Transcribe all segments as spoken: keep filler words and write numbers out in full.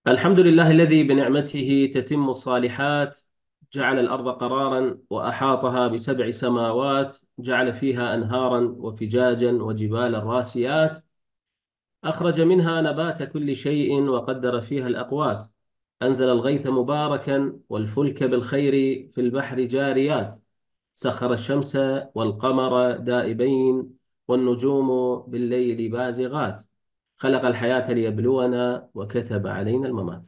الحمد لله الذي بنعمته تتم الصالحات. جعل الأرض قرارا وأحاطها بسبع سماوات، جعل فيها أنهارا وفجاجا وجبالا راسيات، أخرج منها نبات كل شيء وقدر فيها الأقوات. أنزل الغيث مباركا والفلك بالخير في البحر جاريات. سخر الشمس والقمر دائبين والنجوم بالليل بازغات. خلق الحياة ليبلونا وكتب علينا الممات.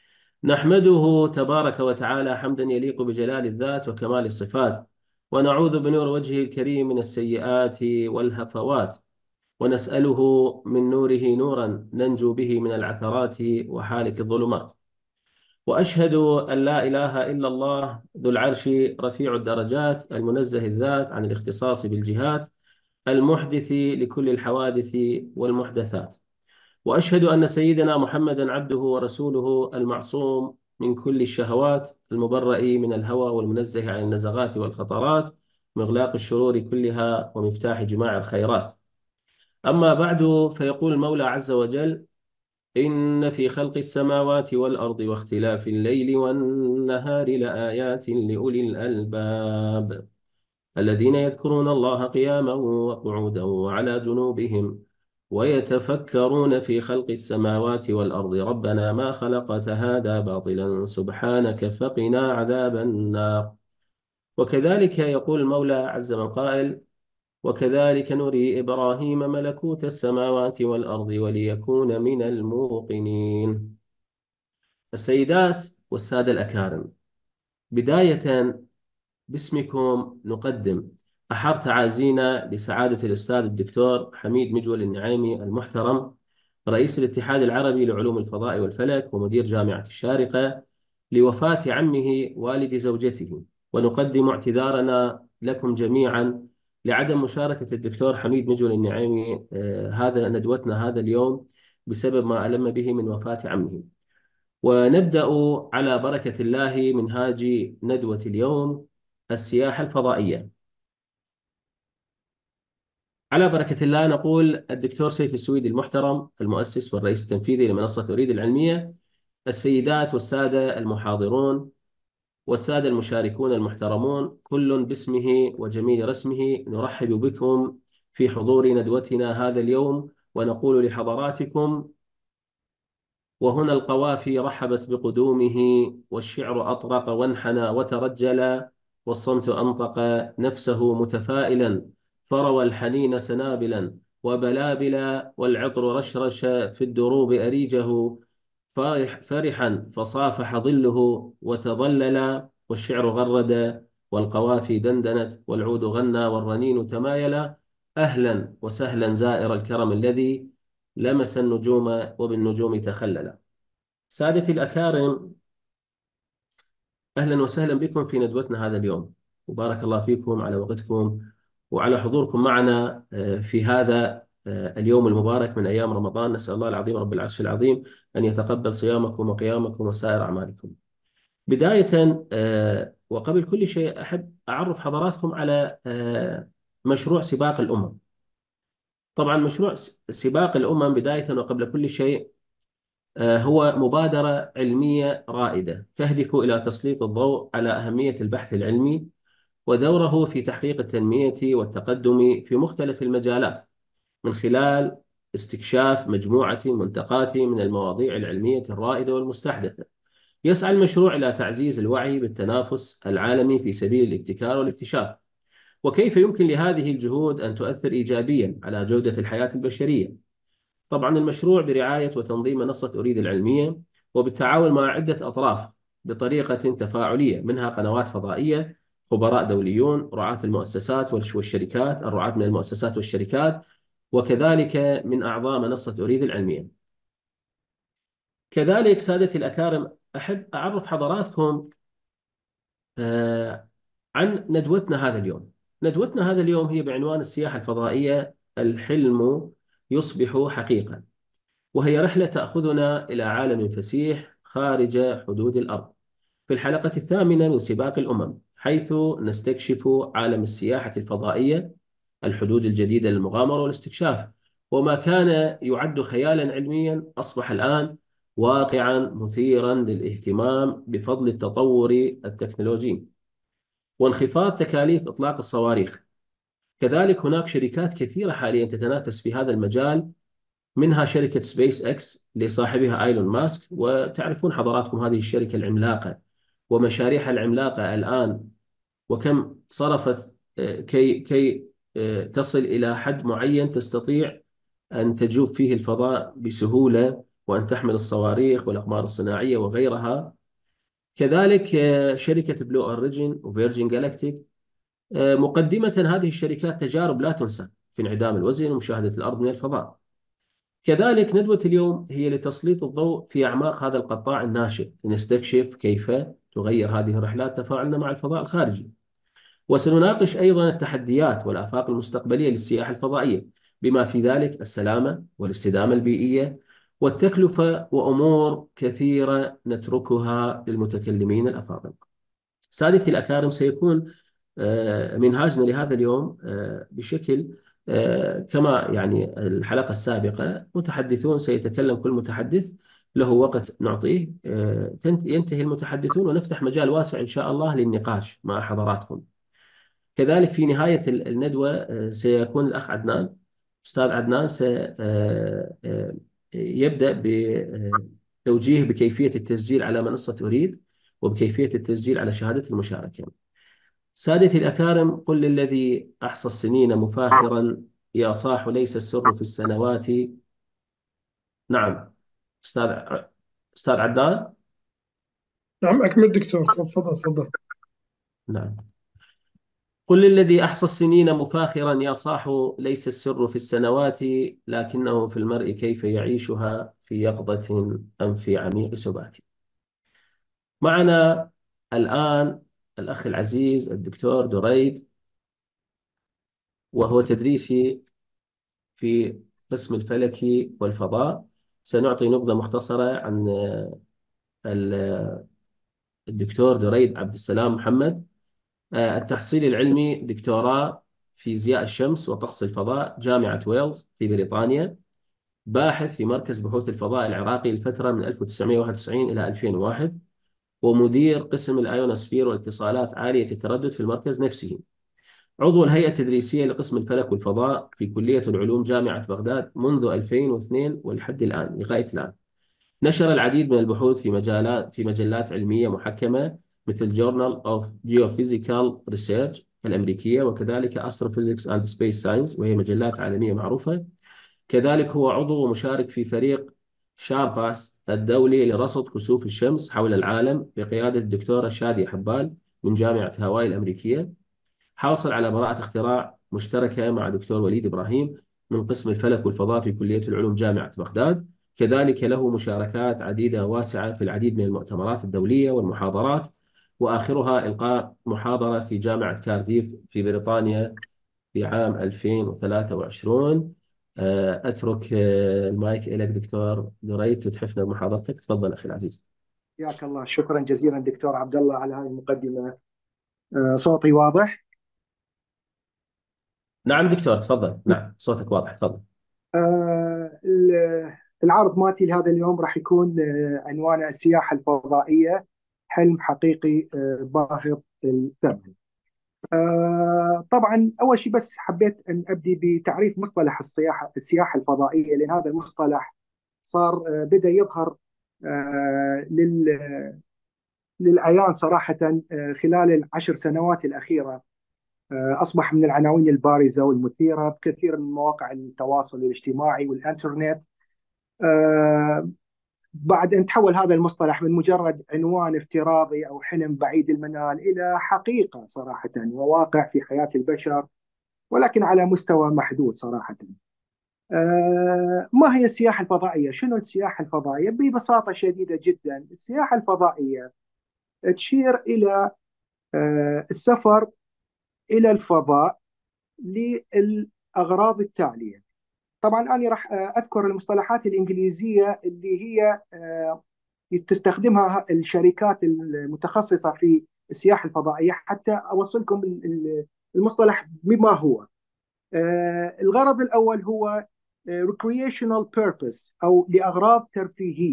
نحمده تبارك وتعالى حمدا يليق بجلال الذات وكمال الصفات، ونعوذ بنور وجهه الكريم من السيئات والهفوات، ونسأله من نوره نورا ننجو به من العثرات وحالك الظلمات. وأشهد أن لا إله إلا الله ذو العرش رفيع الدرجات المنزه الذات عن الاختصاص بالجهات، المحدث لكل الحوادث والمحدثات. وأشهد أن سيدنا محمدا عبده ورسوله المعصوم من كل الشهوات، المبرئ من الهوى والمنزه عن النزغات والخطرات، مغلاق الشرور كلها ومفتاح جماع الخيرات. أما بعد، فيقول المولى عز وجل: إن في خلق السماوات والأرض واختلاف الليل والنهار لآيات لأولي الألباب الذين يذكرون الله قياما وقعودا وعلى جنوبهم ويتفكرون في خلق السماوات والأرض ربنا ما خلقت هذا باطلا سبحانك فقنا عذاب النار. وكذلك يقول المولى عز من قائل: وكذلك نري إبراهيم ملكوت السماوات والأرض وليكون من الموقنين. السيدات والسادة الأكارم، بداية باسمكم نقدم أحر تعازينا لسعادة الأستاذ الدكتور حميد مجول النعيمي المحترم، رئيس الاتحاد العربي لعلوم الفضاء والفلك ومدير جامعة الشارقة، لوفاة عمه والد زوجته. ونقدم اعتذارنا لكم جميعا لعدم مشاركة الدكتور حميد مجول النعيمي آه، هذا ندوتنا هذا اليوم بسبب ما ألم به من وفاة عمه. ونبدأ على بركة الله منهاج ندوة اليوم: السياحة الفضائية. على بركة الله نقول الدكتور سيف السويدي المحترم، المؤسس والرئيس التنفيذي لمنصة أريد العلمية، السيدات والسادة المحاضرون والسادة المشاركون المحترمون، كل باسمه وجميل رسمه نرحب بكم في حضور ندوتنا هذا اليوم، ونقول لحضراتكم: وهنا القوافي رحبت بقدومه، والشعر أطرق وانحنى وترجلا، والصمت أنطق نفسه متفائلا، فروى الحنين سنابلا وبلابلا، والعطر رشرش في الدروب أريجه، فرح فرحا فصافح ظله وتظللا، والشعر غرد والقوافي دندنت والعود غنى والرنين تمايلا. أهلا وسهلا زائر الكرم الذي لمس النجوم وبالنجوم تخلل. سادتي الأكارم، أهلا وسهلا بكم في ندوتنا هذا اليوم، وبارك الله فيكم على وقتكم وعلى حضوركم معنا آه، في هذا آه، اليوم المبارك من أيام رمضان. نسأل الله العظيم رب العرش العظيم أن يتقبل صيامكم وقيامكم وسائر أعمالكم. بداية آه، وقبل كل شيء، أحب أعرف حضراتكم على آه، مشروع سباق الأمم. طبعا مشروع س- سباق الأمم بداية وقبل كل شيء آه، هو مبادرة علمية رائدة تهدف إلى تسليط الضوء على أهمية البحث العلمي ودوره في تحقيق التنمية والتقدم في مختلف المجالات، من خلال استكشاف مجموعة منتقاة من المواضيع العلمية الرائدة والمستحدثة. يسعى المشروع إلى تعزيز الوعي بالتنافس العالمي في سبيل الابتكار والاكتشاف، وكيف يمكن لهذه الجهود أن تؤثر إيجابيا على جودة الحياة البشرية. طبعا المشروع برعاية وتنظيم منصة أريد العلمية، وبالتعاون مع عدة أطراف بطريقة تفاعلية، منها قنوات فضائية، خبراء دوليون، رعاة المؤسسات والش- والشركات، الرعاة من المؤسسات والشركات، وكذلك من أعضاء منصة أريد العلمية. كذلك سادتي الأكارم، أحب أعرف حضراتكم آه، عن ندوتنا هذا اليوم. ندوتنا هذا اليوم هي بعنوان السياحة الفضائية: الحلم يصبح حقيقة. وهي رحلة تأخذنا إلى عالم فسيح خارج حدود الأرض، في الحلقة الثامنة من سباق الأمم، حيث نستكشف عالم السياحة الفضائية، الحدود الجديدة للمغامرة والاستكشاف. وما كان يعد خيالا علميا أصبح الآن واقعا مثيرا للاهتمام بفضل التطور التكنولوجي وانخفاض تكاليف إطلاق الصواريخ. كذلك هناك شركات كثيرة حاليا تتنافس في هذا المجال، منها شركة سبيس إكس لصاحبها آيلون ماسك، وتعرفون حضراتكم هذه الشركة العملاقة ومشاريعها العملاقة الآن، وكم صرفت آه، كي كي آه، تصل إلى حد معين تستطيع أن تجوب فيه الفضاء بسهولة، وأن تحمل الصواريخ والأقمار الصناعية وغيرها. كذلك آه، شركة بلو أوريجين وفيرجين جالاكتيك، آه، مقدمة هذه الشركات تجارب لا تنسى في انعدام الوزن ومشاهدة الأرض من الفضاء. كذلك ندوة اليوم هي لتسليط الضوء في أعماق هذا القطاع الناشئ، لنستكشف كيف تغير هذه الرحلات تفاعلنا مع الفضاء الخارجي. وسنناقش أيضا التحديات والآفاق المستقبلية للسياحة الفضائية، بما في ذلك السلامة والاستدامة البيئية والتكلفة، وأمور كثيرة نتركها للمتكلمين الأفاضل. سادتي الأكارم، سيكون آه، منهاجنا لهذا اليوم آه، بشكل آه، كما يعني الحلقة السابقة، متحدثون سيتكلم كل متحدث له وقت نعطيه، آه، تنت- ينتهي المتحدثون ونفتح مجال واسع إن شاء الله للنقاش مع حضراتكم. كذلك في نهاية ال- الندوة آه، سيكون الأخ عدنان، أستاذ عدنان سيبدأ بتوجيه بكيفية التسجيل على منصة أريد، وبكيفية التسجيل على شهادة المشاركة. سادتي الأكارم، قل للذي أحصى السنين مفاخرا يا صاح ليس السر في السنوات. نعم. أستاذ أستاذ عدنان. نعم، أكمل دكتور، تفضل تفضل. نعم. قل للذي أحصى السنين مفاخرا يا صاح ليس السر في السنوات، لكنه في المرء كيف يعيشها في يقظة أم في عميق سبات. معنا الآن الأخ العزيز الدكتور دريد، وهو تدريسي في قسم الفلك والفضاء. سنعطي نبذة مختصرة عن ال- الدكتور دريد عبد السلام محمد. آه، التحصيل العلمي دكتوراه فيزياء الشمس وطقس الفضاء، جامعة ويلز في بريطانيا. باحث في مركز بحوث الفضاء العراقي للفترة من ألف وتسعمئة وواحد وتسعين إلى ألفين وواحد، ومدير قسم الأيونوسفير والاتصالات عالية التردد في المركز نفسه. عضو الهيئة التدريسية لقسم الفلك والفضاء في كلية العلوم جامعة بغداد منذ ألفين واثنين ولحد الآن لغاية الآن. نشر العديد من البحوث في مجالات في مجلات علمية محكمة مثل Journal of Geophysical Research الأمريكية، وكذلك Astrophysics and Space Science، وهي مجلات عالمية معروفة. كذلك هو عضو ومشارك في فريق شارباس الدولي لرصد كسوف الشمس حول العالم بقيادة الدكتورة شادية حبال من جامعة هاواي الأمريكية. حاصل على براءة اختراع مشتركة مع دكتور وليد إبراهيم من قسم الفلك والفضاء في كلية العلوم جامعة بغداد. كذلك له مشاركات عديدة واسعة في العديد من المؤتمرات الدولية والمحاضرات، وآخرها إلقاء محاضرة في جامعة كارديف في بريطانيا في عام ألفين وثلاثة وعشرين. آه، أترك آه، المايك إليك دكتور دريد، تتحفنا بمحاضرتك. تفضل أخي العزيز. حياك الله، شكرا جزيلا دكتور عبد الله على هذه المقدمة. آه، صوتي واضح؟ نعم دكتور تفضل، نعم صوتك واضح، تفضل. آه، ال- العرض مالتي لهذا اليوم راح يكون آه، عنوانه السياحة الفضائية، حلم حقيقي آه، باهظ الثمن. آه، طبعا أول شيء بس حبيت أن أبدي بتعريف مصطلح السياحة السياحة الفضائية، لأن هذا المصطلح صار آه، بدأ يظهر آه، لل- للعيان صراحة آه، خلال العشر سنوات الأخيرة. أصبح من العناوين البارزة والمثيرة بكثير من مواقع التواصل الاجتماعي والإنترنت. آه، بعد أن تحول هذا المصطلح من مجرد عنوان افتراضي أو حلم بعيد المنال إلى حقيقة صراحة وواقع في حياة البشر، ولكن على مستوى محدود صراحة. آه، ما هي السياحة الفضائية؟ شنو السياحة الفضائية؟ ببساطة شديدة جدا، السياحة الفضائية تشير إلى آه، السفر إلى الفضاء للأغراض التالية. طبعا أنا راح أذكر المصطلحات الإنجليزية اللي هي آه، تستخدمها الشركات المتخصصة في السياحة الفضائية حتى أوصلكم المصطلح بما هو. آه، الغرض الأول هو آه، recreational purpose أو لأغراض ترفيهية.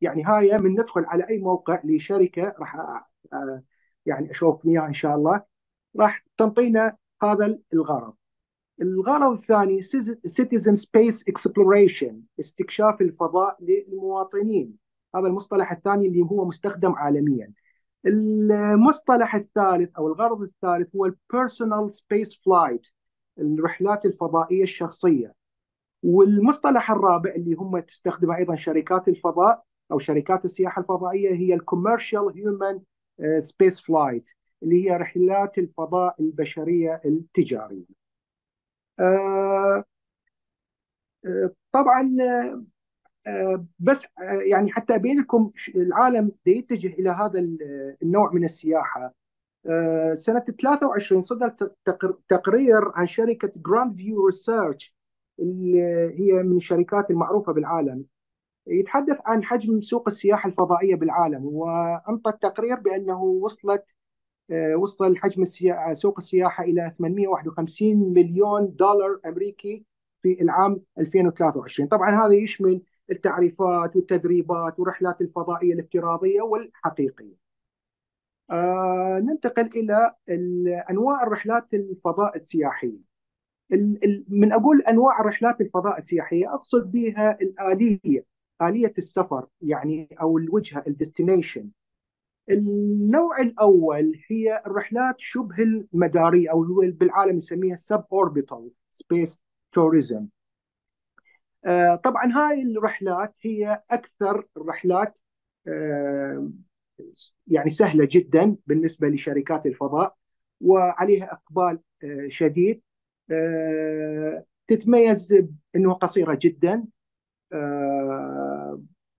يعني هاي من ندخل على أي موقع لشركة راح أ- أ- يعني أشوف إياها إن شاء الله، راح تنطينا هذا الغرض. الغرض الثاني Citizen Space Exploration، استكشاف الفضاء للمواطنين. هذا المصطلح الثاني اللي هو مستخدم عالميا. المصطلح الثالث أو الغرض الثالث هو البيرسونال سبيس فلايت، الرحلات الفضائية الشخصية. والمصطلح الرابع اللي هم تستخدمه أيضا شركات الفضاء أو شركات السياحة الفضائية هي الكوميرشال هيومن سبيس فلايت، اللي هي رحلات الفضاء البشرية التجارية. آه، آه، طبعا آه، بس آه، يعني حتى أبين لكم العالم يتجه إلى هذا النوع من السياحة. آه، سنة ثلاثة وعشرين صدر تقر- تقرير عن شركة جراند فيو ريسيرش، اللي هي من الشركات المعروفة بالعالم، يتحدث عن حجم سوق السياحة الفضائية بالعالم. وأنطى التقرير بأنه وصلت آه، وصل الحجم السياحة سوق السياحة إلى ثمانمئة وواحد وخمسين مليون دولار أمريكي في العام ألفين وثلاثة وعشرين. طبعا هذا يشمل التعريفات والتدريبات والرحلات الفضائية الافتراضية والحقيقية. آه ننتقل إلى ال- أنواع الرحلات الفضاء السياحية. ال- ال- من أقول أنواع رحلات الفضاء السياحية أقصد بها الآلية، آلية السفر يعني، أو الوجهة الديستنيشن. النوع الأول هي الرحلات شبه المدارية، أو هو بالعالم نسميها سب أوربيتال سبيس توريزم. طبعا هاي الرحلات هي أكثر الرحلات آه، يعني سهلة جدا بالنسبة لشركات الفضاء، وعليها إقبال آه، شديد. آه، تتميز بأنه قصيرة جدا. آه،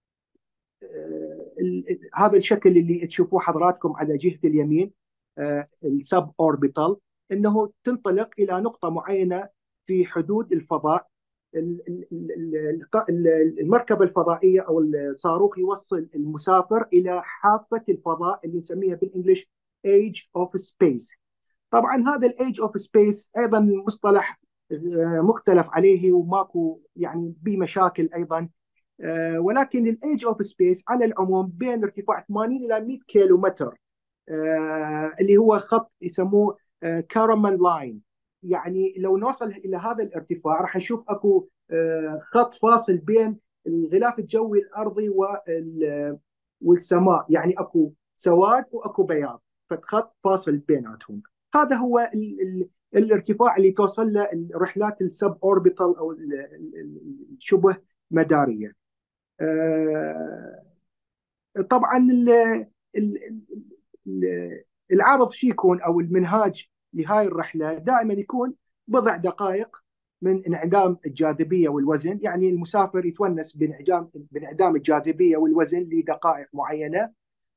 ال- ال- هذا الشكل اللي تشوفوه حضراتكم على جهة اليمين، السب اوربيتال، انه تنطلق الى نقطة معينة في حدود الفضاء. ال- ال- ال- ال- المركبة الفضائية او الصاروخ يوصل المسافر الى حافة الفضاء اللي نسميها بالانجلش ايج اوف سبيس. طبعا هذا الايج اوف سبيس ايضا مصطلح آه، مختلف عليه وماكو يعني بمشاكل ايضا. آه، ولكن الايدج اوف سبيس على العموم بين ارتفاع ثمانين الى مئة كيلو متر، آه، اللي هو خط يسموه كارمان لاين. يعني لو نوصل الى هذا الارتفاع راح نشوف اكو آه، خط فاصل بين الغلاف الجوي الارضي وال- والسماء، يعني اكو سواد واكو بياض، فخط فاصل بيناتهم. هذا هو ال ال الارتفاع اللي توصل له الرحلات السب اوربيتال او ال- ال- الشبه مداريه. آه، طبعا ال- ال- ال- العرض شو يكون او المنهاج لهاي الرحله دائما يكون بضع دقائق من انعدام الجاذبيه والوزن. يعني المسافر يتونس بانعدام بانعدام الجاذبيه والوزن لدقائق معينه،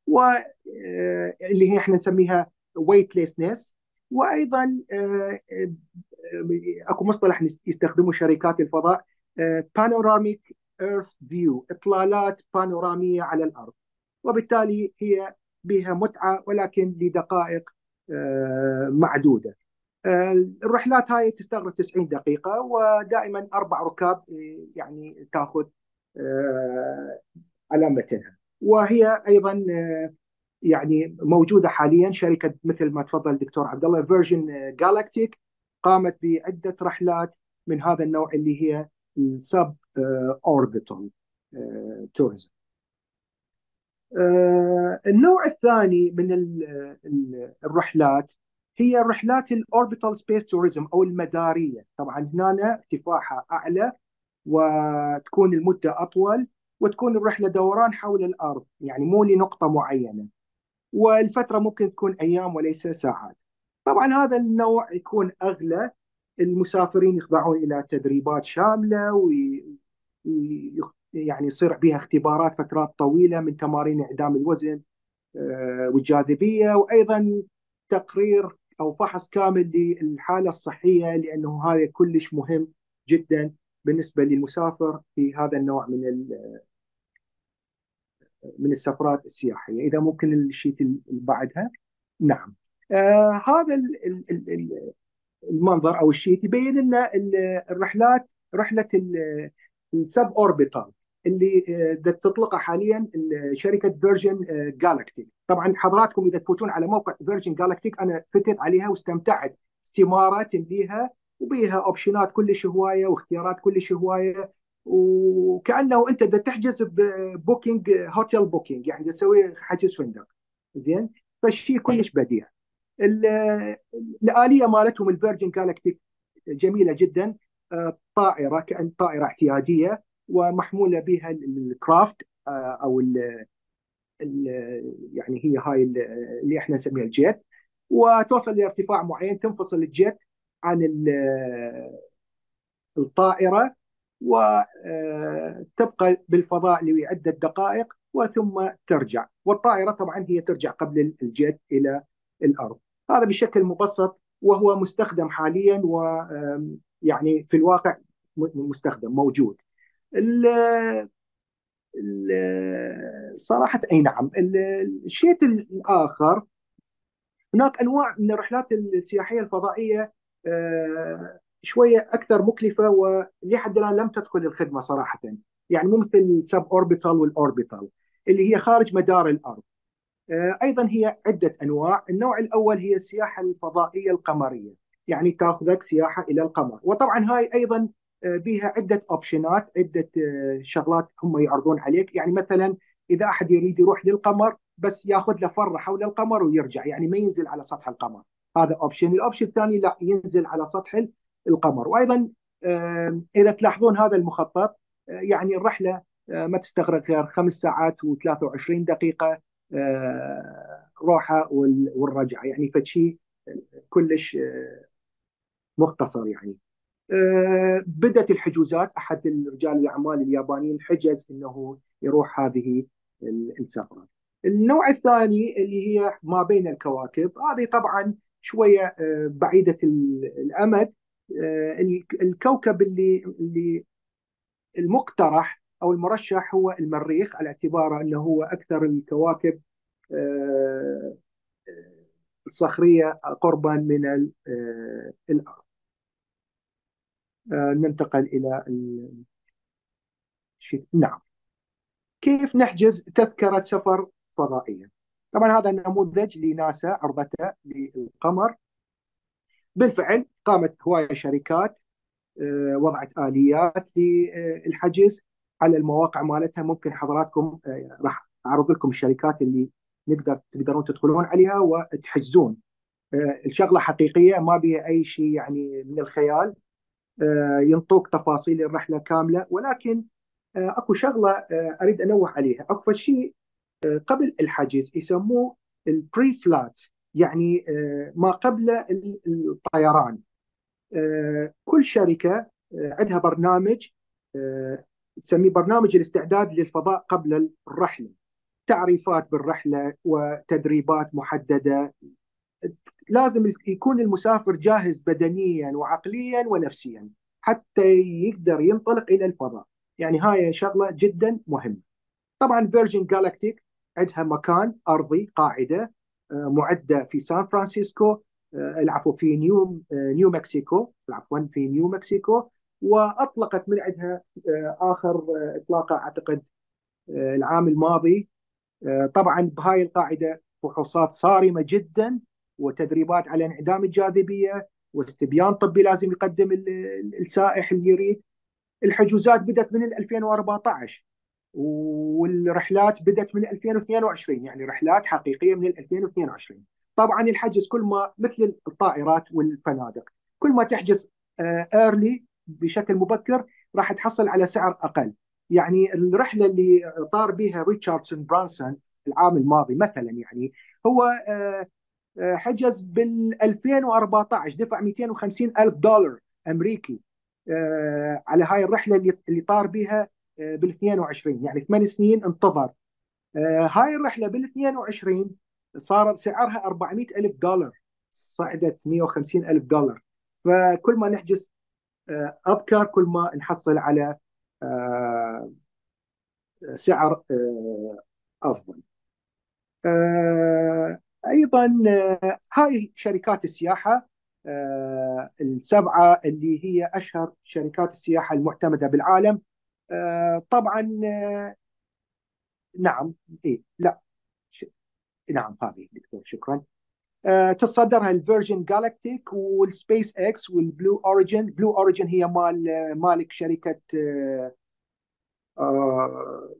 واللي هي احنا نسميها weightlessness. وايضا آه، آه، اكو مصطلح يستخدمه شركات الفضاء، بانوراميك ايرث فيو، اطلالات بانوراميه على الارض. وبالتالي هي بها متعه ولكن لدقائق آه، معدوده. آه، الرحلات هاي تستغرق تسعين دقيقه، ودائما اربع ركاب آه، يعني تاخذ آه، على متنها. وهي ايضا آه، يعني موجوده حاليا شركه مثل ما تفضل الدكتور عبد الله فيرجن جالاكتيك، قامت بعده رحلات من هذا النوع اللي هي السب اوربيتال توريزم. النوع الثاني من ال- ال- الرحلات هي الرحلات الاوربيتال سبيس توريزم او المداريه. طبعا هنا ارتفاعها اعلى وتكون المده اطول، وتكون الرحله دوران حول الارض، يعني مو لنقطه معينه، والفترة ممكن تكون أيام وليس ساعات. طبعا هذا النوع يكون أغلى، المسافرين يخضعون إلى تدريبات شاملة، وي... وي- يعني يصير بها اختبارات فترات طويلة من تمارين إعدام الوزن آه، والجاذبية، وأيضا تقرير أو فحص كامل للحالة الصحية، لأنه هذا كلش مهم جدا بالنسبة للمسافر في هذا النوع من ال- من السفرات السياحية. إذا ممكن الشيت اللي بعدها. نعم. آه هذا ال- ال- ال- ال- المنظر او الشيء يبين لنا ال- الرحلات، رحله السب اوربيتال. اللي آه، تطلقها حاليا شركه فيرجن جالكتيك. طبعا حضراتكم اذا تفوتون على موقع فيرجن جالكتيك، انا فتت عليها واستمتعت، استماره تمديها وبيها اوبشنات كلش هوايه واختيارات كلش هوايه، وكانه انت بدك تحجز بوكينج هوتيل بوكينج، يعني تسوي حجز فندق. زين، فالشيء كلش بديع. ال- الآلية مالتهم الفيرجن جالكتيك جميلة جدا. آه، طائرة كأن طائرة اعتيادية ومحمولة بها الكرافت، آه، أو ال ال يعني هي هاي ال- اللي احنا نسميها الجيت، وتوصل لارتفاع معين، تنفصل الجيت عن ال- الطائرة، وتبقى بالفضاء لعدة دقائق وثم ترجع. والطائرة طبعا هي ترجع قبل الجيت إلى الأرض. هذا بشكل مبسط، وهو مستخدم حاليا، ويعني في الواقع مستخدم موجود. ال- ال- صراحة أي نعم. ال- الشيء الآخر، هناك انواع من الرحلات السياحيه الفضائيه آه، شويه اكثر مكلفه، ولحد الان لم تدخل الخدمه صراحه. يعني مو مثل السب اوربيتال والاوربيتال اللي هي خارج مدار الارض. آه، ايضا هي عده انواع. النوع الاول هي السياحه الفضائيه القمريه، يعني تاخذك سياحه الى القمر. وطبعا هاي ايضا آه، بها عده اوبشنات، عده آه، شغلات هم يعرضون عليك. يعني مثلا اذا احد يريد يروح للقمر بس ياخذ له فره حول القمر ويرجع، يعني ما ينزل على سطح القمر، هذا اوبشن. الاوبشن الثاني لا، ينزل على سطح القمر. وايضا آه، اذا تلاحظون هذا المخطط، آه، يعني الرحله آه، ما تستغرق غير خمس ساعات و23 دقيقه، آه، روحه والرجعه، يعني فشي كلش آه، مختصر يعني. آه، بدأت الحجوزات، أحد رجال الأعمال اليابانيين حجز أنه يروح هذه السفرة. النوع الثاني اللي هي ما بين الكواكب، هذه طبعا شوية آه، بعيدة الأمد. آه، الكوكب اللي اللي المقترح أو المرشح هو المريخ، على اعتباره أنه هو أكثر الكواكب آه، الصخرية قربا من آه، الأرض. آه، ننتقل إلى الشيء. نعم، كيف نحجز تذكرة سفر فضائية؟ طبعا هذا نموذج لناسا عرضته للقمر. بالفعل قامت هواية شركات آه، وضعت آليات للحجز على المواقع مالتها. ممكن حضراتكم آه، راح أعرض لكم الشركات اللي نقدر تقدرون تدخلون عليها وتحجزون. آه، الشغلة حقيقية، ما بها أي شيء يعني من الخيال. آه، ينطوك تفاصيل الرحلة كاملة. ولكن آه، اكو شغلة آه، اريد انوه عليها. اكو شيء آه، قبل الحجز يسموه البري فلات، يعني آه، ما قبل ال- الطيران. آه، كل شركة آه، عندها برنامج آه، تسميه برنامج الاستعداد للفضاء قبل الرحلة. تعريفات بالرحلة وتدريبات محددة. لازم يكون المسافر جاهز بدنيا وعقليا ونفسيا حتى يقدر ينطلق إلى الفضاء. يعني هاي شغلة جدا مهمة. طبعا فيرجن جالكتيك عندها مكان أرضي، قاعدة آه، معدة في سان فرانسيسكو، آه، العفو في نيو آه، نيو مكسيكو، عفوا في نيو مكسيكو. وأطلقت من عندها آه، آخر آه، إطلاقة أعتقد آه، العام الماضي. آه، طبعا بهاي القاعده فحوصات صارمه جدا، وتدريبات على انعدام الجاذبيه، واستبيان طبي لازم يقدم ال- السائح اللي يريد. الحجوزات بدات من ألفين وأربعطعش، والرحلات بدات من ألفين واثنين وعشرين، يعني رحلات حقيقيه من ألفين واثنين وعشرين. طبعا الحجز كل ما مثل الطائرات والفنادق، كل ما تحجز ايرلي بشكل مبكر راح تحصل على سعر اقل. يعني الرحله اللي طار بها ريتشاردسون برانسون العام الماضي مثلا، يعني هو آه، آه، حجز بال ألفين وأربعطعش، دفع مئتين وخمسين ألف دولار أمريكي آه، على هاي الرحلة اللي اللي طار بها بال اثنين وعشرين، يعني ثمان سنين انتظر. آه، هاي الرحلة بال اثنين وعشرين صار سعرها أربعمئة ألف دولار، صعدت مئة وخمسين ألف دولار. فكل ما نحجز آه، أبكر كل ما نحصل على آه، سعر آه، أفضل. آه، ايضا آه، هاي شركات السياحه آه، السبعه اللي هي اشهر شركات السياحه المعتمده بالعالم. آه، طبعا آه، نعم. إيه لا ش- نعم هذه دكتور شكرا. آه، تتصدرها الفيرجن جالكتيك والسبيس اكس والبلو اوريجن. بلو اوريجن هي مال آه، مالك شركه آه، آه،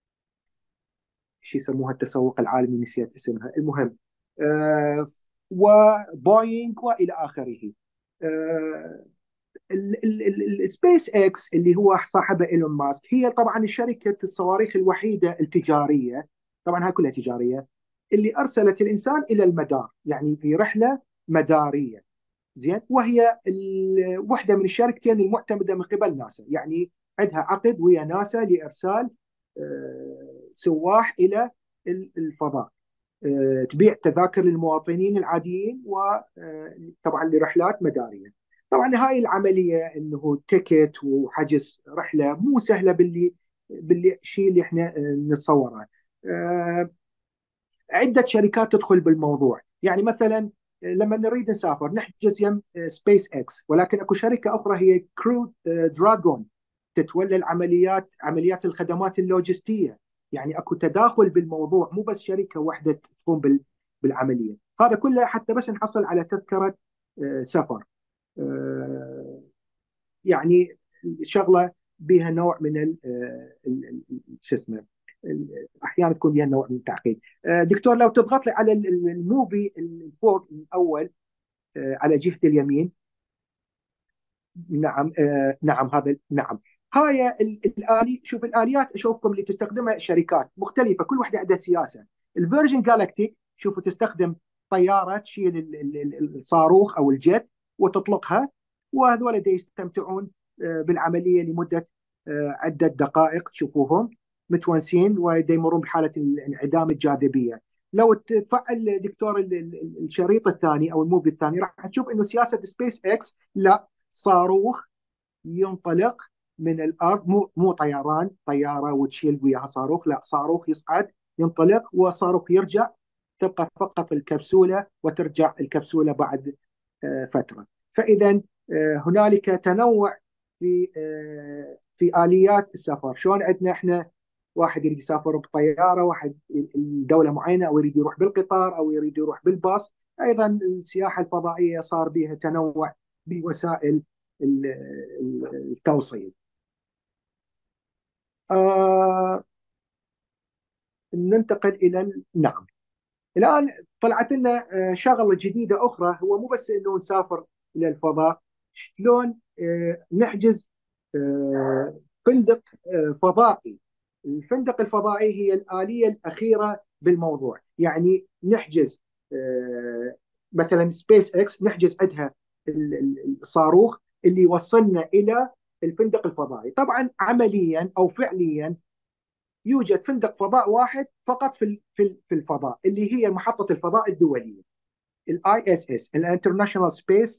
شو يسموها التسوق العالمي، نسيت اسمها، المهم. آه، وبوينغ والى اخره. آه، السبيس اكس اللي هو صاحبه ايلون ماسك هي طبعا شركه الصواريخ الوحيده التجاريه، طبعا هاي كلها تجاريه، اللي ارسلت الانسان الى المدار، يعني في رحله مداريه. زين، وهي ال- واحده من الشركتين المعتمده من قبل ناسا، يعني عندها عقد ويا ناسا لارسال آه، سواح الى ال- الفضاء. آه، تبيع تذاكر للمواطنين العاديين، وطبعا لرحلات مداريه. طبعا هاي العمليه انه تيكت وحجز رحله مو سهله باللي باللي الشيء اللي احنا آه، نتصوره. آه، عده شركات تدخل بالموضوع، يعني مثلا لما نريد نسافر نحجز يم سبيس اكس، ولكن اكو شركه اخرى هي كرو دراجون تتولى العمليات، عمليات الخدمات اللوجستيه. يعني اكو تداخل بالموضوع، مو بس شركه واحده تقوم بال- بالعمليه. هذا كله حتى بس نحصل على تذكره آه، سفر. آه، يعني شغله بها نوع من ال- آه، ال- ال- شو اسمه، ال- احيانا تكون بها نوع من التعقيد. آه، دكتور لو تضغط لي على ال- ال- الموفي اللي فوق الاول، آه، على جهه اليمين. نعم آه، نعم هذا نعم. هاي ال- الالي، شوف الاليات اشوفكم اللي تستخدمها شركات مختلفه، كل واحده عندها سياسه. الفيرجن جالكتيك شوفوا تستخدم طياره تشيل ال- ال- ال- الصاروخ او الجت وتطلقها، وهذول دا يستمتعون آه، بالعمليه لمده آه، عده دقائق، تشوفوهم متونسين ودا يمرون بحاله انعدام الجاذبيه. لو تفعل دكتور ال- ال- الشريط الثاني او الموفي الثاني، راح تشوف انه سياسه سبيس اكس لا، صاروخ ينطلق من الارض، مو مو طيران طياره وتشيل وياها صاروخ، لا، صاروخ يصعد ينطلق وصاروخ يرجع، تبقى فقط الكبسوله وترجع الكبسوله بعد آه، فتره. فاذا آه، هنالك تنوع في آه، في اليات السفر. شلون عندنا احنا واحد يريد يسافر بطياره، واحد دوله معينه، او يريد يروح بالقطار، او يريد يروح بالباص. ايضا السياحه الفضائيه صار بها تنوع بوسائل ال- ال- التوصيل. آه ننتقل الى ال- نعم، الان طلعت لنا آه، شغله جديده اخرى، هو مو بس انه نسافر الى الفضاء، شلون آه، نحجز آه، فندق آه، فضائي. الفندق الفضائي هي الآلية الأخيرة بالموضوع، يعني نحجز آه، مثلا سبيس اكس نحجز عندها ال- ال- الصاروخ اللي يوصلنا إلى الفندق الفضائي. طبعا عمليا أو فعليا يوجد فندق فضاء واحد فقط في ال- في ال- في الفضاء، اللي هي محطة الفضاء الدولية، الاي اس اس، الانترناشونال سبيس.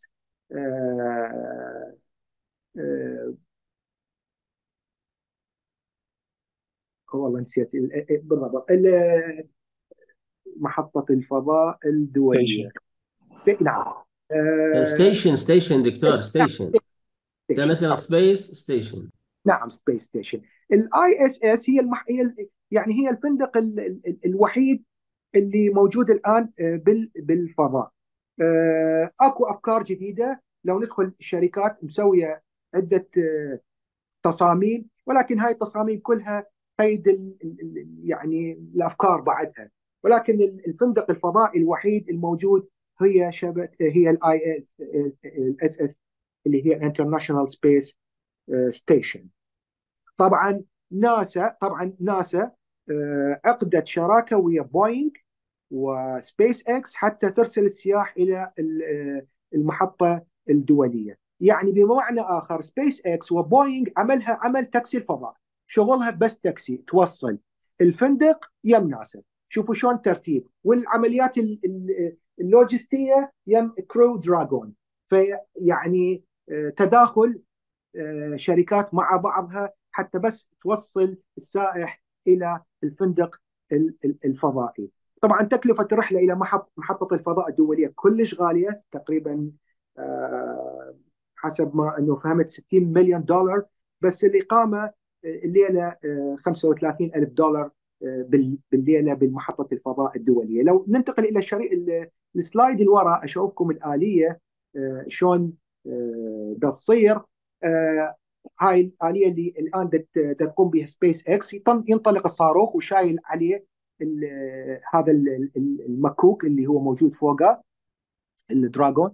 والله نسيت ال- ال- بالضبط ال- محطة الفضاء الدولية. نعم. آه، ستيشن ستيشن دكتور، ستيشن ستيشن. انترناشونال سبيس ستيشن. نعم سبيس ستيشن. الاي اس اس هي المح... هي ال- يعني هي الفندق ال... ال... الوحيد اللي موجود الان آه، بال... بالفضاء. آه، اكو افكار جديده، لو ندخل الشركات مسويه عده آه، تصاميم، ولكن هاي التصاميم كلها قيد ال... ال- ال- يعني الافكار بعدها. ولكن ال- الفندق الفضائي الوحيد الموجود هي شبكه، هي الاي اس اس اس، اللي هي انترناشونال سبيس ستيشن. طبعا ناسا طبعا ناسا آه، عقدت شراكه ويا بوينغ وسبيس اكس حتى ترسل السياح الى ال- آه، المحطه الدوليه. يعني بمعنى اخر سبيس اكس وبوينغ عملها عمل تاكسي الفضاء، شغلها بس تاكسي توصل الفندق يم ناسا. شوفوا شلون ترتيب، والعمليات ال- ال- اللوجستيه يم كرو دراجون. فيعني آه، تداخل آه، شركات مع بعضها حتى بس توصل السائح الى الفندق ال- ال- الفضائي. طبعا تكلفه الرحله الى محط- محطه الفضاء الدوليه كلش غاليه، تقريبا آه، حسب ما انه فهمت ستين مليون دولار. بس الاقامه الليله خمسة وثلاثين ألف دولار بالليله بالمحطه الفضاء الدوليه. لو ننتقل الى الشريط السلايد اللي وراء اشوفكم الاليه شلون بدها تصير. هاي الآلية اللي الآن تقوم بها سبيس إكس، ينطلق الصاروخ وشايل عليه هذا المكوك اللي هو موجود فوقه الدراجون،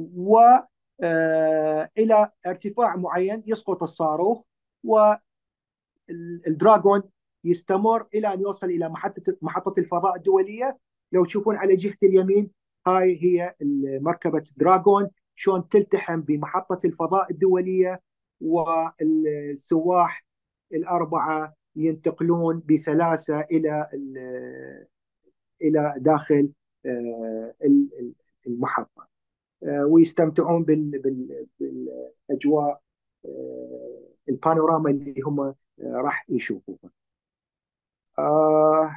وإلى ارتفاع معين يسقط الصاروخ، والدراجون يستمر إلى أن يوصل إلى محطة محطة الفضاء الدولية. لو تشوفون على جهة اليمين هاي هي مركبة دراجون شلون تلتحم بمحطة الفضاء الدولية، والسواح الأربعة ينتقلون بسلاسة إلى إلى داخل المحطة ويستمتعون بالأجواء البانوراما اللي هم راح يشوفوها. آه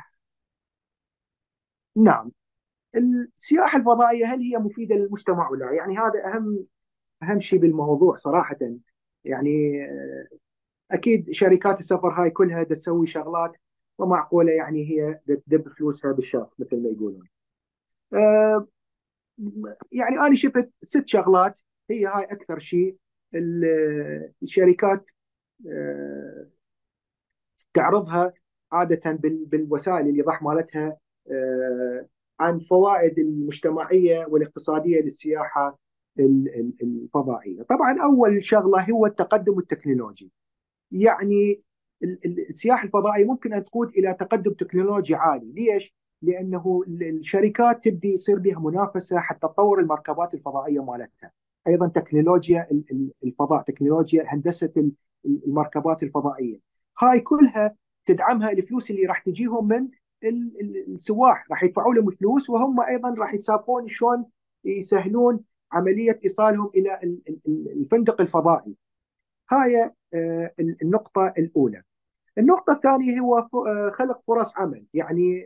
نعم، السياحة الفضائية هل هي مفيدة للمجتمع ولا لا؟ يعني هذا أهم أهم شيء بالموضوع صراحة. يعني أكيد شركات السفر هاي كلها تسوي شغلات ومعقولة، يعني هي تدب فلوسها بالشهر مثل ما يقولون. آه يعني أنا شفت ست شغلات هي هاي أكثر شيء الشركات آه تعرضها عادة بالوسائل الإيضاح مالتها آه عن فوائد المجتمعية والاقتصادية للسياحة الفضائية. طبعا أول شغلة هو التقدم التكنولوجي. يعني السياحة الفضائية ممكن أن تقود إلى تقدم تكنولوجي عالي. ليش؟ لأنه الشركات تبدي يصير بها منافسة حتى تطور المركبات الفضائية مالتها. أيضا تكنولوجيا الفضاء، تكنولوجيا هندسة المركبات الفضائية، هاي كلها تدعمها الفلوس اللي راح تجيهم من السواح. راح يدفعوا لهم فلوس، وهم أيضا راح يتسابقون شلون يسهلون عملية إيصالهم إلى الفندق الفضائي. هاي النقطة الأولى. النقطة الثانية هو خلق فرص عمل. يعني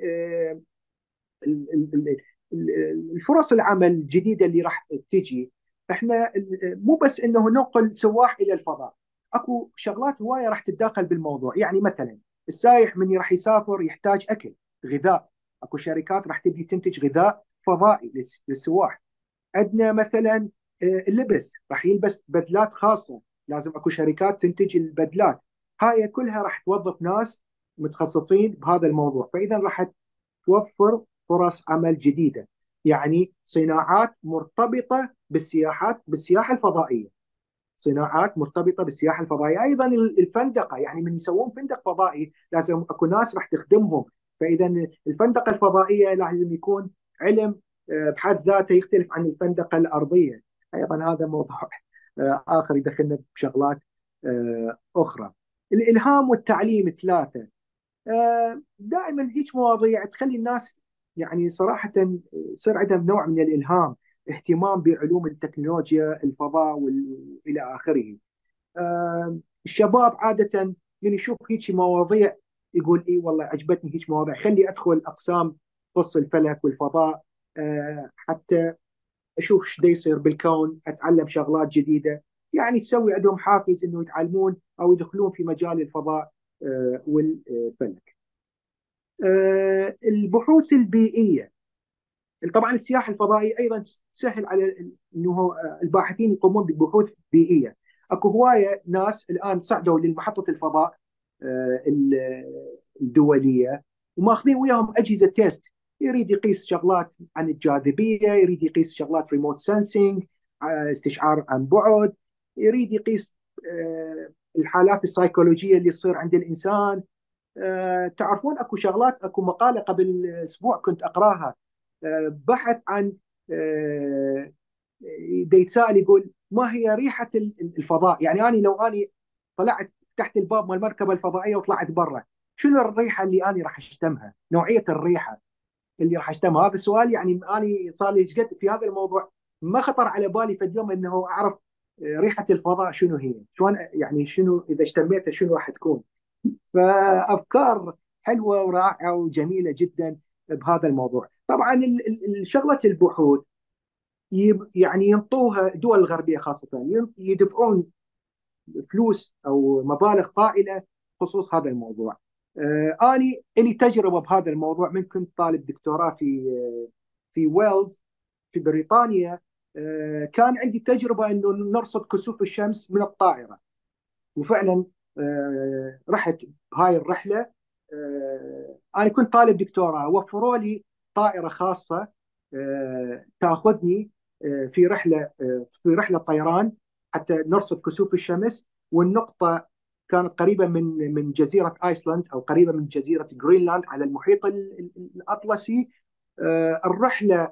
الفرص العمل الجديدة اللي راح تجي، احنا مو بس انه ننقل سواح الى الفضاء، اكو شغلات هواية راح تتداخل بالموضوع. يعني مثلا السايح من راح يسافر يحتاج اكل، غذاء. اكو شركات راح تبدي تنتج غذاء فضائي للسواح. عندنا مثلا اللبس، راح يلبس بدلات خاصة، لازم اكو شركات تنتج البدلات. هاي كلها راح توظف ناس متخصصين بهذا الموضوع، فاذا راح توفر فرص عمل جديدة. يعني صناعات مرتبطة بالسياحات بالسياحة الفضائية، صناعات مرتبطة بالسياحة الفضائية. أيضا الفندقة، يعني من يسوون فندق فضائي لازم أكو ناس راح تخدمهم. فإذا الفندقة الفضائية لازم يكون علم بحد ذاته يختلف عن الفندقة الأرضية. أيضا هذا موضوع آخر يدخلنا بشغلات أخرى. الإلهام والتعليم ثلاثة. دائما هيك مواضيع تخلي الناس يعني صراحة يصير عندهم نوع من الإلهام، اهتمام بعلوم التكنولوجيا الفضاء وإلى آخره. الشباب عادة من يشوف هيك مواضيع يقول إي والله عجبتني هيك مواضيع، خلي أدخل أقسام تخص الفلك والفضاء حتى أشوف ايش دا يصير بالكون، أتعلم شغلات جديدة. يعني تسوي عندهم حافز إنه يتعلمون أو يدخلون في مجال الفضاء والفلك. البحوث البيئية، طبعا السياحة الفضائية أيضا تسهل على أنه الباحثين يقومون ببحوث بيئية. أكو هواية ناس الآن صعدوا لمحطة الفضاء الدولية وماخذين وياهم أجهزة تيست، يريد يقيس شغلات عن الجاذبية، يريد يقيس شغلات ريموت سنسينج، استشعار عن بعد، يريد يقيس الحالات السيكولوجية اللي تصير عند الإنسان. أه تعرفون اكو شغلات، اكو مقاله قبل اسبوع كنت اقراها، أه بحث عن أه يتساءل يقول ما هي ريحه الفضاء. يعني انا لو اني طلعت تحت الباب مال المركبه الفضائيه وطلعت برا، شنو الريحه اللي انا راح اشتمها؟ نوعيه الريحه اللي راح اشتمها؟ هذا السؤال يعني انا صار لي قد في هذا الموضوع ما خطر على بالي في اليوم انه اعرف ريحه الفضاء شنو هي، شلون يعني شنو اذا اشتميتها شنو راح تكون. فأفكار حلوة ورائعة وجميلة جدا بهذا الموضوع. طبعا شغلة البحوث يعني ينطوها الدول الغربية خاصة، يدفعون فلوس أو مبالغ طائلة بخصوص هذا الموضوع. آه، أنا لي تجربة بهذا الموضوع من كنت طالب دكتوراه في آه، في ويلز في بريطانيا. آه، كان عندي تجربة أنه نرصد كسوف الشمس من الطائرة، وفعلا آه، رحت هاي الرحلة. آه، أنا كنت طالب دكتوراه، وفروا لي طائرة خاصة آه، تأخذني آه، في رحلة آه، في رحلة طيران حتى نرصد كسوف الشمس. والنقطة كانت قريبة من من جزيرة آيسلاند، أو قريبة من جزيرة جرينلاند على المحيط ال- ال- الأطلسي. آه، الرحلة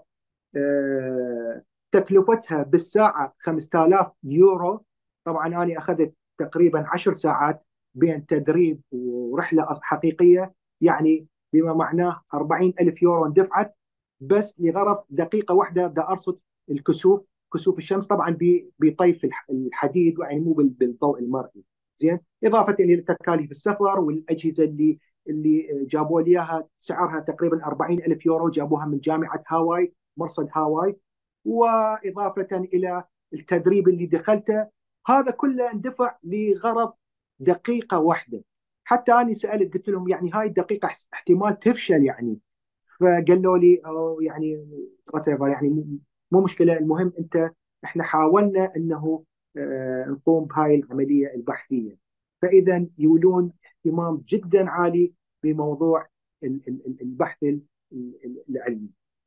آه، تكلفتها بالساعة خمسة آلاف يورو. طبعا أنا أخذت تقريبا عشر ساعات بين تدريب ورحلة حقيقية، يعني بما معناه أربعين ألف يورو اندفعت بس لغرض دقيقة واحدة بدي أرصد الكسوف، كسوف الشمس، طبعا ب- بطيف الح- الحديد، يعني مو بال- بالضوء المرئي. زين، إضافة إلى تكاليف السفر والأجهزة اللي اللي جابوا لي اياها سعرها تقريبا أربعين ألف يورو، جابوها من جامعة هاواي، مرصد هاواي. وإضافة إلى التدريب اللي دخلته، هذا كله اندفع لغرض دقيقة واحدة. حتى أنا سألت قلت لهم يعني هاي الدقيقة احتمال تفشل يعني. فقالوا لي أو يعني whatever، يعني مو مو مشكلة، المهم أنت، احنا حاولنا أنه آه، نقوم بهاي العملية البحثية. فإذا يولون اهتمام جدا عالي بموضوع ال- ال- البحث ال- ال- العلمي.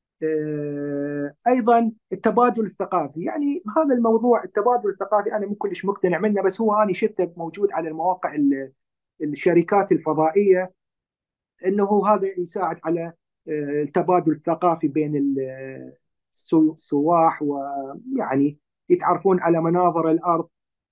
آه، ايضا التبادل الثقافي، يعني هذا الموضوع التبادل الثقافي انا مو كلش مقتنع منه، بس هو انا شفته موجود على المواقع ال- الشركات الفضائيه، انه هذا يساعد على آه، التبادل الثقافي بين ال- السو- السواح، ويعني يتعرفون على مناظر الارض.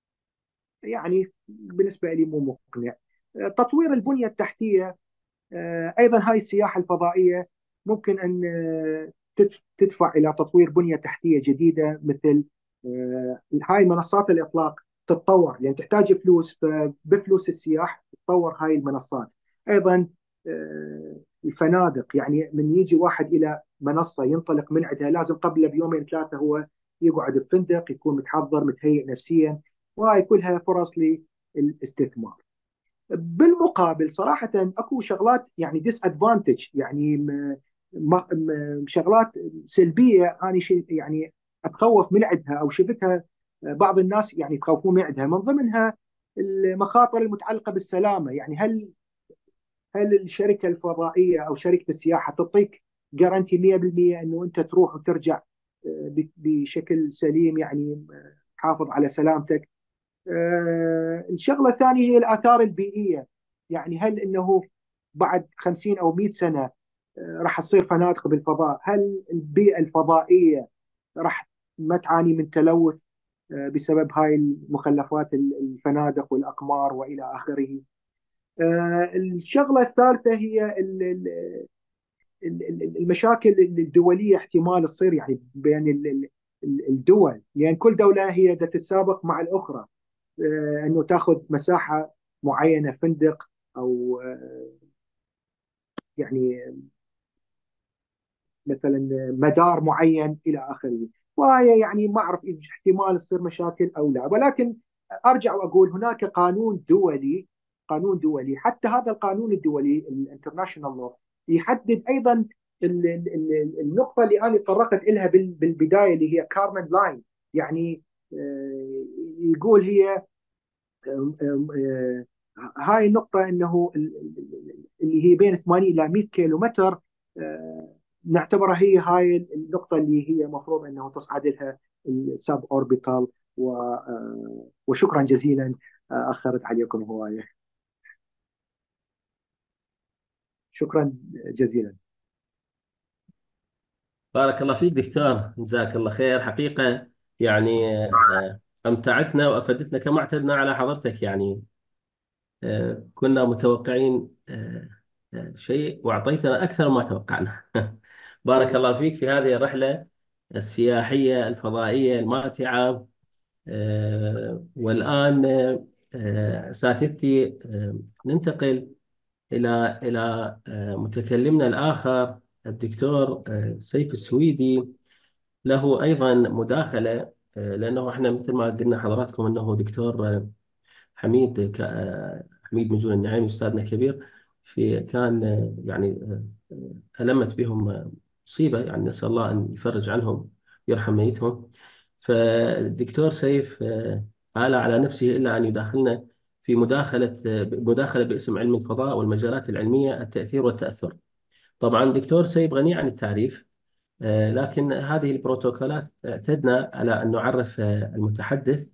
يعني بالنسبه لي مو مقنع. آه، تطوير البنيه التحتيه، آه، ايضا هاي السياحه الفضائيه ممكن ان آه، تدف- تدفع الى تطوير بنيه تحتيه جديده، مثل آه، هاي منصات الاطلاق تتطور، لان تحتاج فلوس، فبفلوس السياح تتطور هاي المنصات. ايضا آه، الفنادق، يعني من يجي واحد الى منصه ينطلق من عندها لازم قبل بيومين ثلاثه هو يقعد بفندق، يكون متحضر متهيئ نفسيا، وهاي كلها فرص للاستثمار. بالمقابل صراحة اكو شغلات يعني ديس ادفانتج، يعني م م م شغلات سلبية انا شيء يعني اتخوف من عندها، او شفتها بعض الناس يعني يتخوفون من عندها. من ضمنها المخاطر المتعلقة بالسلامة. يعني هل هل الشركة الفضائية او شركة السياحة تعطيك جارانتي مية بالمية انه انت تروح وترجع آه، ب- بشكل سليم، يعني آه، حافظ على سلامتك؟ آه، الشغله الثانيه هي الاثار البيئيه. يعني هل انه بعد خمسين او مئة سنه آه، راح تصير فنادق بالفضاء؟ هل البيئه الفضائيه راح ما تعاني من تلوث آه، بسبب هاي المخلفات، الفنادق والاقمار والى اخره؟ آه، الشغله الثالثه هي ال- ال- ال- المشاكل الدوليه احتمال تصير يعني بين ال- ال- الدول، لان كل دوله هي بدها تتسابق مع الاخرى آه، انه تاخذ مساحه معينه، فندق او آه، يعني مثلا مدار معين الى اخره. وهي يعني ما اعرف إذا احتمال تصير مشاكل او لا، ولكن ارجع واقول هناك قانون دولي، قانون دولي. حتى هذا القانون الدولي الانترناشونال لو يحدد ايضا ال- ال- ال- النقطه اللي انا تطرقت لها بال- بالبدايه، اللي هي كارمن لاين. يعني آه، يقول هي آه، هاي النقطة أنه اللي هي بين ثمانين إلى مئة كيلو متر، آه، نعتبرها هي هاي النقطة اللي هي مفروض أنه تصعد لها السب أوربيتال. وشكرا جزيلا، آه، أخرت عليكم هواية. شكرا جزيلا. بارك الله فيك دكتور، جزاك الله خير حقيقة. يعني آه، أمتعتنا وأفدتنا كما اعتدنا على حضرتك. يعني آه، كنا متوقعين آه، آه، شيء وأعطيتنا أكثر ما توقعنا. بارك الله فيك في هذه الرحلة السياحية الفضائية الماتعة. آه، والآن آه، آه، ساتذتي، آه، ننتقل إلى إلى آه، متكلمنا الآخر الدكتور آه، سيف السويدي. له أيضا مداخلة، آه، لأنه إحنا مثل ما قلنا حضراتكم أنه دكتور آه، حميد ك- آه، حميد مجول النعيمي أستاذنا الكبير، في كان آه، يعني آه، آه، ألمت بهم آه، مصيبة، يعني نسأل الله أن يفرج عنهم يرحم ميتهم. فالدكتور سيف آه، آل على نفسه إلا أن يداخلنا في مداخلة آه، مداخلة باسم علم الفضاء والمجالات العلمية، التأثير والتأثر. طبعا دكتور سيف غني عن التعريف، آه، لكن هذه البروتوكولات اعتدنا على أن نعرف آه، المتحدث.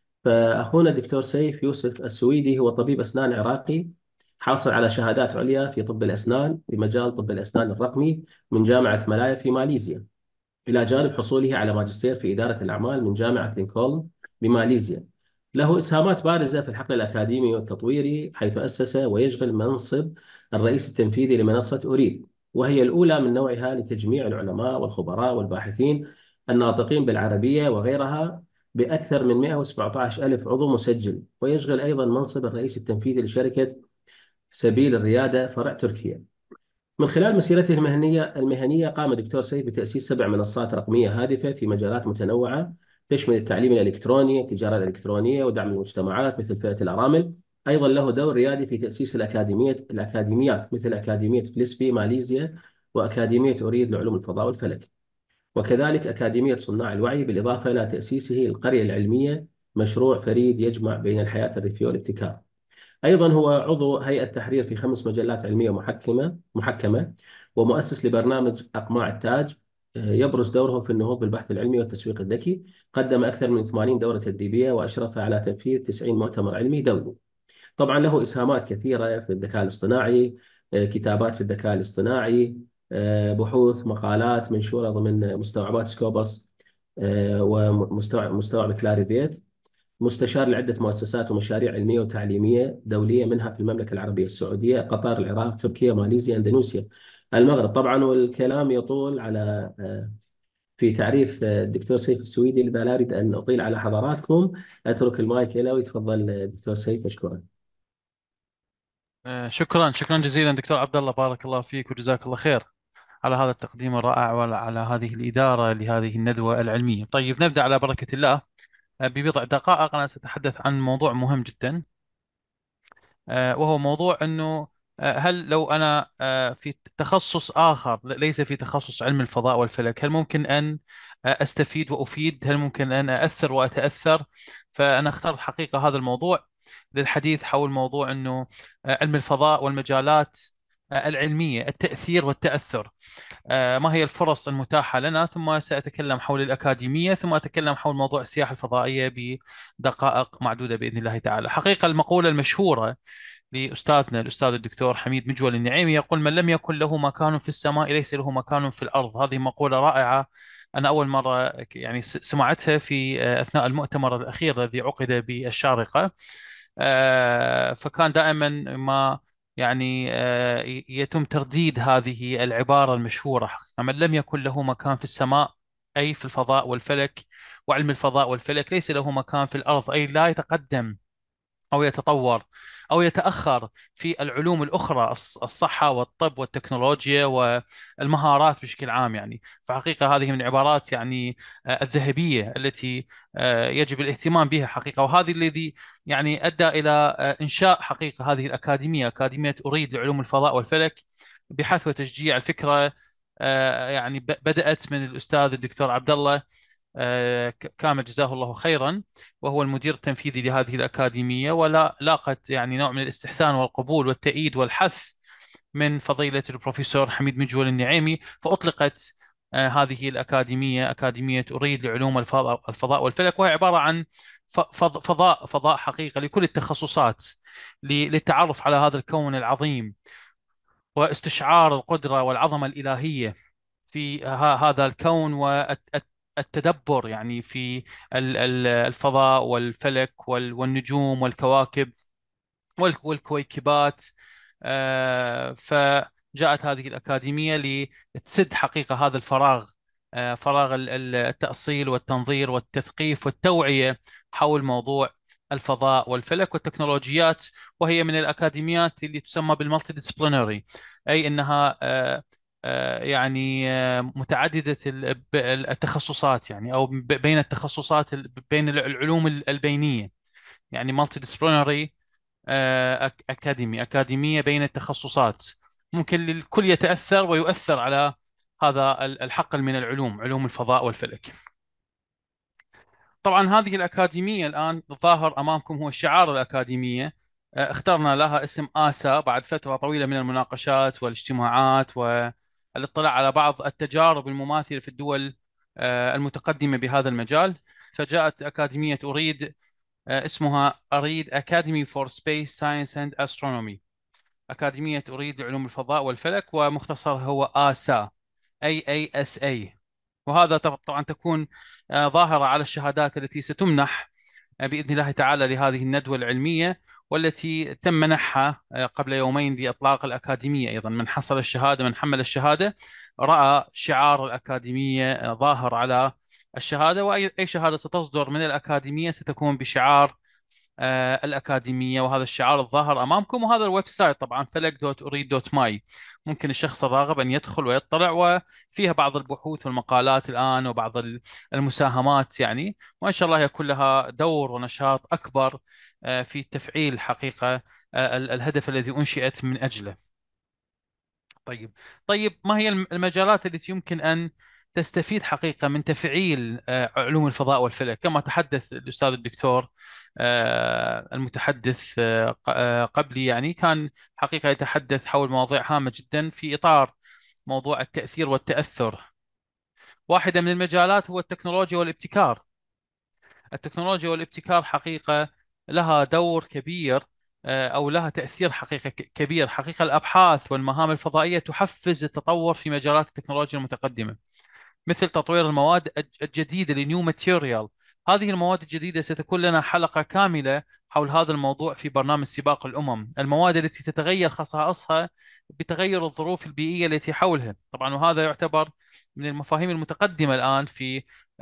فأخونا الدكتور سيف يوسف السويدي هو طبيب أسنان عراقي، حاصل على شهادات عليا في طب الأسنان بمجال طب الأسنان الرقمي من جامعة ملايا في ماليزيا، إلى جانب حصوله على ماجستير في إدارة الأعمال من جامعة لينكولن بماليزيا. له إسهامات بارزة في الحقل الأكاديمي والتطويري، حيث أسس ويشغل منصب الرئيس التنفيذي لمنصة أريد، وهي الأولى من نوعها لتجميع العلماء والخبراء والباحثين الناطقين بالعربية وغيرها بأكثر من مئة وسبعة عشر ألف عضو مسجل. ويشغل أيضا منصب الرئيس التنفيذي لشركة سبيل الريادة فرع تركيا. من خلال مسيرته المهنية المهنية قام الدكتور سيف بتأسيس سبع منصات رقمية هادفة في مجالات متنوعة، تشمل التعليم الإلكتروني، التجارة الإلكترونية، ودعم المجتمعات مثل فئة الأرامل. أيضا له دور ريادي في تأسيس الأكاديمية الأكاديميات مثل أكاديمية فليسبي ماليزيا، وأكاديمية أريد لعلوم الفضاء والفلك، وكذلك أكاديمية صناع الوعي، بالإضافة إلى تأسيسه القرية العلمية، مشروع فريد يجمع بين الحياة الريفية والابتكار. أيضا هو عضو هيئة تحرير في خمس مجلات علمية محكمة محكمة، ومؤسس لبرنامج أقماع التاج، آه، يبرز دوره في النهوض بالبحث العلمي والتسويق الذكي. قدم أكثر من ثمانين دورة تدريبية، وأشرف على تنفيذ تسعين مؤتمر علمي دولي. طبعا له إسهامات كثيرة في الذكاء الاصطناعي، آه، كتابات في الذكاء الاصطناعي، آه، بحوث، مقالات منشورة ضمن مستوعبات سكوبس آه، ومستوعب كلاريفيت. مستشار لعدة مؤسسات ومشاريع علمية وتعليمية دولية، منها في المملكة العربية السعودية، قطر، العراق، تركيا، ماليزيا، إندونيسيا، المغرب طبعا. والكلام يطول على آه، في تعريف آه، الدكتور سيف السويدي، لذا لا أريد أن أطيل على حضراتكم. أترك المايك له، ويتفضل آه، دكتور سيف مشكورا. آه، شكرا شكرا جزيلا دكتور عبد الله، بارك الله فيك وجزاك الله خير على هذا التقديم الرائع وعلى هذه الإدارة لهذه الندوة العلمية. طيب نبدأ على بركة الله. آه، ببضع دقائق أنا سأتحدث عن موضوع مهم جدا، آه، وهو موضوع أنه آه، هل لو أنا آه، في تخصص آخر ليس في تخصص علم الفضاء والفلك، هل ممكن أن آه، أستفيد وأفيد؟ هل ممكن أن أأثر وأتأثر؟ فأنا اخترت حقيقة هذا الموضوع للحديث حول موضوع أنه آه، علم الفضاء والمجالات آه، العلمية، التأثير والتأثر. آه، ما هي الفرص المتاحة لنا، ثم سأتكلم حول الأكاديمية، ثم أتكلم حول موضوع السياحة الفضائية بدقائق معدودة بإذن الله تعالى. حقيقة المقولة المشهورة لأستاذنا الأستاذ الدكتور حميد مجول النعيمي يقول: من لم يكن له مكان في السماء ليس له مكان في الأرض. هذه مقولة رائعة، أنا أول مرة يعني س- سمعتها في آه، أثناء المؤتمر الأخير الذي عقد بالشارقة. آه، فكان دائما ما يعني آه، ي- يتم ترديد هذه العبارة المشهورة: من لم يكن له مكان في السماء، أي في الفضاء والفلك وعلم الفضاء والفلك، ليس له مكان في الأرض، أي لا يتقدم أو يتطور أو يتأخر في العلوم الأخرى، الص- الصحة والطب والتكنولوجيا والمهارات بشكل عام. يعني فحقيقة هذه من العبارات يعني آه، الذهبية التي آه، يجب الاهتمام بها حقيقة، وهذه الذي يعني أدى إلى آه، إنشاء حقيقة هذه الأكاديمية، أكاديمية أريد لعلوم الفضاء والفلك، بحث وتشجيع الفكرة. آه، يعني ب- بدأت من الأستاذ الدكتور عبد الله آه، ك- كامل جزاه الله خيرا، وهو المدير التنفيذي لهذه الأكاديمية، ولا لاقت يعني نوع من الاستحسان والقبول والتأييد والحث من فضيلة البروفيسور حميد مجول النعيمي، فأطلقت آه، هذه الأكاديمية، أكاديمية أريد لعلوم الفضاء الفضاء والفلك، وهي عبارة عن ف- فض- فضاء فضاء حقيقة لكل التخصصات، ل- للتعرف على هذا الكون العظيم، واستشعار القدرة والعظمة الإلهية في ه- هذا الكون، والتدبر يعني في ال- ال- الفضاء والفلك وال- والنجوم والكواكب وال- والكويكبات. آه، فجاءت هذه الأكاديمية لتسد حقيقة هذا الفراغ، آه، فراغ ال- ال- التأصيل والتنظير والتثقيف والتوعية حول موضوع الفضاء والفلك والتكنولوجيات. وهي من الأكاديميات اللي تسمى بالمالتي ديسبلينري، أي أنها آه، آه، يعني آه، متعددة ال- ب- التخصصات، يعني أو ب- بين التخصصات ال- بين العلوم البينية، يعني مالتي ديسبلينري آه، أك- أكاديمي أكاديمية بين التخصصات، ممكن الكل يتأثر ويؤثر على هذا ال- الحقل من العلوم، علوم الفضاء والفلك. طبعا هذه الأكاديمية الآن الظاهر أمامكم هو شعار الأكاديمية. آه، اخترنا لها اسم آسا بعد فترة طويلة من المناقشات والاجتماعات والاطلاع على بعض التجارب المماثلة في الدول آه، المتقدمة بهذا المجال. فجاءت أكاديمية أريد، آه، اسمها أريد Academy for Space Science and Astronomy، أكاديمية أريد لعلوم الفضاء والفلك، ومختصرها هو آسا، أي أي إس إيه. وهذا طب- طبعا تكون آه، ظاهرة على الشهادات التي ستمنح آه، بإذن الله تعالى لهذه الندوة العلمية، والتي تم منحها آه، قبل يومين لإطلاق الأكاديمية. أيضا من حصل الشهادة، من حمل الشهادة، رأى شعار الأكاديمية آه، ظاهر على الشهادة. وأي أي شهادة ستصدر من الأكاديمية ستكون بشعار آه، الأكاديمية، وهذا الشعار الظاهر أمامكم. وهذا الويب سايت طبعا فلك دوت أريد دوت ماي، ممكن الشخص الراغب أن يدخل ويطلع، وفيها بعض البحوث والمقالات الآن وبعض ال- المساهمات يعني. وإن شاء الله يكون لها دور ونشاط أكبر آه، في تفعيل حقيقة آه، ال- الهدف الذي أنشئت من أجله. طيب طيب ما هي الم- المجالات التي يمكن أن تستفيد حقيقة من تفعيل آه، علوم الفضاء والفلك؟ كما تحدث الأستاذ الدكتور آه، المتحدث آه، ق- آه، قبلي، يعني كان حقيقة يتحدث حول مواضيع هامة جدا في إطار موضوع التأثير والتأثر. واحدة من المجالات هو التكنولوجيا والابتكار. التكنولوجيا والابتكار حقيقة لها دور كبير آه، أو لها تأثير حقيقة ك- كبير. حقيقة الأبحاث والمهام الفضائية تحفز التطور في مجالات التكنولوجيا المتقدمة، مثل تطوير المواد الج- الجديدة لنيو ماتيريال. هذه المواد الجديدة ستكون لنا حلقة كاملة حول هذا الموضوع في برنامج سباق الأمم. المواد التي تتغير خصائصها بتغير الظروف البيئية التي حولها طبعا، وهذا يعتبر من المفاهيم المتقدمة الآن في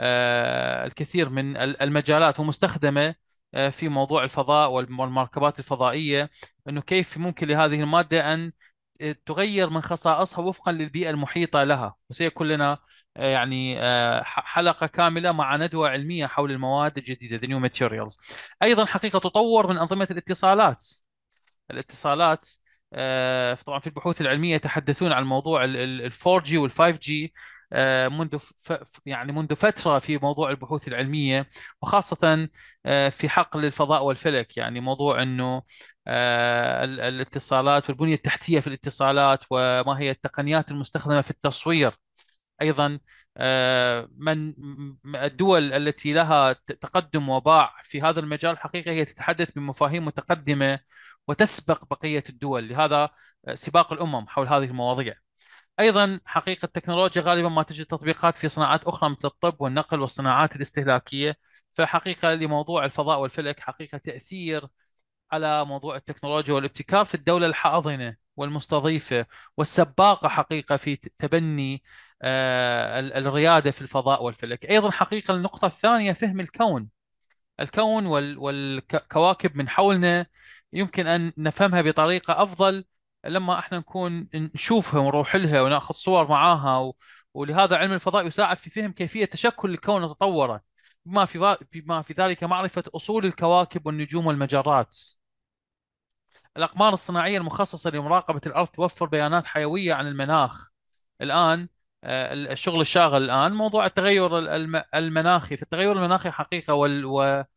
آه، الكثير من ال- المجالات، ومستخدمة آه، في موضوع الفضاء والم- والمركبات الفضائية، أنه كيف ممكن لهذه المادة أن تغير من خصائصها وفقا للبيئة المحيطة لها. وسيكون لنا آه، يعني آه، ح- حلقة كاملة مع ندوة علمية حول المواد الجديدة the new materials. أيضا حقيقة تطور من أنظمة الاتصالات. الاتصالات آه، طبعا في البحوث العلمية يتحدثون عن موضوع ال فور جي وال فايف جي آه، منذ ف ف- يعني منذ فترة في موضوع البحوث العلمية، وخاصة آه، في حقل الفضاء والفلك. يعني موضوع أنه آه، ال- الاتصالات والبنية التحتية في الاتصالات، وما هي التقنيات المستخدمة في التصوير. أيضا آه، من م- الدول التي لها ت- تقدم وباع في هذا المجال حقيقة هي تتحدث بمفاهيم متقدمة وتسبق بقية الدول، لهذا آه، سباق الأمم حول هذه المواضيع. أيضا حقيقة التكنولوجيا غالبا ما تجد تطبيقات في صناعات أخرى مثل الطب والنقل والصناعات الاستهلاكية. فحقيقة لموضوع الفضاء والفلك حقيقة تأثير على موضوع التكنولوجيا والابتكار في الدولة الحاضنة والمستضيفة والسباقة حقيقة في ت- تبني آه، ال- الريادة في الفضاء والفلك. أيضا حقيقة النقطة الثانية فهم الكون. الكون والكواكب من حولنا يمكن أن نفهمها بطريقة أفضل لما احنا نكون نشوفها ونروح لها وناخذ صور معاها و... ولهذا علم الفضاء يساعد في فهم كيفية تشكل الكون وتطوره، بما في بما في ذلك معرفة أصول الكواكب والنجوم والمجرات. الأقمار الصناعية المخصصة لمراقبة الأرض توفر بيانات حيوية عن المناخ. الآن آه، الشغل الشاغل الآن موضوع التغير الم- المناخي. فالتغير المناخي حقيقة وال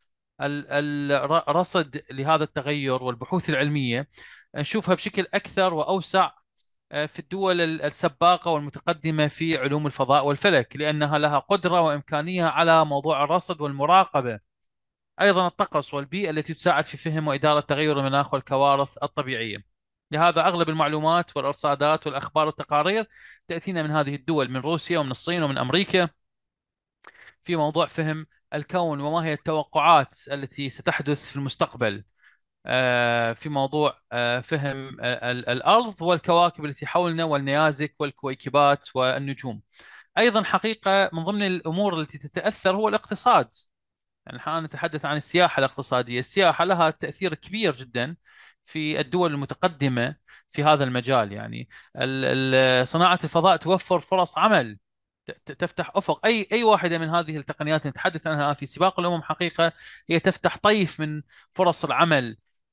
والرصد لهذا التغير والبحوث العلمية نشوفها بشكل أكثر وأوسع آه، في الدول السباقة والمتقدمة في علوم الفضاء والفلك، لأنها لها قدرة وإمكانية على موضوع الرصد والمراقبة. أيضا الطقس والبيئة التي تساعد في فهم وإدارة تغير المناخ والكوارث الطبيعية. لهذا أغلب المعلومات والإرصادات والأخبار والتقارير تأتينا من هذه الدول، من روسيا ومن الصين ومن أمريكا، في موضوع فهم الكون وما هي التوقعات التي ستحدث في المستقبل آه، في موضوع آه، فهم آه، ال- الأرض والكواكب التي حولنا والنيازك والكويكبات والنجوم. أيضا حقيقة من ضمن الأمور التي تتأثر هو الاقتصاد. يعني الآن نتحدث عن السياحة الاقتصادية. السياحة لها تأثير كبير جدا في الدول المتقدمة في هذا المجال. يعني ال- ال- صناعة الفضاء توفر فرص عمل، ت- ت- تفتح افق. اي اي واحده من هذه التقنيات نتحدث عنها الان في سباق الامم حقيقه هي تفتح طيف من فرص العمل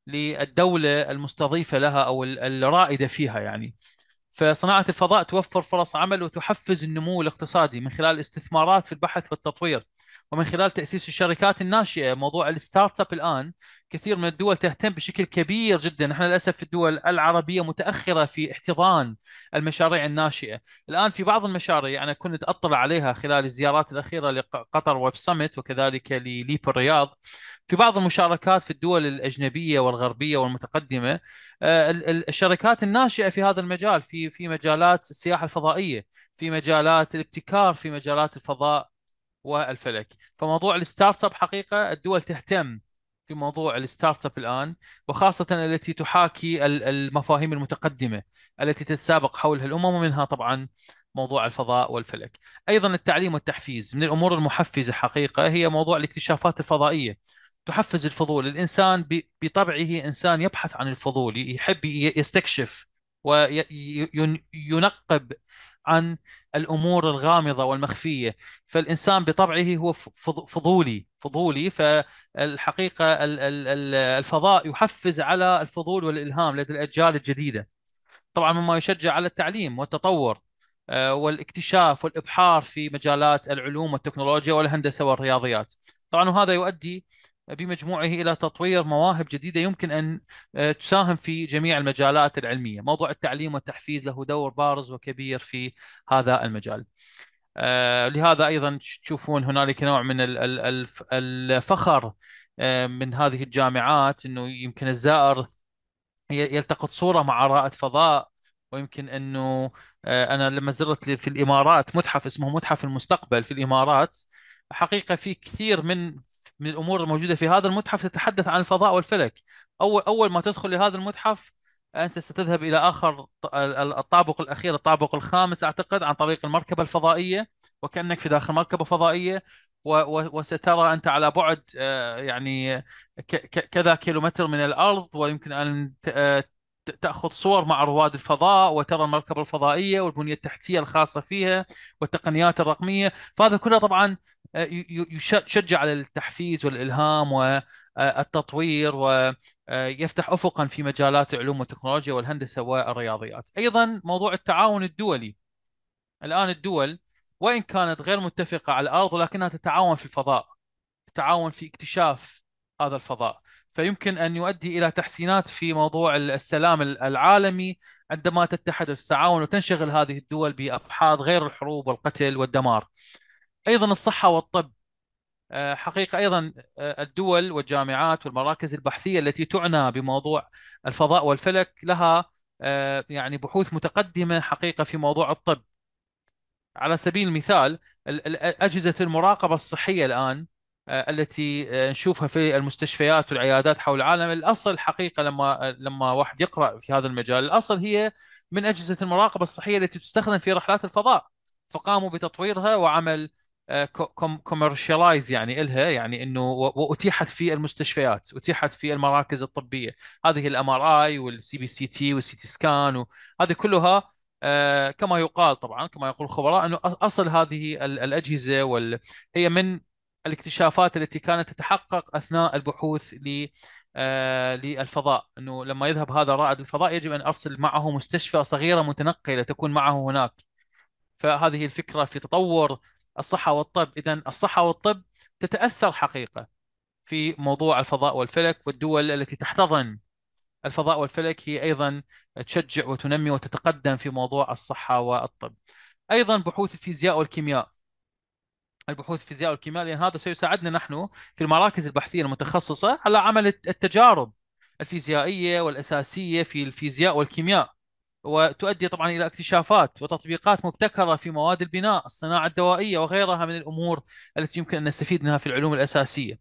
للدولة المستضيفة لها أو الرائدة فيها يعني. فصناعة الفضاء توفر فرص عمل وتحفز النمو الاقتصادي من خلال الاستثمارات في البحث والتطوير، ومن خلال تأسيس الشركات الناشئة. موضوع الستارت اب الآن كثير من الدول تهتم بشكل كبير جدا. نحن للأسف في الدول العربية متأخرة في احتضان المشاريع الناشئة. الآن في بعض المشاريع أنا كنت أطلع عليها خلال الزيارات الأخيرة لقطر ويب سمت وكذلك لليب الرياض. في بعض المشاركات في الدول الأجنبية والغربية والمتقدمة، آه، ال- ال- الشركات الناشئة في هذا المجال، في في مجالات السياحة الفضائية، في مجالات الابتكار، في مجالات الفضاء والفلك. فموضوع الستارت اب حقيقة الدول تهتم في موضوع الستارت اب الآن، وخاصة التي تحاكي ال- المفاهيم المتقدمة التي تتسابق حولها الأمم، ومنها طبعا موضوع الفضاء والفلك. أيضا التعليم والتحفيز من الأمور المحفزة حقيقة هي موضوع الاكتشافات الفضائية. تحفز الفضول. الإنسان ب- بطبعه إنسان يبحث عن الفضول، يحب ي- يستكشف وينقب عن الأمور الغامضة والمخفية. فالإنسان بطبعه هو فض- فضولي فضولي. فالحقيقة ال- ال- ال- الفضاء يحفز على الفضول والإلهام لدى الأجيال الجديدة، طبعا مما يشجع على التعليم والتطور آه، والاكتشاف والإبحار في مجالات العلوم والتكنولوجيا والهندسة والرياضيات. طبعا وهذا يؤدي بمجموعه إلى تطوير مواهب جديدة يمكن أن آه، تساهم في جميع المجالات العلمية. موضوع التعليم والتحفيز له دور بارز وكبير في هذا المجال. آه، لهذا أيضا تشوفون هنالك نوع من ال- ال- الف- الفخر آه، من هذه الجامعات، أنه يمكن الزائر ي- يلتقط صورة مع رائد فضاء. ويمكن أنه آه، أنا لما زرت في الإمارات متحف اسمه متحف المستقبل في الإمارات، حقيقة في كثير من من الأمور الموجودة في هذا المتحف تتحدث عن الفضاء والفلك. أول أول ما تدخل لهذا المتحف أنت ستذهب إلى آخر ط- ال- الطابق الأخير، الطابق الخامس أعتقد، عن طريق المركبة الفضائية، وكأنك في داخل مركبة فضائية. و- و- وسترى أنت على بعد آه، يعني ك- ك- كذا كيلومتر من الأرض، ويمكن أن ت- آه، ت- تأخذ صور مع رواد الفضاء وترى المركبة الفضائية والبنية التحتية الخاصة فيها والتقنيات الرقمية. فهذا كله طبعا آه، ي- ي- يشجع على التحفيز والإلهام والتطوير، ويفتح أفقا في مجالات العلوم والتكنولوجيا والهندسة والرياضيات. أيضا موضوع التعاون الدولي. الآن الدول وإن كانت غير متفقة على الأرض ولكنها تتعاون في الفضاء، تتعاون في اكتشاف هذا الفضاء. فيمكن أن يؤدي إلى تحسينات في موضوع السلام العالمي عندما تتحد وتتعاون وتنشغل هذه الدول بأبحاث غير الحروب والقتل والدمار. أيضا الصحة والطب. آه، حقيقة أيضا آه، الدول والجامعات والمراكز البحثية التي تعنى بموضوع الفضاء والفلك لها آه، يعني بحوث متقدمة حقيقة في موضوع الطب. على سبيل المثال ال- ال- أجهزة المراقبة الصحية الآن آه، التي آه، نشوفها في المستشفيات والعيادات حول العالم، الأصل حقيقة لما آه، لما واحد يقرأ في هذا المجال، الأصل هي من أجهزة المراقبة الصحية التي تستخدم في رحلات الفضاء. فقاموا بتطويرها وعمل كوميرشالايز يعني إلها، يعني انه و- واتيحت في المستشفيات، اتيحت في المراكز الطبيه. هذه الام ار اي والسي بي سي تي والسي تي سكان، وهذه كلها آه، كما يقال طبعا، كما يقول الخبراء، انه أ- اصل هذه ال- الاجهزه وال... هي من الاكتشافات التي كانت تتحقق اثناء البحوث ل آه، للفضاء. انه لما يذهب هذا رائد الفضاء يجب ان ارسل معه مستشفى صغيره متنقله تكون معه هناك. فهذه الفكره في تطور الصحه والطب. اذا الصحه والطب تتاثر حقيقه في موضوع الفضاء والفلك، والدول التي تحتضن الفضاء والفلك هي أيضا تشجع وتنمي وتتقدم في موضوع الصحة والطب. أيضا بحوث الفيزياء والكيمياء. البحوث في الفيزياء والكيمياء، لأن هذا سيساعدنا نحن في المراكز البحثية المتخصصة على عمل التجارب الفيزيائية والأساسية في الفيزياء والكيمياء، وتؤدي طبعا إلى اكتشافات وتطبيقات مبتكرة في مواد البناء، الصناعة الدوائية، وغيرها من الأمور التي يمكن أن نستفيد منها في العلوم الأساسية.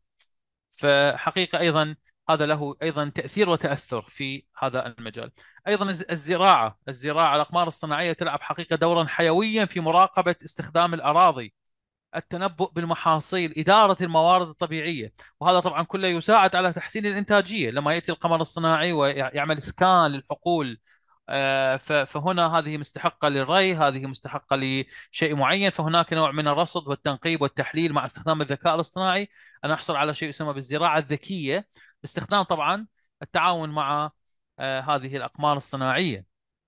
فحقيقة أيضا هذا له أيضا تأثير وتأثر في هذا المجال. أيضا الز- الزراعة الزراعة الأقمار الصناعية تلعب حقيقة دورا حيويا في مراقبة استخدام الأراضي، التنبؤ بالمحاصيل، إدارة الموارد الطبيعية. وهذا طبعا كله يساعد على تحسين الإنتاجية لما يأتي القمر الصناعي ويعمل سكان للحقول. آه، ف- فهنا هذه مستحقة للري، هذه مستحقة لشيء معين، فهناك نوع من الرصد والتنقيب والتحليل مع استخدام الذكاء الاصطناعي. أنا أحصل على شيء يسمى بالزراعة الذكية، باستخدام طبعا التعاون مع آه، هذه الأقمار الصناعية.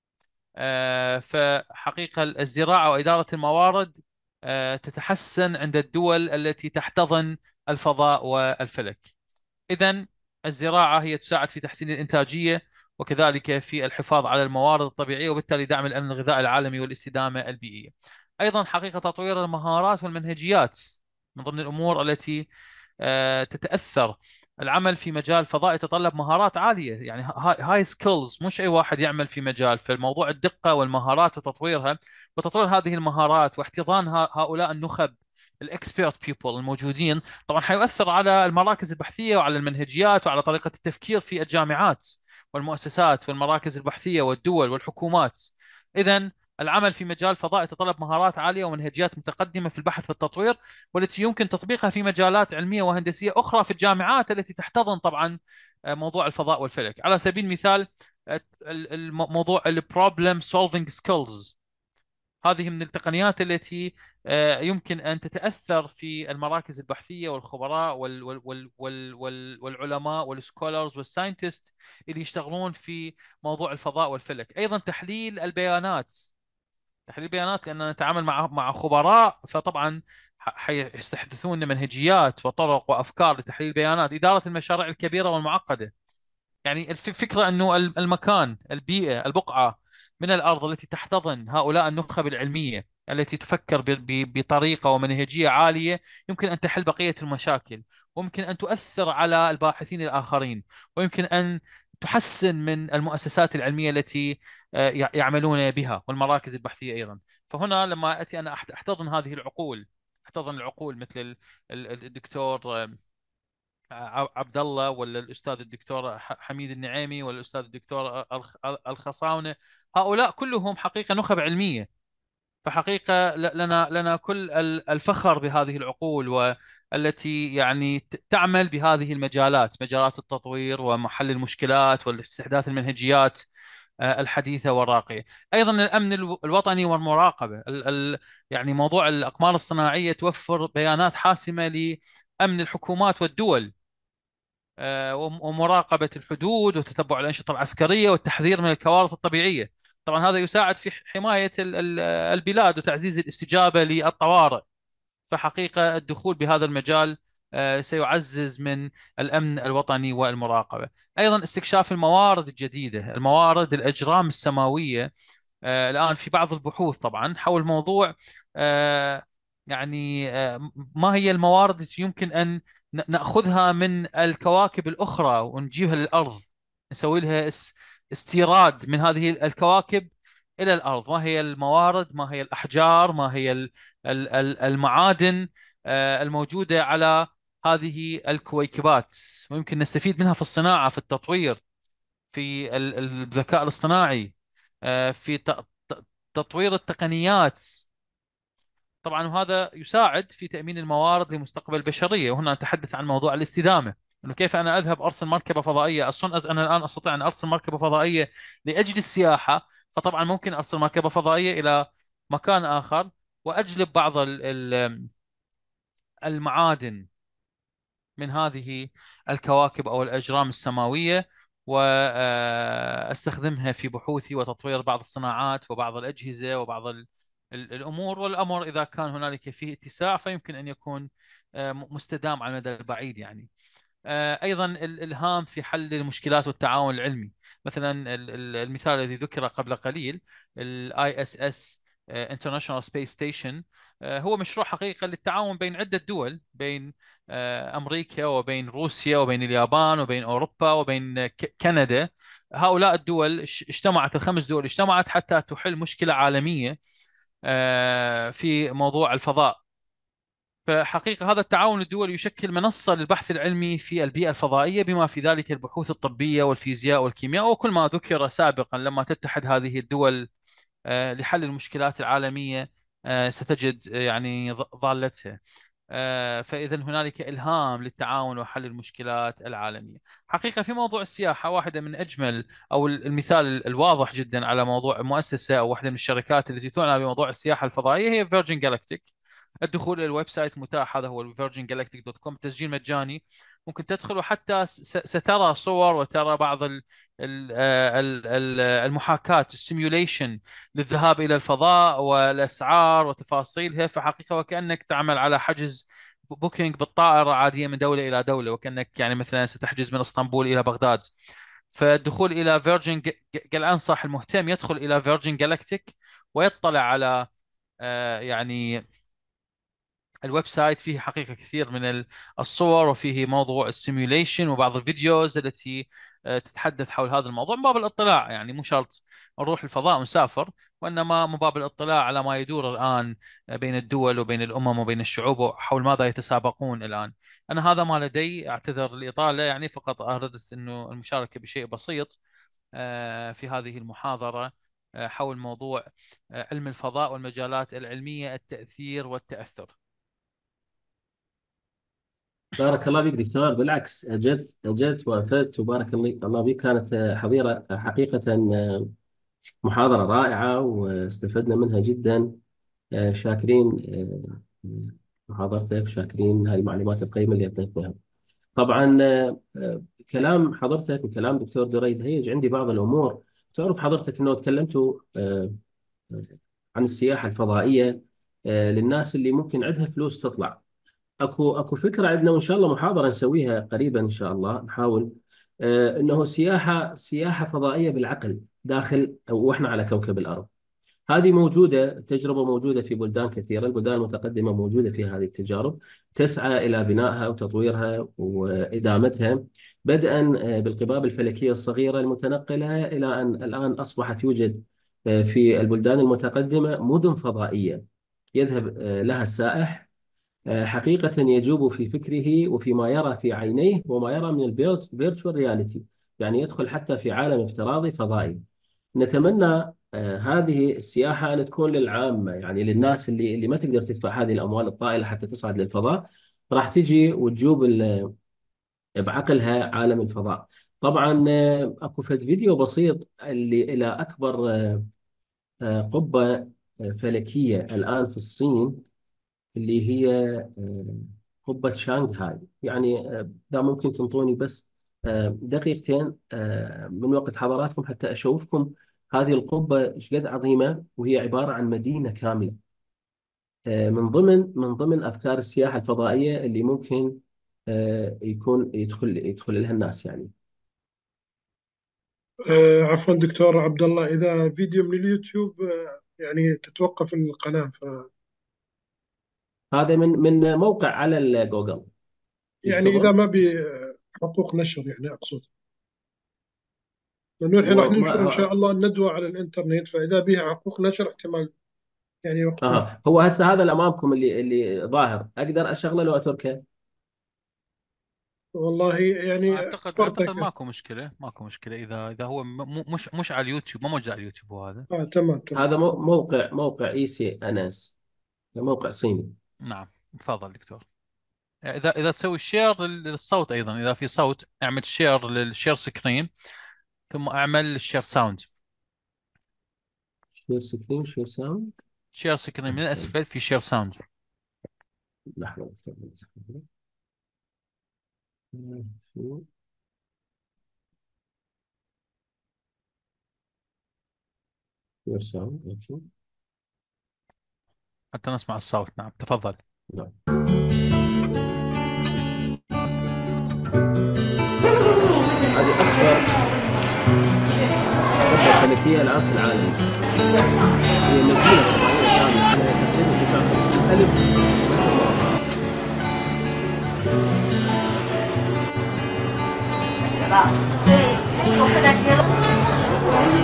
آه، فحقيقة الزراعة وإدارة الموارد آه، تتحسن عند الدول التي تحتضن الفضاء والفلك. إذن الزراعة هي تساعد في تحسين الإنتاجية، وكذلك في الحفاظ على الموارد الطبيعية، وبالتالي دعم الأمن الغذائي العالمي والاستدامة البيئية. أيضا حقيقة تطوير المهارات والمنهجيات من ضمن الأمور التي آه، تتأثر. العمل في مجال الفضاء يتطلب مهارات عالية، يعني هاي سكيلز، مش أي واحد يعمل في مجال. فالموضوع الدقة والمهارات وتطويرها، وتطوير هذه المهارات واحتضان هؤلاء النخب الاكسبيرت بيبل الموجودين، طبعا حيؤثر على المراكز البحثية وعلى المنهجيات وعلى طريقة التفكير في الجامعات والمؤسسات والمراكز البحثية والدول والحكومات. إذن العمل في مجال الفضاء يتطلب مهارات عالية ومنهجيات متقدمة في البحث والتطوير، والتي يمكن تطبيقها في مجالات علمية وهندسية أخرى في الجامعات التي تحتضن طبعا آه، موضوع الفضاء والفلك. على سبيل المثال آه، الموضوع البروبلم سولفينج سكيلز، هذه من التقنيات التي آه، يمكن أن تتأثر في المراكز البحثية والخبراء وال وال وال وال وال والعلماء والسكولرز والساينتست اللي يشتغلون في موضوع الفضاء والفلك. أيضا تحليل البيانات، تحليل البيانات لأننا نتعامل مع مع خبراء، فطبعا ح- حيستحدثون منهجيات وطرق وأفكار لتحليل البيانات. إدارة المشاريع الكبيرة والمعقدة، يعني الفكرة أنه المكان، البيئة، البقعة من الأرض التي تحتضن هؤلاء النخب العلمية التي تفكر ب- ب- بطريقة ومنهجية عالية، يمكن أن تحل بقية المشاكل، ويمكن أن تؤثر على الباحثين الآخرين، ويمكن أن تحسن من المؤسسات العلمية التي آه، يع- يعملون بها، والمراكز البحثية أيضا. فهنا لما أتي أنا أحت- أحتضن هذه العقول، أحتضن العقول مثل ال- ال- الدكتور ع- عبد الله، ولا الاستاذ الدكتور ح- حميد النعيمي، ولا الاستاذ الدكتور الخ- الخصاونة، هؤلاء كلهم حقيقة نخب علمية. فحقيقة ل- لنا لنا كل ال- الفخر بهذه العقول، والتي يعني ت- تعمل بهذه المجالات، مجالات التطوير ومحل المشكلات والاستحداث المنهجيات آه، الحديثة والراقية. أيضا الأمن الو- الوطني والمراقبة، ال- ال- يعني موضوع الأقمار الصناعية توفر بيانات حاسمة لأمن الحكومات والدول، آه، وم- ومراقبة الحدود وتتبع الأنشطة العسكرية والتحذير من الكوارث الطبيعية. طبعا هذا يساعد في حماية ال- ال- البلاد وتعزيز الاستجابة للطوارئ. فحقيقة الدخول بهذا المجال آه، سيعزز من الأمن الوطني والمراقبة. أيضا استكشاف الموارد الجديدة، الموارد الأجرام السماوية. آه، الآن في بعض البحوث طبعا حول موضوع آه، يعني آه، ما هي الموارد التي يمكن أن ن- نأخذها من الكواكب الأخرى ونجيبها للأرض، نسوي لها اس- استيراد من هذه الكواكب إلى الأرض. ما هي الموارد، ما هي الأحجار، ما هي ال- ال- ال- المعادن آه، الموجودة على هذه الكويكبات، ويمكن نستفيد منها في الصناعة، في التطوير، في ال- ال- الذكاء الاصطناعي، آه، في ت- ت- تطوير التقنيات طبعا. وهذا يساعد في تأمين الموارد لمستقبل البشرية. وهنا نتحدث عن موضوع الاستدامة، انه كيف انا اذهب ارسل مركبة فضائية. اصلا انا الان استطيع ان ارسل مركبة فضائية لاجل السياحة، فطبعا ممكن ارسل مركبة فضائية الى مكان اخر واجلب بعض ال- ال- المعادن من هذه الكواكب أو الأجرام السماوية، وأستخدمها في بحوثي وتطوير بعض الصناعات وبعض الأجهزة وبعض ال- ال- الأمور. والأمر إذا كان هنالك فيه اتساع فيمكن أن يكون آه، مستدام على المدى البعيد يعني. آه، ايضا الالهام في حل المشكلات والتعاون العلمي. مثلا ال- ال- المثال الذي ذكر قبل قليل، الاي اس اس International Space Station، آه، هو مشروع حقيقة للتعاون بين عدة دول، بين آه، امريكا وبين روسيا وبين اليابان وبين اوروبا وبين ك- كندا. هؤلاء الدول اش- اجتمعت، الخمس دول اجتمعت حتى تحل مشكلة عالمية آه، في موضوع الفضاء. فحقيقة هذا التعاون الدولي يشكل منصة للبحث العلمي في البيئة الفضائية، بما في ذلك البحوث الطبية والفيزياء والكيمياء وكل ما ذكر سابقا. لما تتحد هذه الدول آه، لحل المشكلات العالمية آه، ستجد آه، يعني ض- ضالتها. آه، فإذا هنالك إلهام للتعاون وحل المشكلات العالمية. حقيقة في موضوع السياحة، واحدة من أجمل أو المثال الواضح جدا على موضوع مؤسسة أو واحدة من الشركات التي تعنى بموضوع السياحة الفضائية هي فيرجن جالاكتيك. الدخول إلى الويب سايت متاح، هذا هو فيرجن جالاكتيك دوت كوم، تسجيل مجاني. ممكن تدخل، وحتى س- سترى صور وترى بعض ال- ال- آه، ال- ال- المحاكاة، السيميوليشن للذهاب إلى الفضاء والأسعار وتفاصيلها. فحقيقة وكأنك تعمل على حجز بوكينج بالطائرة عادية من دولة إلى دولة، وكأنك يعني مثلا ستحجز من اسطنبول إلى بغداد. فالدخول إلى فيرجن، قال أنصح المهتم يدخل إلى فيرجن جالاكتيك ويطلع على آه، يعني الويب سايت. فيه حقيقة كثير من ال- الصور، وفيه موضوع السيميوليشن وبعض الفيديوز التي آه، تتحدث حول هذا الموضوع، من باب الاطلاع. يعني مو شرط نروح الفضاء ونسافر، وإنما من باب الاطلاع على ما يدور الآن بين الدول وبين الأمم وبين الشعوب، حول ماذا يتسابقون الآن. أنا هذا ما لدي، أعتذر الإطالة، يعني فقط أردت أنه المشاركة بشيء بسيط آه، في هذه المحاضرة آه، حول موضوع آه، علم الفضاء والمجالات العلمية، التأثير والتأثر. بارك الله فيك دكتور، بالعكس أجدت أجدت وأفدت وبارك الله الله فيك. كانت آه، حضيرة حقيقة آه، محاضرة رائعة واستفدنا منها جدا. آه، شاكرين آه، محاضرتك، شاكرين هاي المعلومات القيمة اللي أعطيتناها. طبعا آه، آه، كلام حضرتك وكلام دكتور دريد هيج عندي بعض الأمور. تعرف حضرتك أنه تكلمتوا آه، آه، عن السياحة الفضائية آه، للناس اللي ممكن عندها فلوس تطلع. اكو اكو فكره عندنا، وان شاء الله محاضره نسويها قريبا ان شاء الله، نحاول آه انه سياحه سياحه فضائيه بالعقل داخل واحنا على كوكب الارض. هذه موجوده، التجربه موجوده في بلدان كثيره، البلدان المتقدمه موجوده في هذه التجارب، تسعى الى بنائها وتطويرها وادامتها، بدءا آه، بالقباب الفلكيه الصغيره المتنقله الى ان الان اصبحت يوجد آه، في البلدان المتقدمه مدن فضائيه يذهب آه، لها السائح آه، حقيقة يجوب في فكره وفي ما يرى في عينيه وما يرى من الفيرتشوال رياليتي، يعني يدخل حتى في عالم افتراضي فضائي. نتمنى آه، هذه السياحة أن تكون للعامة، يعني للناس اللي اللي ما تقدر تدفع هذه الأموال الطائلة حتى تصعد للفضاء، راح تجي وتجوب ال- بعقلها عالم الفضاء. طبعا آه، اكو فد فيديو بسيط اللي الى اكبر آه، آه، قبة آه، فلكية الآن في الصين، اللي هي آه، قبة شانغهاي. يعني آه، إذا ممكن تنطوني بس آه، دقيقتين آه، من وقت حضراتكم حتى أشوفكم هذه القبة إيش قد عظيمة، وهي عبارة عن مدينة كاملة آه، من ضمن من ضمن أفكار السياحة الفضائية اللي ممكن آه، يكون يدخل يدخل لها الناس يعني. آه، عفوا دكتور عبد الله، إذا فيديو من اليوتيوب آه، يعني تتوقف القناة، ف هذا من من موقع على الجوجل يعني إذا يشتغل. ما بحقوق نشر يعني أقصد، لأنه الحين راح هو ننشر إن ما شاء الله الندوة على الإنترنت، فإذا بها حقوق نشر احتمال يعني يوقفون. اها هو هسه هذا اللي امامكم اللي اللي ظاهر، اقدر اشغله لو اتركه. والله يعني اعتقد اعتقد فرصك. ماكو مشكله، ماكو مشكله اذا اذا هو م- م- مش مش على اليوتيوب، ما موجود على اليوتيوب هو هذا. آه تمام تمام. هذا مو- موقع موقع اي سي انس، موقع صيني. نعم، تفضل دكتور. اذا اذا تسوي شير للصوت ايضا، اذا في صوت اعمل شير للشير سكرين، ثم اعمل شير ساوند. شير سكرين، شير ساوند. شير سكرين من هسه اسفل في شير ساوند. لحظة. شير ساوند اوكي. حتى نسمع الصوت. نعم تفضل. نعم. هذه اكبر قبة فلكية الان في العالم. هي مدينة فضائية كاملة عليها تقريبا تسعة وخمسين ألف متر مربع. 是吧？所以我现在接了。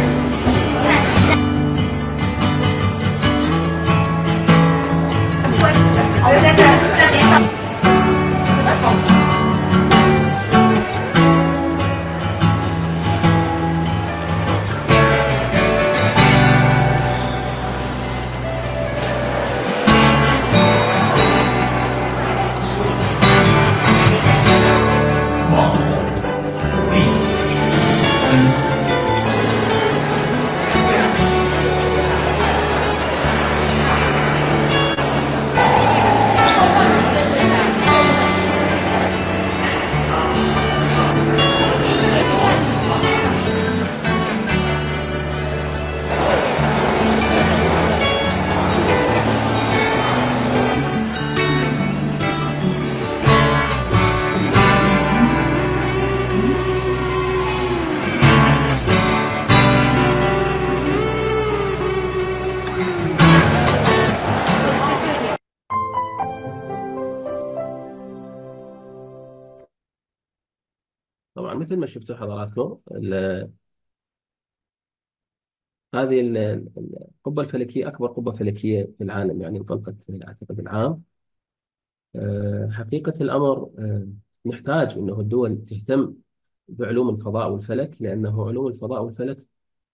我在这这边上。 مثل ما شفتوا حضراتكم ال- هذه ال- ال- القبة الفلكية أكبر قبة فلكية في العالم، يعني انطلقت أعتقد العام. آه، حقيقة الأمر آه، نحتاج أنه الدول تهتم بعلوم الفضاء والفلك، لأنه علوم الفضاء والفلك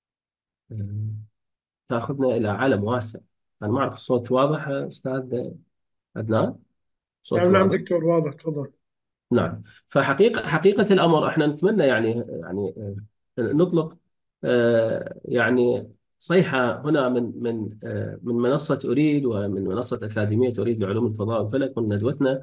آه، تأخذنا إلى عالم واسع. أنا ما أعرف الصوت واضح أستاذ عدنان؟ صوتي نعم نعم واضح؟ دكتور، واضح، تفضل. نعم. فحقيقة حقيقة الأمر احنا نتمنى يعني يعني آه، نطلق آه، يعني صيحة هنا من من آه، من منصة أريد ومن منصة أكاديمية أريد لعلوم الفضاء والفلك من ندوتنا،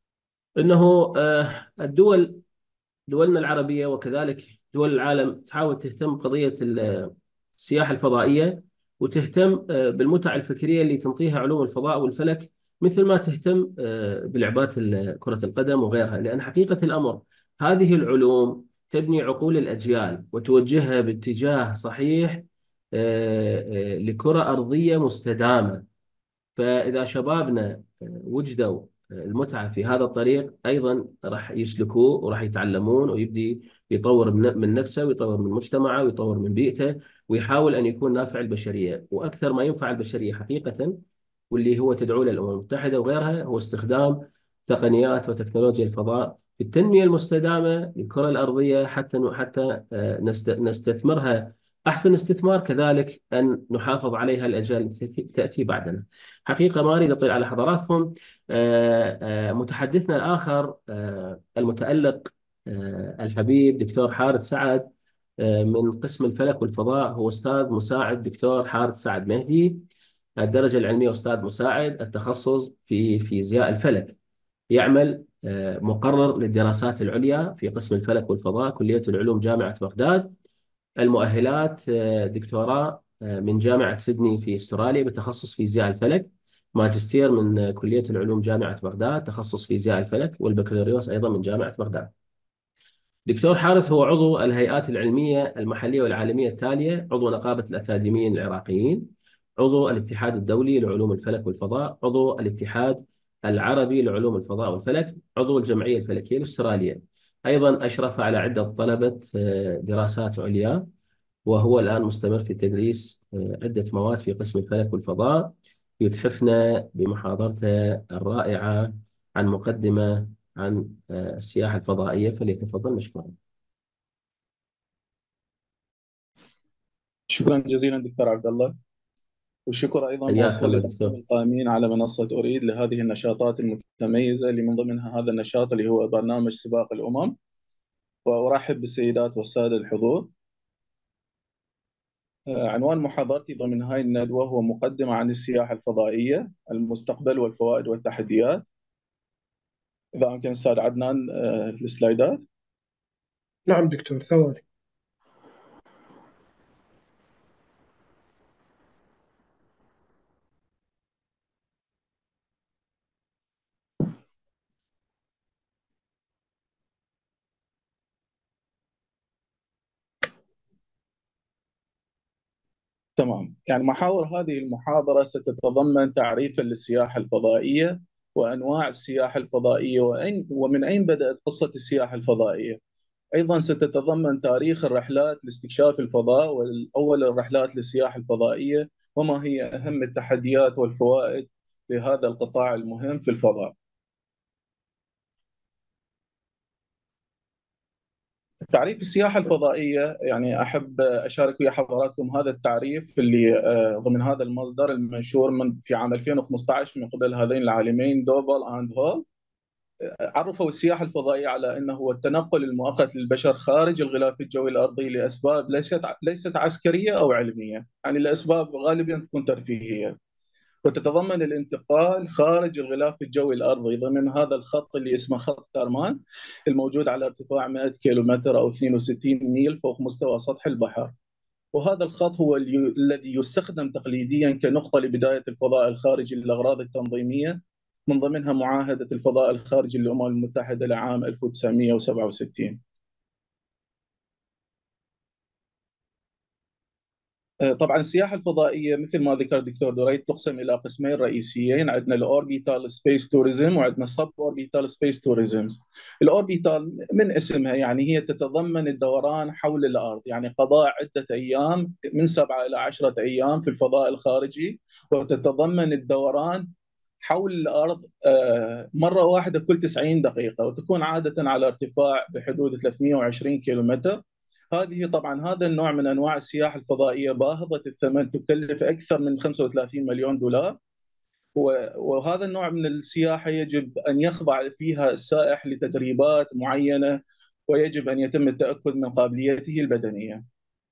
أنه آه، الدول دولنا العربية وكذلك دول العالم تحاول تهتم بقضية ال- السياحة الفضائية، وتهتم آه، بالمتع الفكرية اللي تنطيها علوم الفضاء والفلك، مثل ما تهتم آه، بلعبات ال- كرة القدم وغيرها. لأن حقيقة الأمر هذه العلوم تبني عقول الأجيال وتوجهها باتجاه صحيح آه، آه، لكرة أرضية مستدامة. فإذا شبابنا وجدوا المتعة في هذا الطريق، أيضا راح يسلكوه وراح يتعلمون، ويبدي يطور من من نفسه ويطور من مجتمعه ويطور من بيئته، ويحاول أن يكون نافع البشرية. وأكثر ما ينفع البشرية حقيقة، واللي هو تدعو له الأمم المتحدة وغيرها، هو استخدام تقنيات وتكنولوجيا الفضاء في التنمية المستدامة للكرة الأرضية، حتى حتى آه، نست- نستثمرها أحسن استثمار، كذلك أن نحافظ عليها الأجيال التي تأتي بعدنا. حقيقة ما أريد أطيل على حضراتكم. آه، آه، متحدثنا الآخر آه، المتألق آه، الحبيب دكتور حارث سعد آه، من قسم الفلك والفضاء، هو أستاذ مساعد دكتور حارث سعد مهدي، الدرجة العلمية أستاذ مساعد، التخصص في فيزياء الفلك. يعمل آه، مقرر للدراسات العليا في قسم الفلك والفضاء، كلية العلوم جامعة بغداد. المؤهلات آه، دكتوراه آه، من جامعة سيدني في استراليا بتخصص فيزياء الفلك، ماجستير من آه، كلية العلوم جامعة بغداد تخصص فيزياء الفلك، والبكالوريوس أيضا من جامعة بغداد. دكتور حارث هو عضو الهيئات العلمية المحلية والعالمية التالية: عضو نقابة الأكاديميين العراقيين، عضو الاتحاد الدولي لعلوم الفلك والفضاء، عضو الاتحاد العربي لعلوم الفضاء والفلك، عضو الجمعية الفلكية الأسترالية. أيضا أشرف على عدة طلبة آه، دراسات عليا، وهو الآن مستمر في تدريس آه، عدة مواد في قسم الفلك والفضاء. يتحفنا بمحاضرته الرائعة عن مقدمة عن آه، السياحة الفضائية، فليتفضل مشكورا. شكرا جزيلا دكتور عبد الله، والشكر ايضا حياك موصول الله للاخوان دكتور. القائمين على منصه اريد لهذه النشاطات المتميزه اللي من ضمنها هذا النشاط اللي هو برنامج سباق الامم. وارحب بالسيدات والساده الحضور. آه، عنوان محاضرتي ضمن هاي الندوه هو مقدمه عن السياحه الفضائيه، المستقبل والفوائد والتحديات. اذا امكن استاذ عدنان آه، السلايدات. نعم دكتور، ثواني. تمام، يعني محاور هذه المحاضره ستتضمن تعريفا للسياحه الفضائيه وانواع السياحه الفضائيه وأين ومن اين بدات قصه السياحه الفضائيه. أيضا ستتضمن تاريخ الرحلات لاستكشاف الفضاء والأول الرحلات للسياحة الفضائية، وما هي أهم التحديات والفوائد لهذا القطاع المهم في الفضاء. تعريف السياحة الفضائية، يعني أحب أشارك ويا حضراتكم هذا التعريف اللي آه، ضمن هذا المصدر المنشور من في عام ألفين وخمسة عشر من قبل هذين العالمين دوفال أند هول. عرفوا السياحة الفضائية على أنه هو التنقل المؤقت للبشر خارج الغلاف الجوي الأرضي لأسباب ليست ليست عسكرية أو علمية، يعني لأسباب غالبا تكون ترفيهية، وتتضمن الانتقال خارج الغلاف الجوي الأرضي ضمن هذا الخط اللي اسمه خط كارمان، الموجود على ارتفاع مئة كيلومتر أو اثنين وستين ميل فوق مستوى سطح البحر. وهذا الخط هو الذي يستخدم تقليديا كنقطة لبداية الفضاء الخارجي للأغراض التنظيمية، من ضمنها معاهدة الفضاء الخارجي للأمم المتحدة لعام ألف وتسعمئة وسبعة وستين. طبعا السياحه الفضائيه مثل ما ذكر الدكتور دريد تقسم الى قسمين رئيسيين، عندنا الاوربيتال سبيس توريزم وعندنا السب اوربيتال سبيس توريزم. الاوربيتال من اسمها يعني هي تتضمن الدوران حول الارض، يعني قضاء عده ايام من سبعه الى عشره ايام في الفضاء الخارجي، وتتضمن الدوران حول الارض مره واحده كل تسعين دقيقه، وتكون عاده على ارتفاع بحدود ثلاثمئة وعشرين كيلومتر. هذه طبعا هذا النوع من انواع السياحه الفضائيه باهظه الثمن، تكلف اكثر من خمسة وثلاثين مليون دولار، وهذا النوع من السياحه يجب ان يخضع فيها السائح لتدريبات معينه، ويجب ان يتم التاكد من قابليته البدنيه.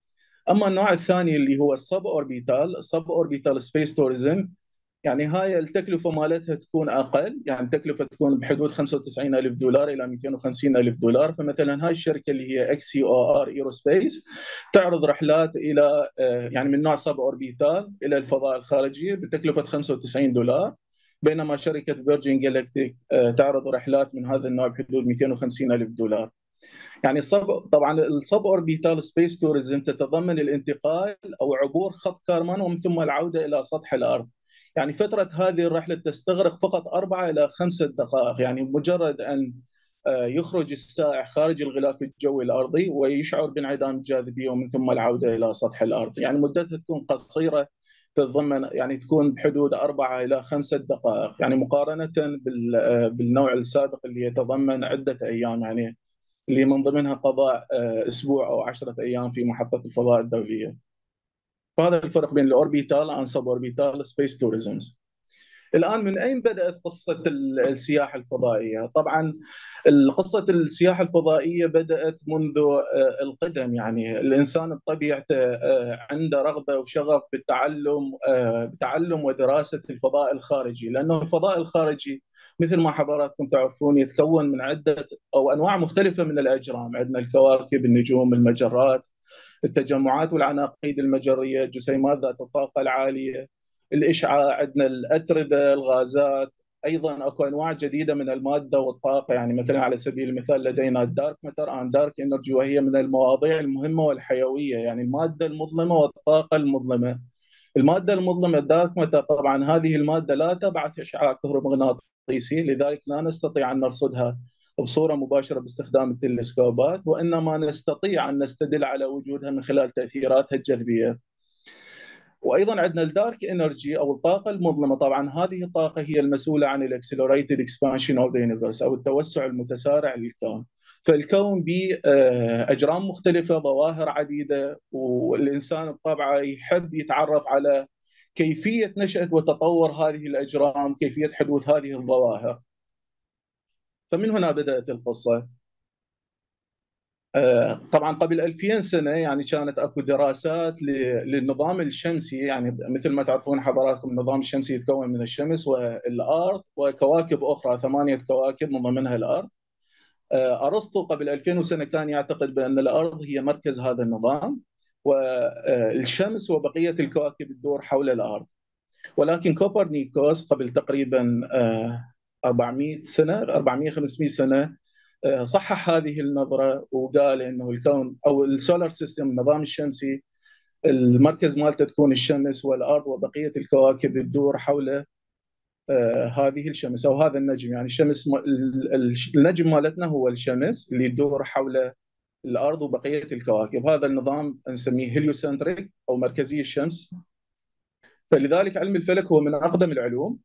اما النوع الثاني اللي هو السب اوربيتال، السب اوربيتال سبيس توريزم، يعني هاي التكلفة مالتها تكون أقل، يعني التكلفة تكون بحدود خمسة وتسعين ألف دولار إلى مئتين وخمسين ألف دولار. فمثلا هاي الشركة اللي هي اكس سي او ار ايروسبيس تعرض رحلات إلى يعني من نوع سب أوربيتال إلى الفضاء الخارجي بتكلفة خمسة وتسعين دولار، بينما شركة فيرجن جالكتيك تعرض رحلات من هذا النوع بحدود مئتين وخمسين ألف دولار. يعني الصب طبعا السب اوربيتال سبيس توريزم تتضمن الانتقال او عبور خط كارمان ومن ثم العوده الى سطح الارض. يعني فتره هذه الرحله تستغرق فقط اربعه الى خمسه دقائق، يعني مجرد ان يخرج السائح خارج الغلاف الجوي الارضي ويشعر بانعدام الجاذبيه ومن ثم العوده الى سطح الارض، يعني مدتها تكون قصيره، تتضمن يعني تكون بحدود اربعه الى خمسه دقائق، يعني مقارنه بالنوع السابق اللي يتضمن عده ايام، يعني اللي من ضمنها قضاء اسبوع او عشرة ايام في محطه الفضاء الدوليه. فهذا الفرق بين الاوربيتال and سب اوربيتال سبيس توريزمز. الان من اين بدات قصه السياحه الفضائيه؟ طبعا قصه السياحه الفضائيه بدات منذ القدم، يعني الانسان بطبيعته عنده رغبه وشغف بالتعلم بتعلم ودراسه الفضاء الخارجي، لانه الفضاء الخارجي مثل ما حضراتكم تعرفون يتكون من عده او انواع مختلفه من الاجرام، عندنا الكواكب، النجوم، المجرات، التجمعات والعناقيد المجريه، جسيمات ذات الطاقه العاليه، الاشعاع، عندنا الاتربه، الغازات، ايضا اكو انواع جديده من الماده والطاقه، يعني مثلا على سبيل المثال لدينا الدارك ماتر اند دارك انرجي، وهي من المواضيع المهمه والحيويه، يعني الماده المظلمه والطاقه المظلمه. الماده المظلمه الدارك ماتر طبعا هذه الماده لا تبعث اشعاع كهرومغناطيسي، لذلك لا نستطيع ان نرصدها بصوره مباشره باستخدام التلسكوبات، وانما نستطيع ان نستدل على وجودها من خلال تاثيراتها الجاذبيه. وايضا عندنا الدارك انرجي او الطاقه المظلمه، طبعا هذه الطاقه هي المسؤوله عن الاكسلريتد اكسبانشن اوف ذا يونيفرس او التوسع المتسارع للكون. فالكون باجرام مختلفه، ظواهر عديده، والانسان بطبعه يحب يتعرف على كيفيه نشاه وتطور هذه الاجرام، كيفيه حدوث هذه الظواهر. فمن هنا بدات القصه. طبعا قبل ألفين سنه يعني كانت اكو دراسات للنظام الشمسي، يعني مثل ما تعرفون حضراتكم النظام الشمسي يتكون من الشمس والارض وكواكب اخرى، ثمانيه كواكب من ضمنها الارض. ارسطو قبل ألفين سنه كان يعتقد بان الارض هي مركز هذا النظام، والشمس وبقيه الكواكب تدور حول الارض. ولكن كوبرنيكوس قبل تقريبا أربعمئة سنه أربعمئة خمسمئة سنه صحح هذه النظرة وقال انه الكون او السولار سيستم النظام الشمسي المركز مالته تكون الشمس، والارض وبقيه الكواكب تدور حول هذه الشمس او هذا النجم. يعني الشمس النجم مالتنا هو الشمس اللي تدور حول الارض وبقيه الكواكب. هذا النظام نسميه هيليوسنتريك او مركزي الشمس. فلذلك علم الفلك هو من اقدم العلوم.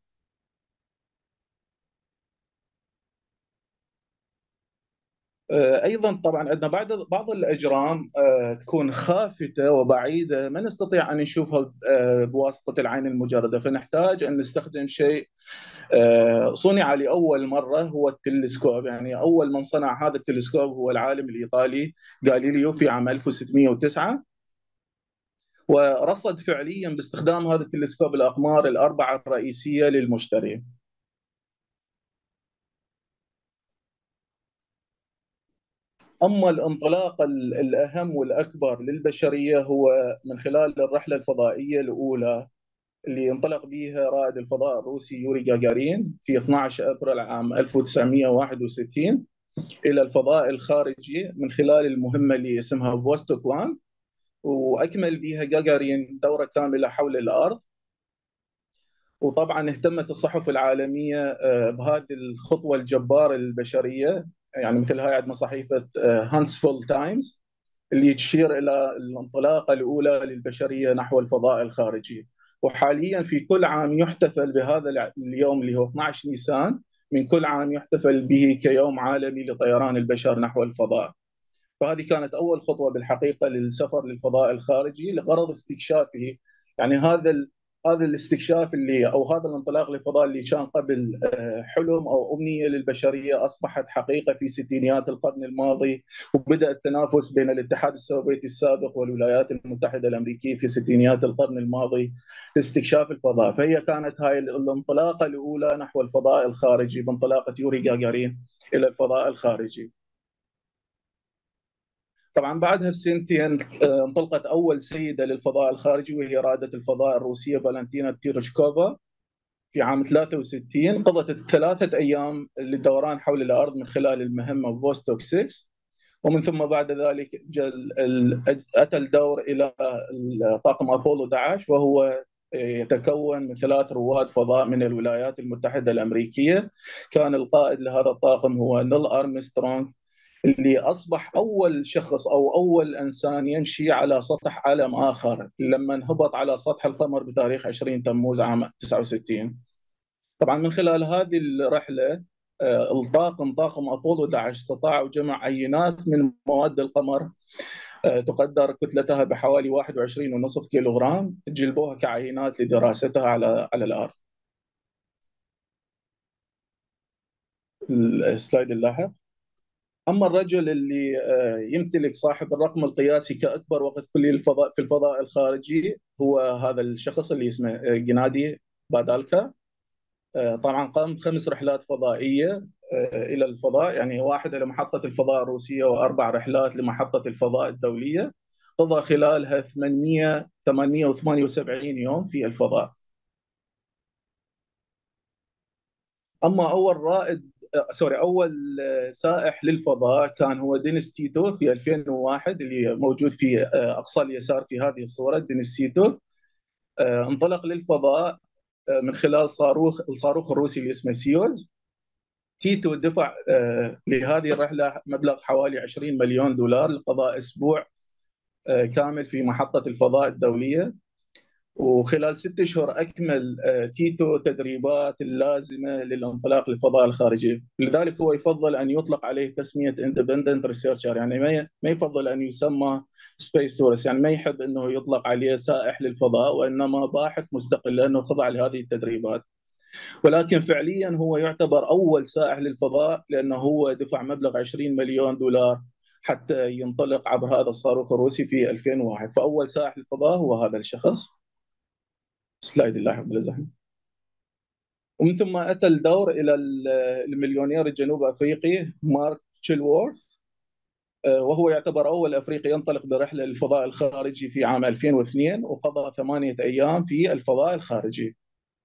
ايضا طبعا عندنا بعض بعض الاجرام تكون خافته وبعيده ما نستطيع ان نشوفها بواسطه العين المجرده، فنحتاج ان نستخدم شيء صنع لاول مره هو التلسكوب. يعني اول من صنع هذا التلسكوب هو العالم الايطالي غاليليو في عام ألف وستمئة وتسعة، ورصد فعليا باستخدام هذا التلسكوب الاقمار الاربعه الرئيسيه للمشتري. أما الانطلاق الأهم والأكبر للبشرية هو من خلال الرحلة الفضائية الأولى اللي انطلق بها رائد الفضاء الروسي يوري غاغارين في اثني عشر أبريل عام ألف وتسعمئة وواحد وستين إلى الفضاء الخارجي من خلال المهمة اللي اسمها فوستوك واحد. وأكمل بها جاجارين دورة كاملة حول الأرض. وطبعا اهتمت الصحف العالمية آه، بهذه الخطوة الجبارة للبشرية، يعني مثل هاي عندنا صحيفة هانسفول تايمز اللي تشير إلى الانطلاقة الأولى للبشرية نحو الفضاء الخارجي. وحاليا في كل عام يحتفل بهذا اليوم اللي هو اثني عشر نيسان، من كل عام يحتفل به كيوم عالمي لطيران البشر نحو الفضاء. فهذه كانت أول خطوة بالحقيقة للسفر للفضاء الخارجي لغرض استكشافه. يعني هذا ال... هذا الاستكشاف اللي او هذا الانطلاق للفضاء اللي كان قبل آه، حلم او امنيه للبشريه اصبحت حقيقه في ستينيات القرن الماضي. وبدا التنافس بين الاتحاد السوفيتي السابق والولايات المتحده الامريكيه في ستينيات القرن الماضي لاستكشاف الفضاء. فهي كانت هاي الانطلاقه الاولى نحو الفضاء الخارجي بانطلاقه يوري جاجارين الى الفضاء الخارجي. طبعا بعدها بسنتين آه، انطلقت اول سيده للفضاء الخارجي، وهي رائده الفضاء الروسيه فالنتينا تيروشكوفا في عام ثلاثة وستين. قضت ثلاثه ايام للدوران حول الارض من خلال المهمه فوستوك ستة. ومن ثم بعد ذلك اتى الدور الى طاقم ابولو احد عشر، وهو يتكون من ثلاث رواد فضاء من الولايات المتحده الامريكيه. كان القائد لهذا الطاقم هو نيل ارمسترونغ، اللي أصبح أول شخص أو أول إنسان يمشي على سطح عالم آخر لما هبط على سطح القمر بتاريخ عشرين تموز عام تسعة وستين. طبعا من خلال هذه الرحلة آه، الطاقم طاقم أبولو احد عشر استطاعوا جمع عينات من مواد القمر آه، تقدر كتلتها بحوالي واحد وعشرين فاصلة خمسة كيلوغرام، جلبوها كعينات لدراستها على على الأرض. السلايد اللاحق. أما الرجل اللي آه، يمتلك صاحب الرقم القياسي كأكبر وقت كلي الفضاء في الفضاء الخارجي هو هذا الشخص اللي اسمه آه، جنادي بادالكا. آه، طبعا قام بخمس رحلات فضائية آه، إلى الفضاء، يعني واحدة لمحطة الفضاء الروسية وأربع رحلات لمحطة الفضاء الدولية. قضى خلالها ثمانمئة ثمانمئة وثمانية وسبعين يوم في الفضاء. اما اول رائد آه، سوري اول آه، سائح للفضاء كان هو دينيس تيتو في ألفين وواحد، اللي موجود في آه، اقصى اليسار في هذه الصوره. دينيس تيتو آه، انطلق للفضاء آه، من خلال صاروخ الصاروخ الروسي اللي اسمه سيوز. تيتو دفع آه، لهذه الرحله مبلغ حوالي عشرين مليون دولار لقضاء اسبوع آه، كامل في محطه الفضاء الدوليه. وخلال ست اشهر اكمل آه، تيتو تدريبات اللازمه للانطلاق للفضاء الخارجي. لذلك هو يفضل ان يطلق عليه تسميه اندبندنت ريسيرشر، يعني ما ما يفضل ان يسمى سبيس تورست، يعني ما يحب انه يطلق عليه سائح للفضاء، وانما باحث مستقل لانه خضع لهذه التدريبات. ولكن فعليا هو يعتبر اول سائح للفضاء لانه هو دفع مبلغ عشرين مليون دولار حتى ينطلق عبر هذا الصاروخ الروسي في ألفين وواحد. فاول سائح للفضاء هو هذا الشخص. سلايد اللاحق بلا زحمه. ومن ثم اتى الدور الى المليونير الجنوب افريقي مارك تشيلوورث، وهو يعتبر اول افريقي ينطلق برحله للفضاء الخارجي في عام ألفين واثنين، وقضى ثمانيه ايام في الفضاء الخارجي.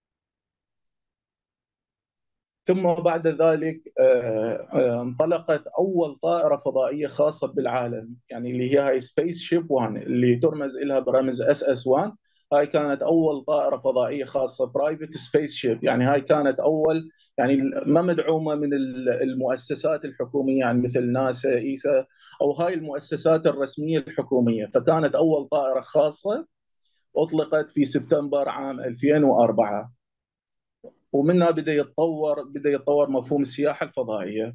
ثم بعد ذلك انطلقت اول طائره فضائيه خاصه بالعالم، يعني اللي هي هاي سبيس شيب واحد اللي ترمز لها برمز اس اس واحد. هاي كانت اول طائره فضائيه خاصه برايفت سبيس شيب، يعني هاي كانت اول، يعني ما مدعومه من المؤسسات الحكوميه، يعني مثل ناسا ايسا او هاي المؤسسات الرسميه الحكوميه. فكانت اول طائره خاصه اطلقت في سبتمبر عام ألفين وأربعة. ومنها بدا يتطور بدا يتطور مفهوم السياحه الفضائيه.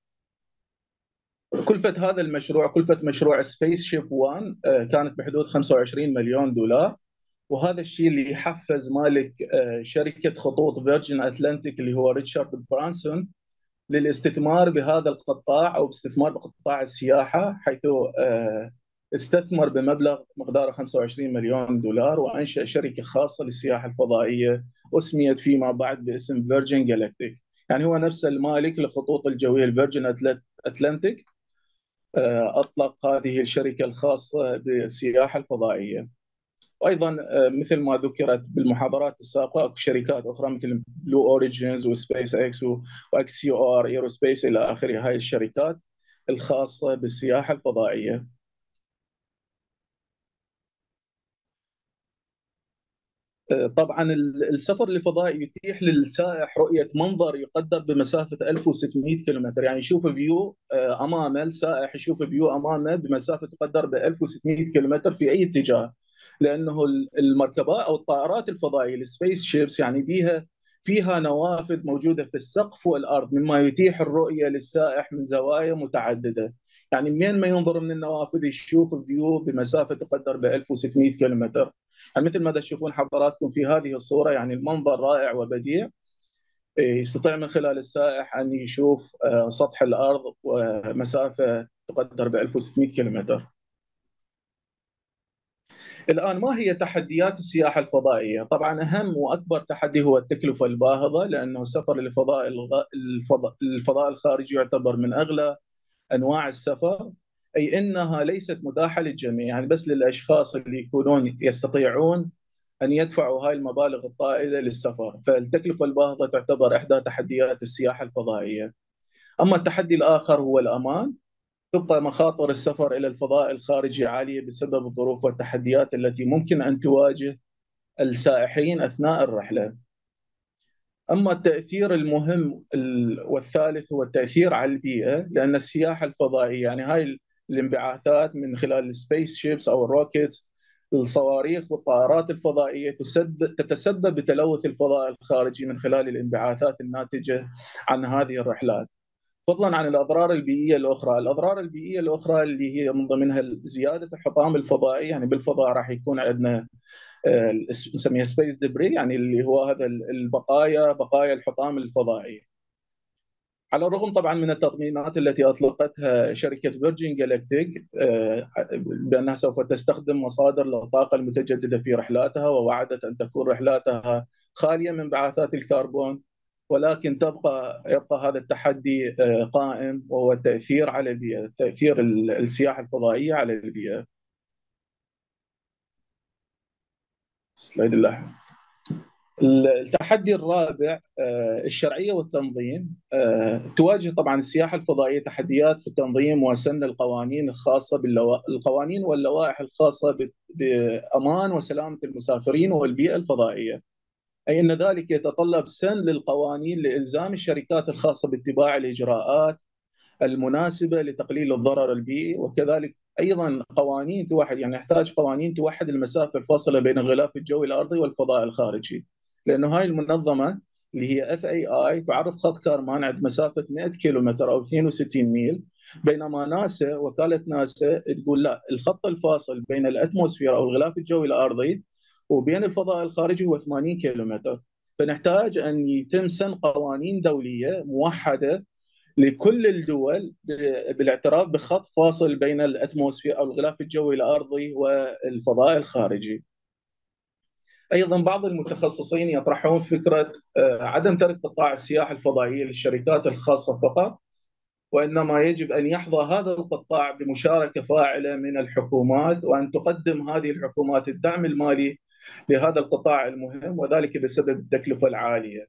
كلفة هذا المشروع كلفة مشروع سبيس شيب واحد كانت بحدود خمسة وعشرين مليون دولار. وهذا الشيء اللي حفز مالك شركة خطوط فيرجن أتلانتيك اللي هو ريتشارد برانسون للاستثمار بهذا القطاع أو باستثمار بقطاع السياحة، حيث استثمر بمبلغ مقداره خمسة وعشرين مليون دولار وأنشأ شركة خاصة للسياحة الفضائية أسميت فيما بعد باسم فيرجن جالاكتيك. يعني هو نفس المالك لخطوط الجوية الفيرجن أتلانتيك أطلق هذه الشركة الخاصة بالسياحة الفضائية. وايضا مثل ما ذكرت بالمحاضرات السابقه شركات اخرى مثل بلو اوريجينز وسبيس اكس واكسيو ار ايروسبيس الى اخره، هاي الشركات الخاصه بالسياحه الفضائيه. طبعا السفر للفضاء يتيح للسائح رؤية منظر يقدر بمسافة ألف وستمئة كيلومتر، يعني يشوف فيو أمامه، السائح يشوف فيو أمامه بمسافة تقدر ب ألف وستمئة كيلومتر في أي اتجاه. لأنه المركبات أو الطائرات الفضائية السبيس شيبس يعني بيها فيها نوافذ موجودة في السقف والأرض، مما يتيح الرؤية للسائح من زوايا متعددة. يعني منين ما ينظر من النوافذ يشوف فيو بمسافة تقدر ب ألف وستمئة كيلومتر. يعني مثل ما تشوفون حضراتكم في هذه الصورة، يعني المنظر رائع وبديع. يستطيع من خلال السائح أن يشوف سطح الأرض ومسافة تقدر ب ألف وستمئة كيلومتر. الآن ما هي تحديات السياحة الفضائية؟ طبعا أهم وأكبر تحدي هو التكلفة الباهظة، لأنه السفر للفضاء الفضاء, الفضاء الخارجي يعتبر من أغلى أنواع السفر، أي أنها ليست متاحة للجميع، يعني بس للأشخاص اللي يكونون يستطيعون أن يدفعوا هاي المبالغ الطائلة للسفر. فالتكلفة الباهظة تعتبر إحدى تحديات السياحة الفضائية. أما التحدي الآخر هو الأمان. تبقى مخاطر السفر إلى الفضاء الخارجي عالية بسبب الظروف والتحديات التي ممكن أن تواجه السائحين أثناء الرحلة. أما التأثير المهم والثالث هو التأثير على البيئة، لأن السياحة الفضائية يعني هاي الانبعاثات من خلال السبيس شيبس أو الروكيتس، الصواريخ والطائرات الفضائية تسبب تتسبب بتلوث الفضاء الخارجي من خلال الانبعاثات الناتجة عن هذه الرحلات. فضلا عن الأضرار البيئية الأخرى، الأضرار البيئية الأخرى اللي هي من ضمنها زيادة الحطام الفضائي، يعني بالفضاء راح يكون عندنا نسميها سبيس دبري، يعني اللي هو هذا البقايا بقايا الحطام الفضائي. على الرغم طبعا من التطمينات التي اطلقتها شركه فيرجين جالكتيك بانها سوف تستخدم مصادر للطاقه المتجدده في رحلاتها، ووعدت ان تكون رحلاتها خاليه من انبعاثات الكربون، ولكن تبقى يبقى هذا التحدي قائم، وهو التاثير على البيئه، تاثير السياحه الفضائيه على البيئه. سلايد الله. التحدي الرابع الشرعية والتنظيم. تواجه طبعا السياحة الفضائية تحديات في التنظيم وسن القوانين الخاصة بالقوانين واللوائح الخاصة بأمان وسلامة المسافرين والبيئة الفضائية، أي أن ذلك يتطلب سن للقوانين لإلزام الشركات الخاصة باتباع الإجراءات المناسبة لتقليل الضرر البيئي، وكذلك أيضا قوانين توحد، يعني يحتاج قوانين توحد المسافة الفاصلة بين الغلاف الجوي الأرضي والفضاء الخارجي، لأنه هاي المنظمة اللي هي اف اي اي تعرف خط كارمان عند مسافة مئة كيلومتر أو اثنين وستين ميل، بينما ناسا وكالة ناسا تقول لا، الخط الفاصل بين الأتموسفير أو الغلاف الجوي الأرضي وبين الفضاء الخارجي هو ثمانين كيلومتر. فنحتاج أن يتم سن قوانين دولية موحدة لكل الدول بالاعتراف بخط فاصل بين الاتموسفير او الغلاف الجوي الارضي والفضاء الخارجي. ايضا بعض المتخصصين يطرحون فكره عدم ترك قطاع السياحه الفضائيه للشركات الخاصه فقط، وانما يجب ان يحظى هذا القطاع بمشاركه فاعله من الحكومات، وان تقدم هذه الحكومات الدعم المالي لهذا القطاع المهم، وذلك بسبب التكلفه العاليه.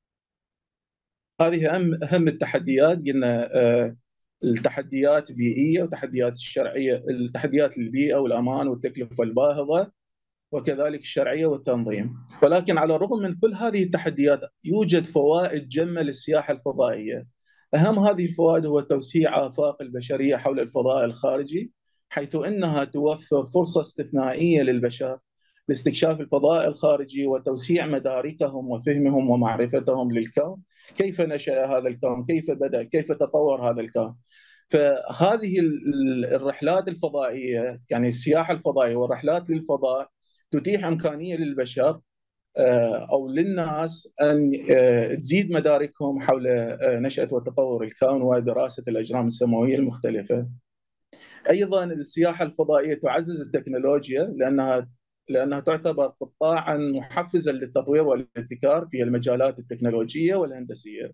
هذه أهم أهم التحديات. قلنا التحديات بيئية وتحديات الشرعية، التحديات للبيئة والأمان والتكلفة الباهظة، وكذلك الشرعية والتنظيم. ولكن على الرغم من كل هذه التحديات يوجد فوائد جمة للسياحة الفضائية. أهم هذه الفوائد هو توسيع آفاق البشرية حول الفضاء الخارجي، حيث أنها توفر فرصة استثنائية للبشر لاستكشاف الفضاء الخارجي وتوسيع مداركهم وفهمهم ومعرفتهم للكون، كيف نشأ هذا الكون، كيف بدأ، كيف تطور هذا الكون. فهذه الرحلات الفضائية، يعني السياحة الفضائية والرحلات للفضاء، تتيح إمكانية للبشر أو للناس أن تزيد مداركهم حول نشأة وتطور الكون ودراسة الأجرام السماوية المختلفة. أيضا السياحة الفضائية تعزز التكنولوجيا، لأنها لأنها تعتبر قطاعا محفزا للتطوير والابتكار في المجالات التكنولوجية والهندسية.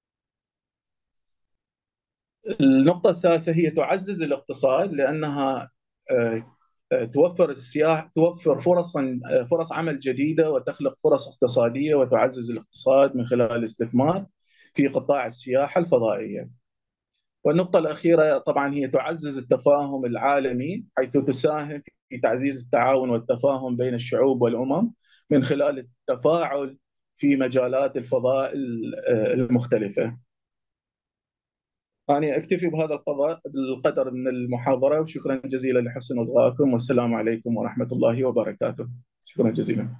النقطة الثالثة هي تعزز الاقتصاد، لأنها توفر السياحة توفر فرص فرص عمل جديدة وتخلق فرص اقتصادية وتعزز الاقتصاد من خلال الاستثمار في قطاع السياحة الفضائية. والنقطة الأخيرة طبعا هي تعزز التفاهم العالمي، حيث تساهم في تعزيز التعاون والتفاهم بين الشعوب والأمم، من خلال التفاعل في مجالات الفضاء المختلفة. أنا أكتفي بهذا القضاء القدر من المحاضرة، وشكرا جزيلا لحسن إصغائكم، والسلام عليكم ورحمة الله وبركاته. شكرا جزيلا.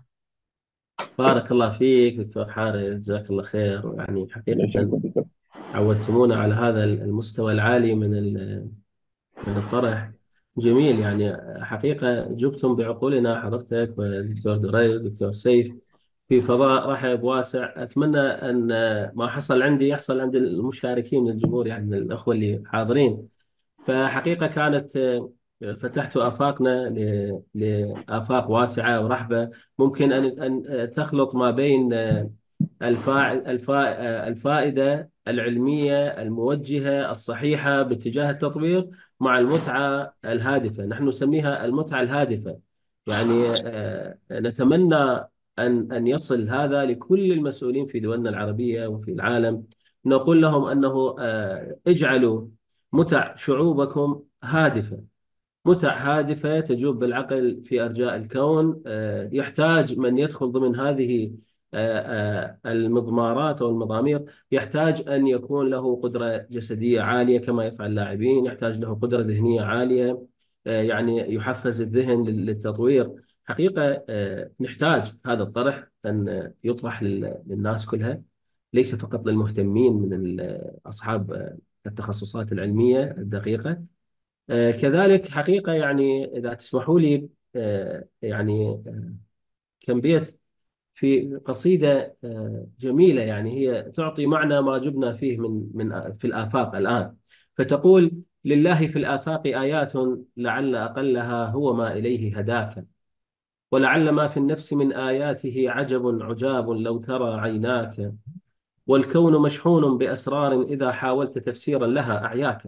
بارك الله فيك دكتور حارث، جزاك الله خير. يعني الله حقيقة يسلمكم دكتور. عودتمونا على هذا المستوى العالي من ال- من الطرح. جميل يعني. حقيقة جبتم بعقولنا حضرتك والدكتور دريد والدكتور سيف في فضاء رحب واسع. أتمنى أن ما حصل عندي يحصل عند المشاركين من الجمهور، يعني من الأخوة اللي حاضرين. فحقيقة كانت فتحت آفاقنا ل- لآفاق واسعة ورحبة. ممكن أن أن تخلط ما بين الفا... الفا... الفائدة العلمية الموجهة الصحيحة باتجاه التطوير مع المتعة الهادفة. نحن نسميها المتعة الهادفة. يعني آه، نتمنى أن أن يصل هذا لكل المسؤولين في دولنا العربية وفي العالم. نقول لهم أنه آه، اجعلوا متع شعوبكم هادفة، متع هادفة تجوب بالعقل في أرجاء الكون. آه، يحتاج من يدخل ضمن هذه آه، آه، المضمارات أو المضامير، يحتاج أن يكون له قدرة جسدية عالية كما يفعل اللاعبين، يحتاج له قدرة ذهنية عالية. آه، يعني يحفز الذهن لل- للتطوير. حقيقة آه، نحتاج هذا الطرح أن يطرح لل- للناس كلها، ليس فقط للمهتمين من ال- أصحاب آه، التخصصات العلمية الدقيقة. آه، كذلك حقيقة يعني إذا تسمحوا لي، آه، يعني آه، كم بيت في قصيدة آه، جميلة، يعني هي تعطي معنى ما جبنا فيه من من في الآفاق الآن. فتقول: لله في الآفاق آيات، لعل أقلها هو ما إليه هداك، ولعل ما في النفس من آياته عجب عجاب لو ترى عيناك، والكون مشحون بأسرار إذا حاولت تفسيرا لها أعياك.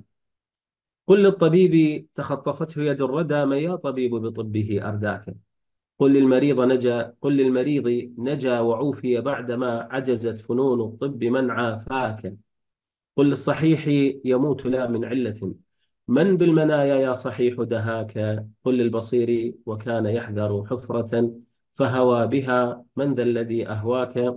قل للطبيب تخطفته يد الردى، من يا طبيب بطبه أرداك. قل للمريض نجا قل للمريض نجا وعوفي بعدما عجزت فنون الطب من عافاك. قل للصحيح يموت لا من علة، من بالمنايا يا صحيح دهاك. قل للبصير وكان يحذر حفرة، فهوى بها من ذا الذي أهواك.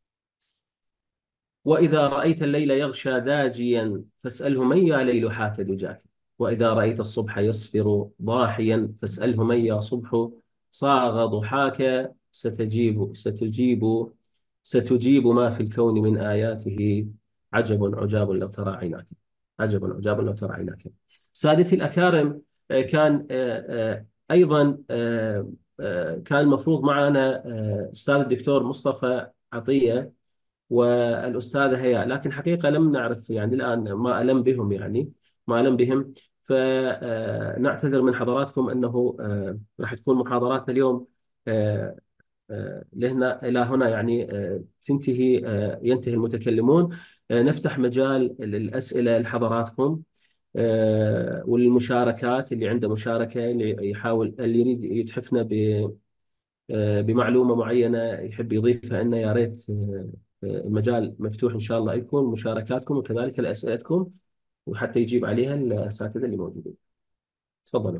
وإذا رأيت الليل يغشى داجيا، فاسأله من يا ليل حاك دجاك. وإذا رأيت الصبح يصفر ضاحيا، فاسأله من يا صبح صاغ ضحاك. ستجيب ستجيب ستجيب ما في الكون من آياته، عجب عجاب لو ترى عيناك. عجب عجاب لو ترى عيناك. سادتي الأكارم، آه، كان آه، آه، أيضا آه، آه، كان المفروض معنا آه، أستاذ الدكتور مصطفى عطية والأستاذة هيا، لكن حقيقة لم نعرف يعني الآن ما ألم بهم، يعني ما ألم بهم. فنعتذر من حضراتكم أنه آه، راح تكون محاضراتنا اليوم آه، آه، لهنا إلى هنا، يعني آه، تنتهي آه، ينتهي المتكلمون. آه، نفتح مجال للأسئلة لحضراتكم آه، والمشاركات. اللي عنده مشاركة، اللي يحاول اللي يريد يتحفنا آه، بمعلومة معينة يحب يضيفها لنا، يا ريت. آه، آه، المجال مفتوح إن شاء الله يكون مشاركاتكم وكذلك أسئلتكم، وحتى يجيب عليها الأساتذة اللي موجودين. تفضلوا.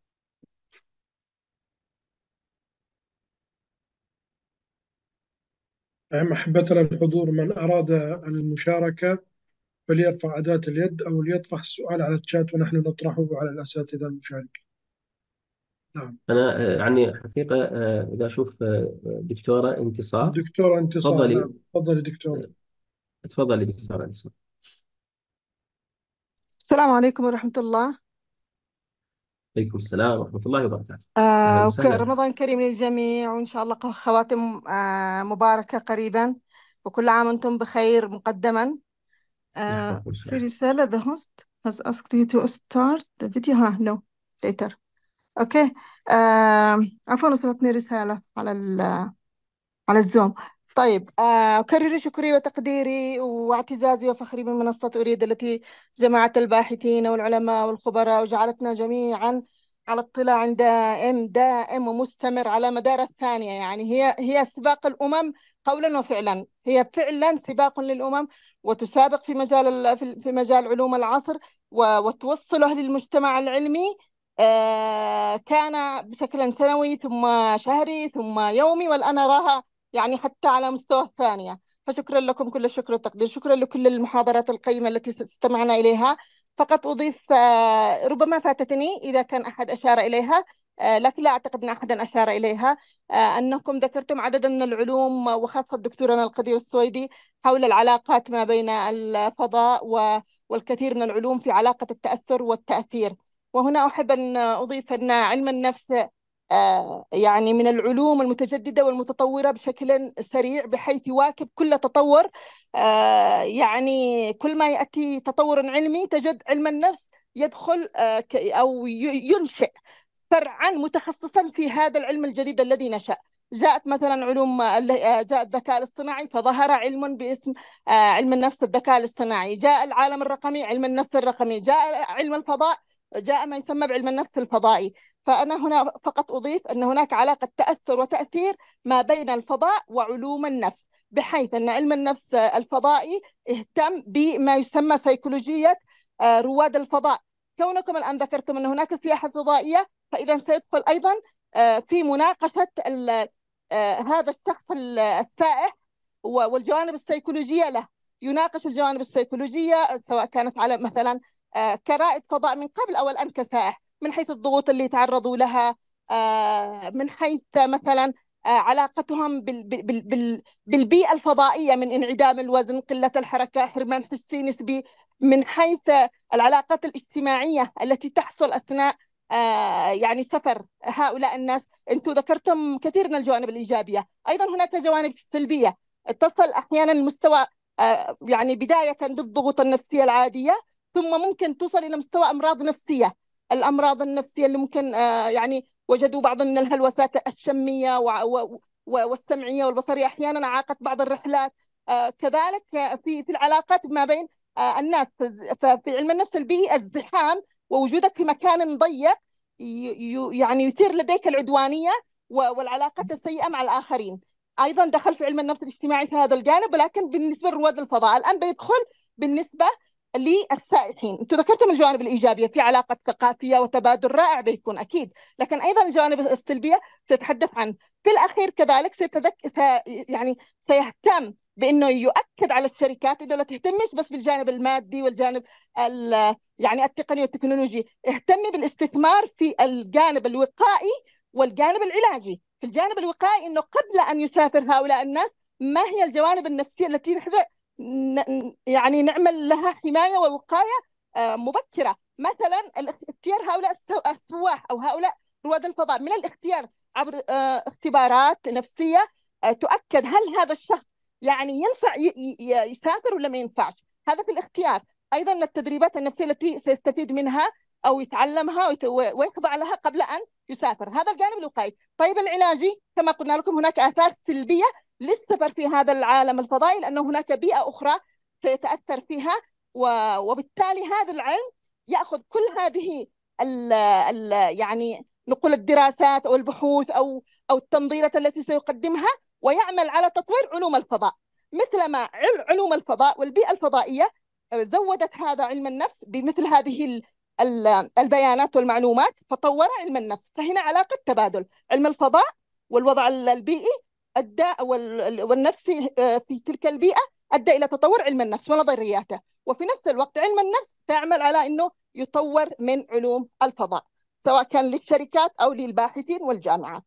محبتنا الحضور، من أراد المشاركة فليرفع أداة اليد أو ليطرح السؤال على الشات ونحن نطرحه على الأساتذة المشاركين. نعم. أنا آه، يعني حقيقة آه، إذا أشوف آه، دكتورة انتصار. الدكتورة انتصار، تفضلي. نعم تفضلي دكتورة. آه، تفضلي دكتورة انتصار. السلام عليكم ورحمة الله. عليكم السلام ورحمة الله وبركاته. أهلا آه وك- وسهلا. رمضان كريم للجميع، وإن شاء الله خواتم آه مباركة قريبا، وكل عام وأنتم بخير مقدما. آه يحفظكم إن شاء في الله. رسالة the host has asked you to start the video. ها no later. أوكي. آه عفوا، وصلتني رسالة على ال على الزوم. طيب، آه، أكرر شكري وتقديري واعتزازي وفخري بمنصة أريد، التي جمعت الباحثين والعلماء والخبراء وجعلتنا جميعا على اطلاع دائم دائم ومستمر على مدار الثانية. يعني هي هي سباق الأمم قولا وفعلا، هي فعلا سباق للأمم، وتسابق في مجال ال- في في مجال علوم العصر، و- وتوصله للمجتمع العلمي آه، كان بشكل سنوي ثم شهري ثم يومي، والآن أراها يعني حتى على مستوى الثانية. فشكرا لكم كل الشكر والتقدير. شكرا لكل المحاضرات القيمة التي استمعنا إليها. فقط أضيف آه، ربما فاتتني إذا كان أحد أشار إليها، آه، لكن لا أعتقد أن أحدا أشار إليها، آه، أنكم ذكرتم عددا من العلوم وخاصة دكتورنا القدير السويدي حول العلاقات ما بين الفضاء و- والكثير من العلوم في علاقة التأثر والتأثير. وهنا أحب أن أضيف أن علم النفس آه، يعني من العلوم المتجددة والمتطورة بشكل سريع، بحيث يواكب كل تطور. آه، يعني كل ما يأتي تطور علمي تجد علم النفس يدخل آه، ك- أو ي- ينشئ فرعا متخصصا في هذا العلم الجديد الذي نشأ. جاءت مثلا علوم ال- آه، جاء الذكاء الاصطناعي فظهر علم باسم آه، علم النفس الذكاء الاصطناعي. جاء العالم الرقمي علم النفس الرقمي. جاء علم الفضاء جاء ما يسمى بعلم النفس الفضائي. فأنا هنا فقط أضيف أن هناك علاقة تأثر وتأثير ما بين الفضاء وعلوم النفس، بحيث أن علم النفس الفضائي اهتم بما يسمى سيكولوجية آه، رواد الفضاء. كونكم الآن ذكرتم أن هناك سياحة فضائية، فإذا سيدخل أيضا آه، في مناقشة ال- آه، هذا الشخص ال- السائح و- والجوانب السيكولوجية له. يناقش الجوانب السيكولوجية سواء كانت على مثلا آه، كرائد فضاء من قبل أو الآن كسائح، من حيث الضغوط اللي تعرضوا لها، آه، من حيث مثلا آه، علاقتهم بال بال بال بالبيئة الفضائية من انعدام الوزن، قلة الحركة، حرمان حسي نسبي، من حيث العلاقات الاجتماعية التي تحصل أثناء آه، يعني سفر هؤلاء الناس. أنتم ذكرتم كثير من الجوانب الإيجابية، أيضا هناك جوانب سلبية تصل أحيانا المستوى آه، يعني بداية بالضغوط النفسية العادية، ثم ممكن توصل إلى مستوى أمراض نفسية. الأمراض النفسية اللي ممكن آه، يعني وجدوا بعض من الهلوسات الشمية و- و- و- والسمعية والبصرية أحيانا عاقت بعض الرحلات. آه، كذلك آه، في في العلاقات ما بين آه، الناس. ففي علم النفس البيئي الزحام ووجودك في مكان ضيق ي- ي- يعني يثير لديك العدوانية و- والعلاقات السيئة مع الآخرين. أيضا دخل في علم النفس الاجتماعي في هذا الجانب، ولكن بالنسبة لرواد الفضاء الآن بيدخل بالنسبة للسائحين. انتم ذكرتم الجوانب الايجابيه في علاقه ثقافيه وتبادل رائع بيكون اكيد، لكن ايضا الجوانب السلبيه تتحدث عن في الاخير كذلك سيتذك... س... يعني سيهتم بانه يؤكد على الشركات انه لا تهتمش بس بالجانب المادي والجانب ال... يعني التقني والتكنولوجي، اهتمي بالاستثمار في الجانب الوقائي والجانب العلاجي. في الجانب الوقائي انه قبل ان يسافر هؤلاء الناس ما هي الجوانب النفسيه التي نحن ن- يعني نعمل لها حماية ووقاية آه، مبكرة. مثلا الاخ- اختيار هؤلاء السو- السواح أو هؤلاء رواد الفضاء من الاختيار عبر آه، اختبارات نفسية آه، تؤكد هل هذا الشخص يعني ينفع ي- ي- يسافر ولا ما ينفعش. هذا في الاختيار. أيضا التدريبات النفسية التي سيستفيد منها أو يتعلمها ويت- ويخضع لها قبل أن يسافر. هذا الجانب الوقائي. طيب العلاجي كما قلنا لكم هناك آثار سلبية للسفر في هذا العالم الفضائي، لأن هناك بيئة أخرى سيتأثر فيها، و- وبالتالي هذا العلم يأخذ كل هذه ال ال يعني نقول الدراسات أو البحوث أو أو التنظيرات التي سيقدمها، ويعمل على تطوير علوم الفضاء. مثلما عل- علوم الفضاء والبيئة الفضائية زودت هذا علم النفس بمثل هذه ال- ال- البيانات والمعلومات، فطور علم النفس. فهنا علاقة تبادل علم الفضاء والوضع البيئي أدى وال- والنفسي آه، في تلك البيئة أدى إلى تطور علم النفس ونظرياته. وفي نفس الوقت علم النفس تعمل على أنه يطور من علوم الفضاء سواء كان للشركات أو للباحثين والجامعات.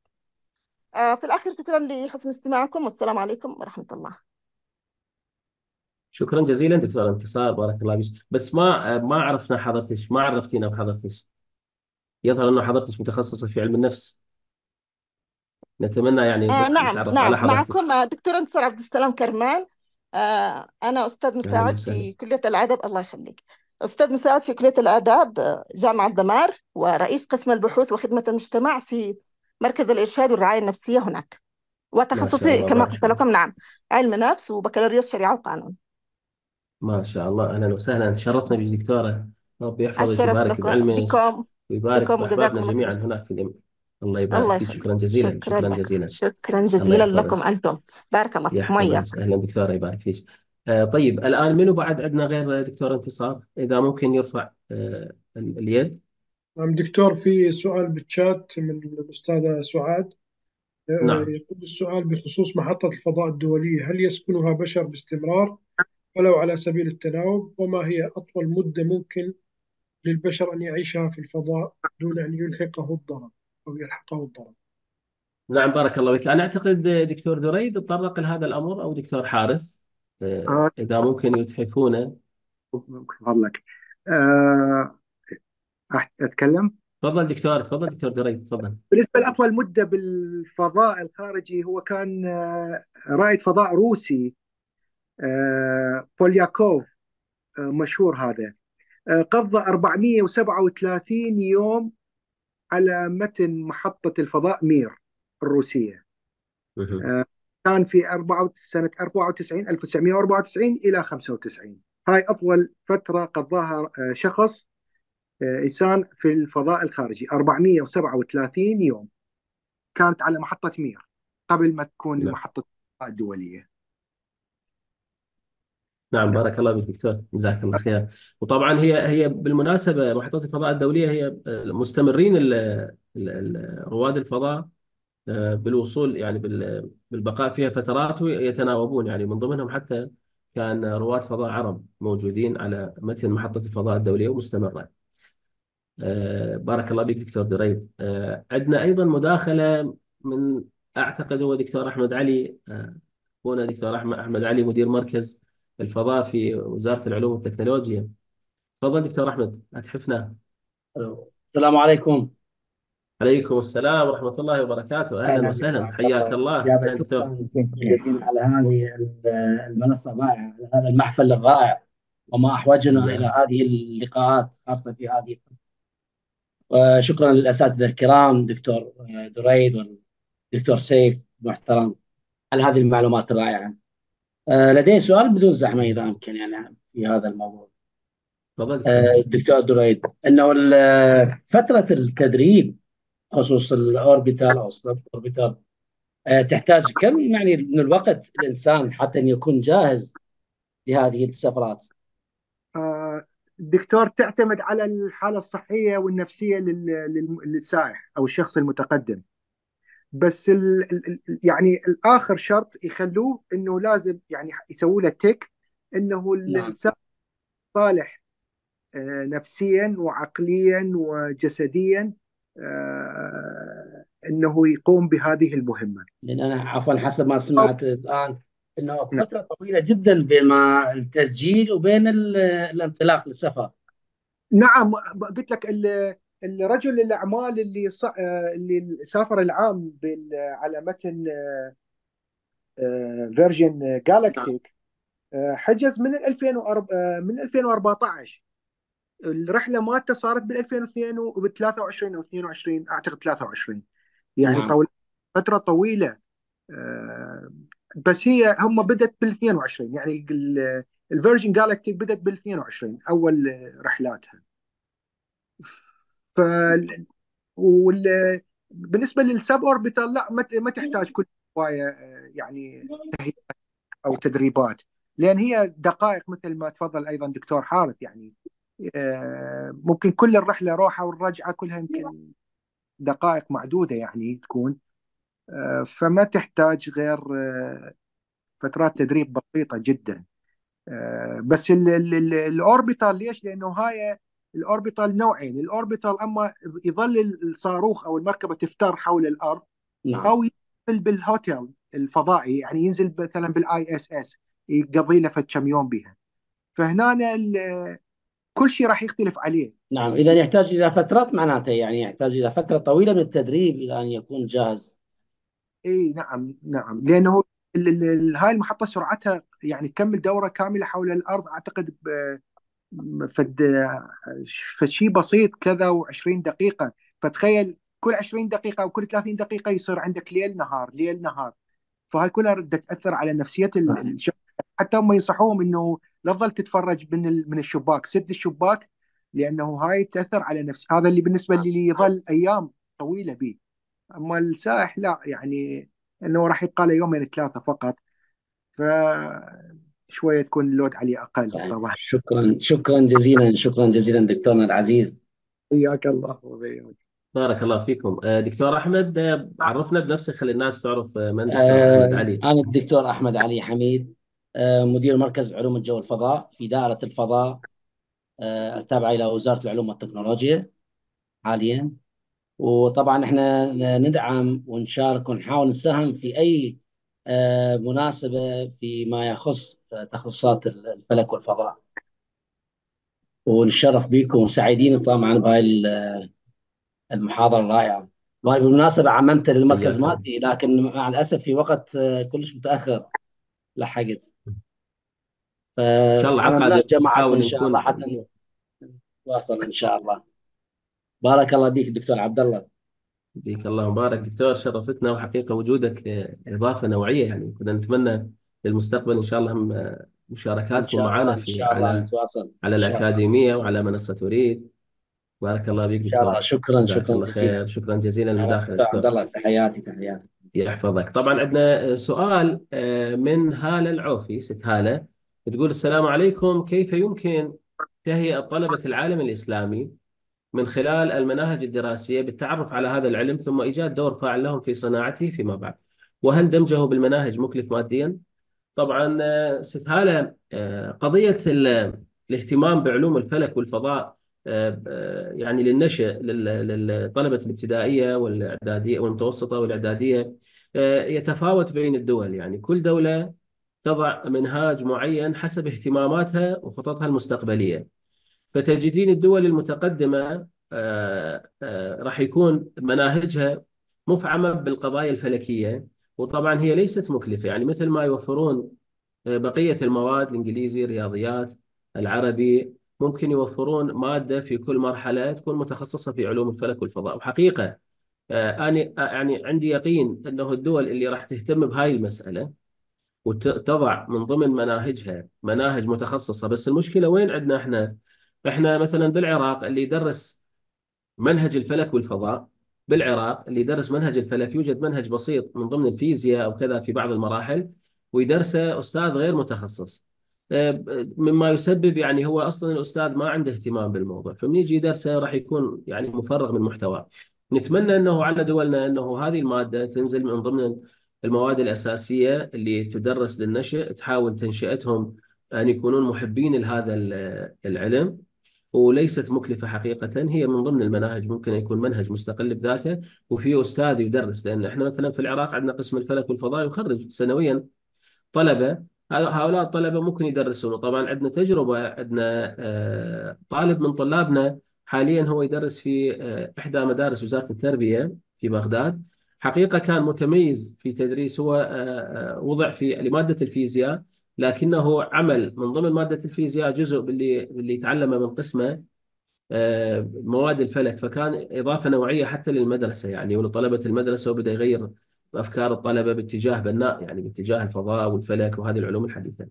آه، في الآخر شكرا لحسن استماعكم، والسلام عليكم ورحمة الله. شكرا جزيلا دكتور انتصار، بارك الله فيك. بس ما ما عرفنا حضرتك، ما عرفتينا بحضرتك. يظهر انه حضرتك متخصصة في علم النفس. نتمنى يعني آه بس نعم نتعرف على نعم، حضرتك. معكم آه، دكتور انتصار عبد السلام كرمان. آه أنا أستاذ اهلا مساعد وسهلا. في كلية الآداب. الله يخليك. أستاذ مساعد في كلية الآداب آه، جامعة دمار، ورئيس قسم البحوث وخدمة المجتمع في مركز الإرشاد والرعاية النفسية هناك. ما شاء وتخصصي الله، كما بارك قلت الله. لكم نعم علم نفس وبكالوريوس شريعة وقانون. ما شاء الله، اهلا وسهلا، تشرفنا بك دكتورة. ربي يحفظك الشرف ويبارك لكم بعلمك بكم ويبارك بكم بأحبابنا وجزاكم الله كل جميعا خير. هناك في اليمن. الله يبارك الله فيك، يخليك. شكرا جزيلا، شكرا شكرا لك، جزيلا. شكرا الله جزيلا لكم يحفظك، أنتم. بارك الله فيكم يحفظك. وإياكم. اهلا دكتورة، يبارك فيك. آه طيب الان منو بعد عندنا غير دكتور انتصار؟ اذا ممكن يرفع آه ال- اليد. نعم دكتور، في سؤال بالشات من الأستاذة سعاد. آه، نعم. يقول السؤال بخصوص محطة الفضاء الدولية، هل يسكنها بشر باستمرار ولو على سبيل التناوب؟ وما هي أطول مدة ممكن للبشر أن يعيشها في الفضاء دون أن يلحقه الضرر أو يلحقه الضرر؟ نعم بارك الله بك. أنا أعتقد دكتور دريد تطرق لهذا الأمر أو دكتور حارث، آه، آه إذا ممكن يتحفونه. ممكن فضلك. آه أح- أتكلم. تفضل دكتور، تفضل دكتور دريد، تفضل. بالنسبة لأطول مدة بالفضاء الخارجي، هو كان آه، رائد فضاء روسي، آه، بولياكوف، آه، مشهور هذا. آه، قضى أربعمئة وسبعة وثلاثين يوم على متن محطة الفضاء مير الروسية. مهم. آه، كان في أربعة سنة أربعة وتسعين ألف وتسعمئة وأربعة وتسعين إلى خمسة وتسعين. هاي أطول فترة قضاها آه، شخص، آه، إنسان في الفضاء الخارجي، أربعمئة وسبعة وثلاثين يوم. كانت على محطة مير قبل ما تكون نعم. المحطة الدولية. نعم نعم. بارك الله بك دكتور، جزاك الله خير. وطبعا هي هي بالمناسبة محطات الفضاء الدولية هي آه، مستمرين ال- ال- ال- رواد الفضاء آه، بالوصول يعني بال- بالبقاء فيها فترات ويتناوبون، يعني من ضمنهم حتى كان رواد فضاء عرب موجودين على متن محطة الفضاء الدولية ومستمرة. آه، بارك الله بك دكتور دريد. آه، عندنا أيضا مداخلة من، أعتقد هو دكتور أحمد علي. آه، هنا دكتور أحمد أحمد علي مدير مركز الفضاء في وزارة العلوم والتكنولوجيا. تفضل دكتور أحمد، أتحفنا. ألو. السلام عليكم. عليكم السلام ورحمة الله وبركاته، أهلا اهلا دكتور وسهلا، عبد حياك الله، الله. إجابة أهلا دكتور. شكرا جزيلا على هذه المنصة الرائعة، على هذا المحفل الرائع، وما أحوجنا إلى نعم. هذه اللقاءات خاصة في هذه. وشكرا للأساتذة الكرام دكتور دريد والدكتور سيف محترم على هذه المعلومات الرائعة. آه، لدي سؤال بدون زحمة إذا أمكن يعني في هذا الموضوع. تفضل دكتور. آه، دكتور دريد، أنه ال- فترة التدريب خصوص الأوربيتال أو السب أوربيتال آه، تحتاج كم يعني من الوقت الإنسان حتى أن يكون جاهز لهذه السفرات؟ آه، دكتور، تعتمد على الحالة الصحية والنفسية لل- لل- للسائح أو الشخص المتقدم. بس ال ال ال- يعني الآخر شرط يخلوه إنه لازم يعني يسووا له تك إنه نعم. السائح صالح آه، نفسيا وعقليا وجسديا، آه، انه يقوم بهذه المهمه. لأن أنا عفوا حسب ما أو سمعت الآن أنه نعم. فترة طويلة جدا بين ما التسجيل وبين ال- الانطلاق للسفر. نعم، قلت لك ال- الرجل الاعمال اللي ص... آه، اللي سافر العام بال... على متن فيرجن نعم. جالاكتيك، حجز من ألفين وأربعة، من ألفين وأربعة عشر. الرحله مالته صارت بال ألفين واثنين وب ثلاثة وعشرين او اثنين وعشرين، اعتقد ثلاثة وعشرين. يعني نعم. طول فتره طويله. آه، بس هي هم بدت بال اثنين وعشرين، يعني الفيرجن جالكتيك بدت بال اثنين وعشرين اول رحلاتها. ف وال... بالنسبه للسب اوربيتال لا، ما ما تحتاج كل هوايه آه، يعني تهيئة او تدريبات، لان هي دقائق مثل ما تفضل ايضا دكتور حارث. يعني آه، ممكن كل الرحله روحه والرجعه كلها يمكن دقائق معدوده يعني تكون. آه، فما تحتاج غير آه، فترات تدريب بسيطه جدا. آه، بس ال- ال- ال- الاوربيتال ليش؟ لانه هاي الاوربيتال نوعين. الاوربيتال اما يظل الصاروخ او المركبه تفتر حول الارض، نعم. او ينزل بالهوتيل الفضائي، يعني ينزل مثلا بالاي اس اس يقضي له فد كم يوم بها. فهنا ال- كل شيء راح يختلف عليه. نعم، إذا يحتاج إلى فترات، معناته يعني يحتاج إلى فترة طويلة من التدريب إلى أن يكون جاهز. اي نعم نعم، لانه ال- ال- ال- هاي المحطه سرعتها يعني تكمل دوره كامله حول الارض اعتقد فد فشي بسيط كذا و20 دقيقة. فتخيل كل عشرين دقيقة أو كل ثلاثين دقيقة يصير عندك ليل نهار ليل نهار. فهاي كلها بدها تأثر على نفسية ال- صح. الشخص. حتى هم ينصحوهم إنه لا تظل تتفرج من ال- من الشباك، سد الشباك، لأنه هاي تأثر على نفس هذا اللي بالنسبة اللي يظل أيام طويلة به. أما السائح لا، يعني إنه راح يبقى له يومين ثلاثة فقط. ف شوية تكون اللود عليه أقل صحيح. طبعا. شكرا شكرا جزيلا، شكرا جزيلا دكتورنا العزيز حياك الله وبياك. بارك الله فيكم. آه، دكتور أحمد، آه، عرفنا بنفسك، خلي الناس تعرف آه، من دكتور أحمد آه، علي. أنا الدكتور أحمد علي حميد، آه، مدير مركز علوم الجو والفضاء في دائرة الفضاء، آه، التابعة إلى وزارة العلوم والتكنولوجيا حاليا. وطبعا احنا ندعم ونشارك ونحاول نساهم في أي آه، مناسبة فيما يخص آه، تخصصات الفلك والفضاء. ونشرف بكم وسعيدين طبعا بهاي المحاضرة الرائعة. وهي بالمناسبة عممت المركز حياك الله. مالتي، لكن مع الأسف في وقت آه، كلش متأخر لحقت. إن شاء الله على فعممناش القادم جماعتنا إن نحاول شاء الله نكون. حتى نتواصل إن شاء الله. بارك الله بك دكتور عبد الله. بيك الله مبارك دكتور، شرفتنا، وحقيقة وجودك آه، إضافة نوعية، يعني كنا نتمنى للمستقبل إن شاء الله هم آه، إن مشاركاتكم شاء الله معنا إن في شاء الله على نتواصل إن على شاء الله. الأكاديمية وعلى منصة أريد. بارك الله بك إن شاء الله. دكتور. شكرا جزاك شكرا الله جزيلا. خير، شكرا جزيلا للمداخلة دكتور عبد دكتور. الله، تحياتي تحياتي. يحفظك. طبعا عندنا سؤال آه، من هالة العوفي، ست هالة، بتقول: السلام عليكم، كيف يمكن تهيئة طلبة العالم الإسلامي من خلال المناهج الدراسية بالتعرف على هذا العلم ثم إيجاد دور فاعل لهم في صناعته فيما بعد؟ وهل دمجه بالمناهج مكلف ماديا؟ طبعا آه، ست هالة، آه، قضية ال- الاهتمام بعلوم الفلك والفضاء آه، آه، يعني للنشء لل- للطلبة الابتدائية والإعدادية والمتوسطة والإعدادية آه، يتفاوت بين الدول. يعني كل دولة تضع منهاج معين حسب اهتماماتها وخططها المستقبلية. فتجدين الدول المتقدمة آه، آه، راح يكون مناهجها مفعمة بالقضايا الفلكية، وطبعا هي ليست مكلفة، يعني مثل ما يوفرون بقية المواد، الإنجليزي، الرياضيات، العربي، ممكن يوفرون مادة في كل مرحلة تكون متخصصة في علوم الفلك والفضاء. وحقيقة آه، أنا آه، يعني عندي يقين أنه الدول اللي راح تهتم بهاي المسألة وتضع من ضمن مناهجها مناهج متخصصة. بس المشكلة وين عندنا احنا؟ احنا مثلا بالعراق اللي يدرس منهج الفلك والفضاء، بالعراق اللي يدرس منهج الفلك يوجد منهج بسيط من ضمن الفيزياء أو كذا في بعض المراحل، ويدرسه أستاذ غير متخصص. آه، مما يسبب يعني هو أصلا الأستاذ ما عنده اهتمام بالموضوع، فمن يجي يدرسه راح يكون يعني مفرغ من محتوى. نتمنى أنه على دولنا أنه هذه المادة تنزل من ضمن المواد الأساسية اللي تدرس للنشء، تحاول تنشئتهم أن يكونون محبين لهذا العلم، وليست مكلفة حقيقة. هي من ضمن المناهج، ممكن يكون منهج مستقل بذاته وفي أستاذ يدرس، لأن إحنا مثلا في العراق عندنا قسم الفلك والفضاء يخرج سنويا طلبة. هؤلاء الطلبة ممكن يدرسون. وطبعا عندنا تجربة، عندنا آه، طالب من طلابنا حاليا هو يدرس في آه، إحدى مدارس وزارة التربية في بغداد. حقيقة كان متميز في تدريس. هو آه، آه، وضع في لمادة الفيزياء، لكنه عمل من ضمن مادة الفيزياء جزء باللي باللي تعلمه من قسمه آه، مواد الفلك، فكان إضافة نوعية حتى للمدرسة يعني ولطلبة المدرسة، وبدأ يغير أفكار الطلبة باتجاه بناء، يعني باتجاه الفضاء والفلك وهذه العلوم الحديثة.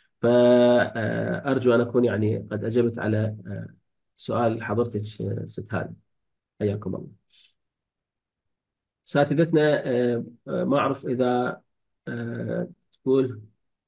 فأرجو أن أكون يعني قد أجبت على آه، سؤال حضرتك آه، ست هاني. حياكم الله. أساتذتنا، آه، آه، ما أعرف إذا آه، تقول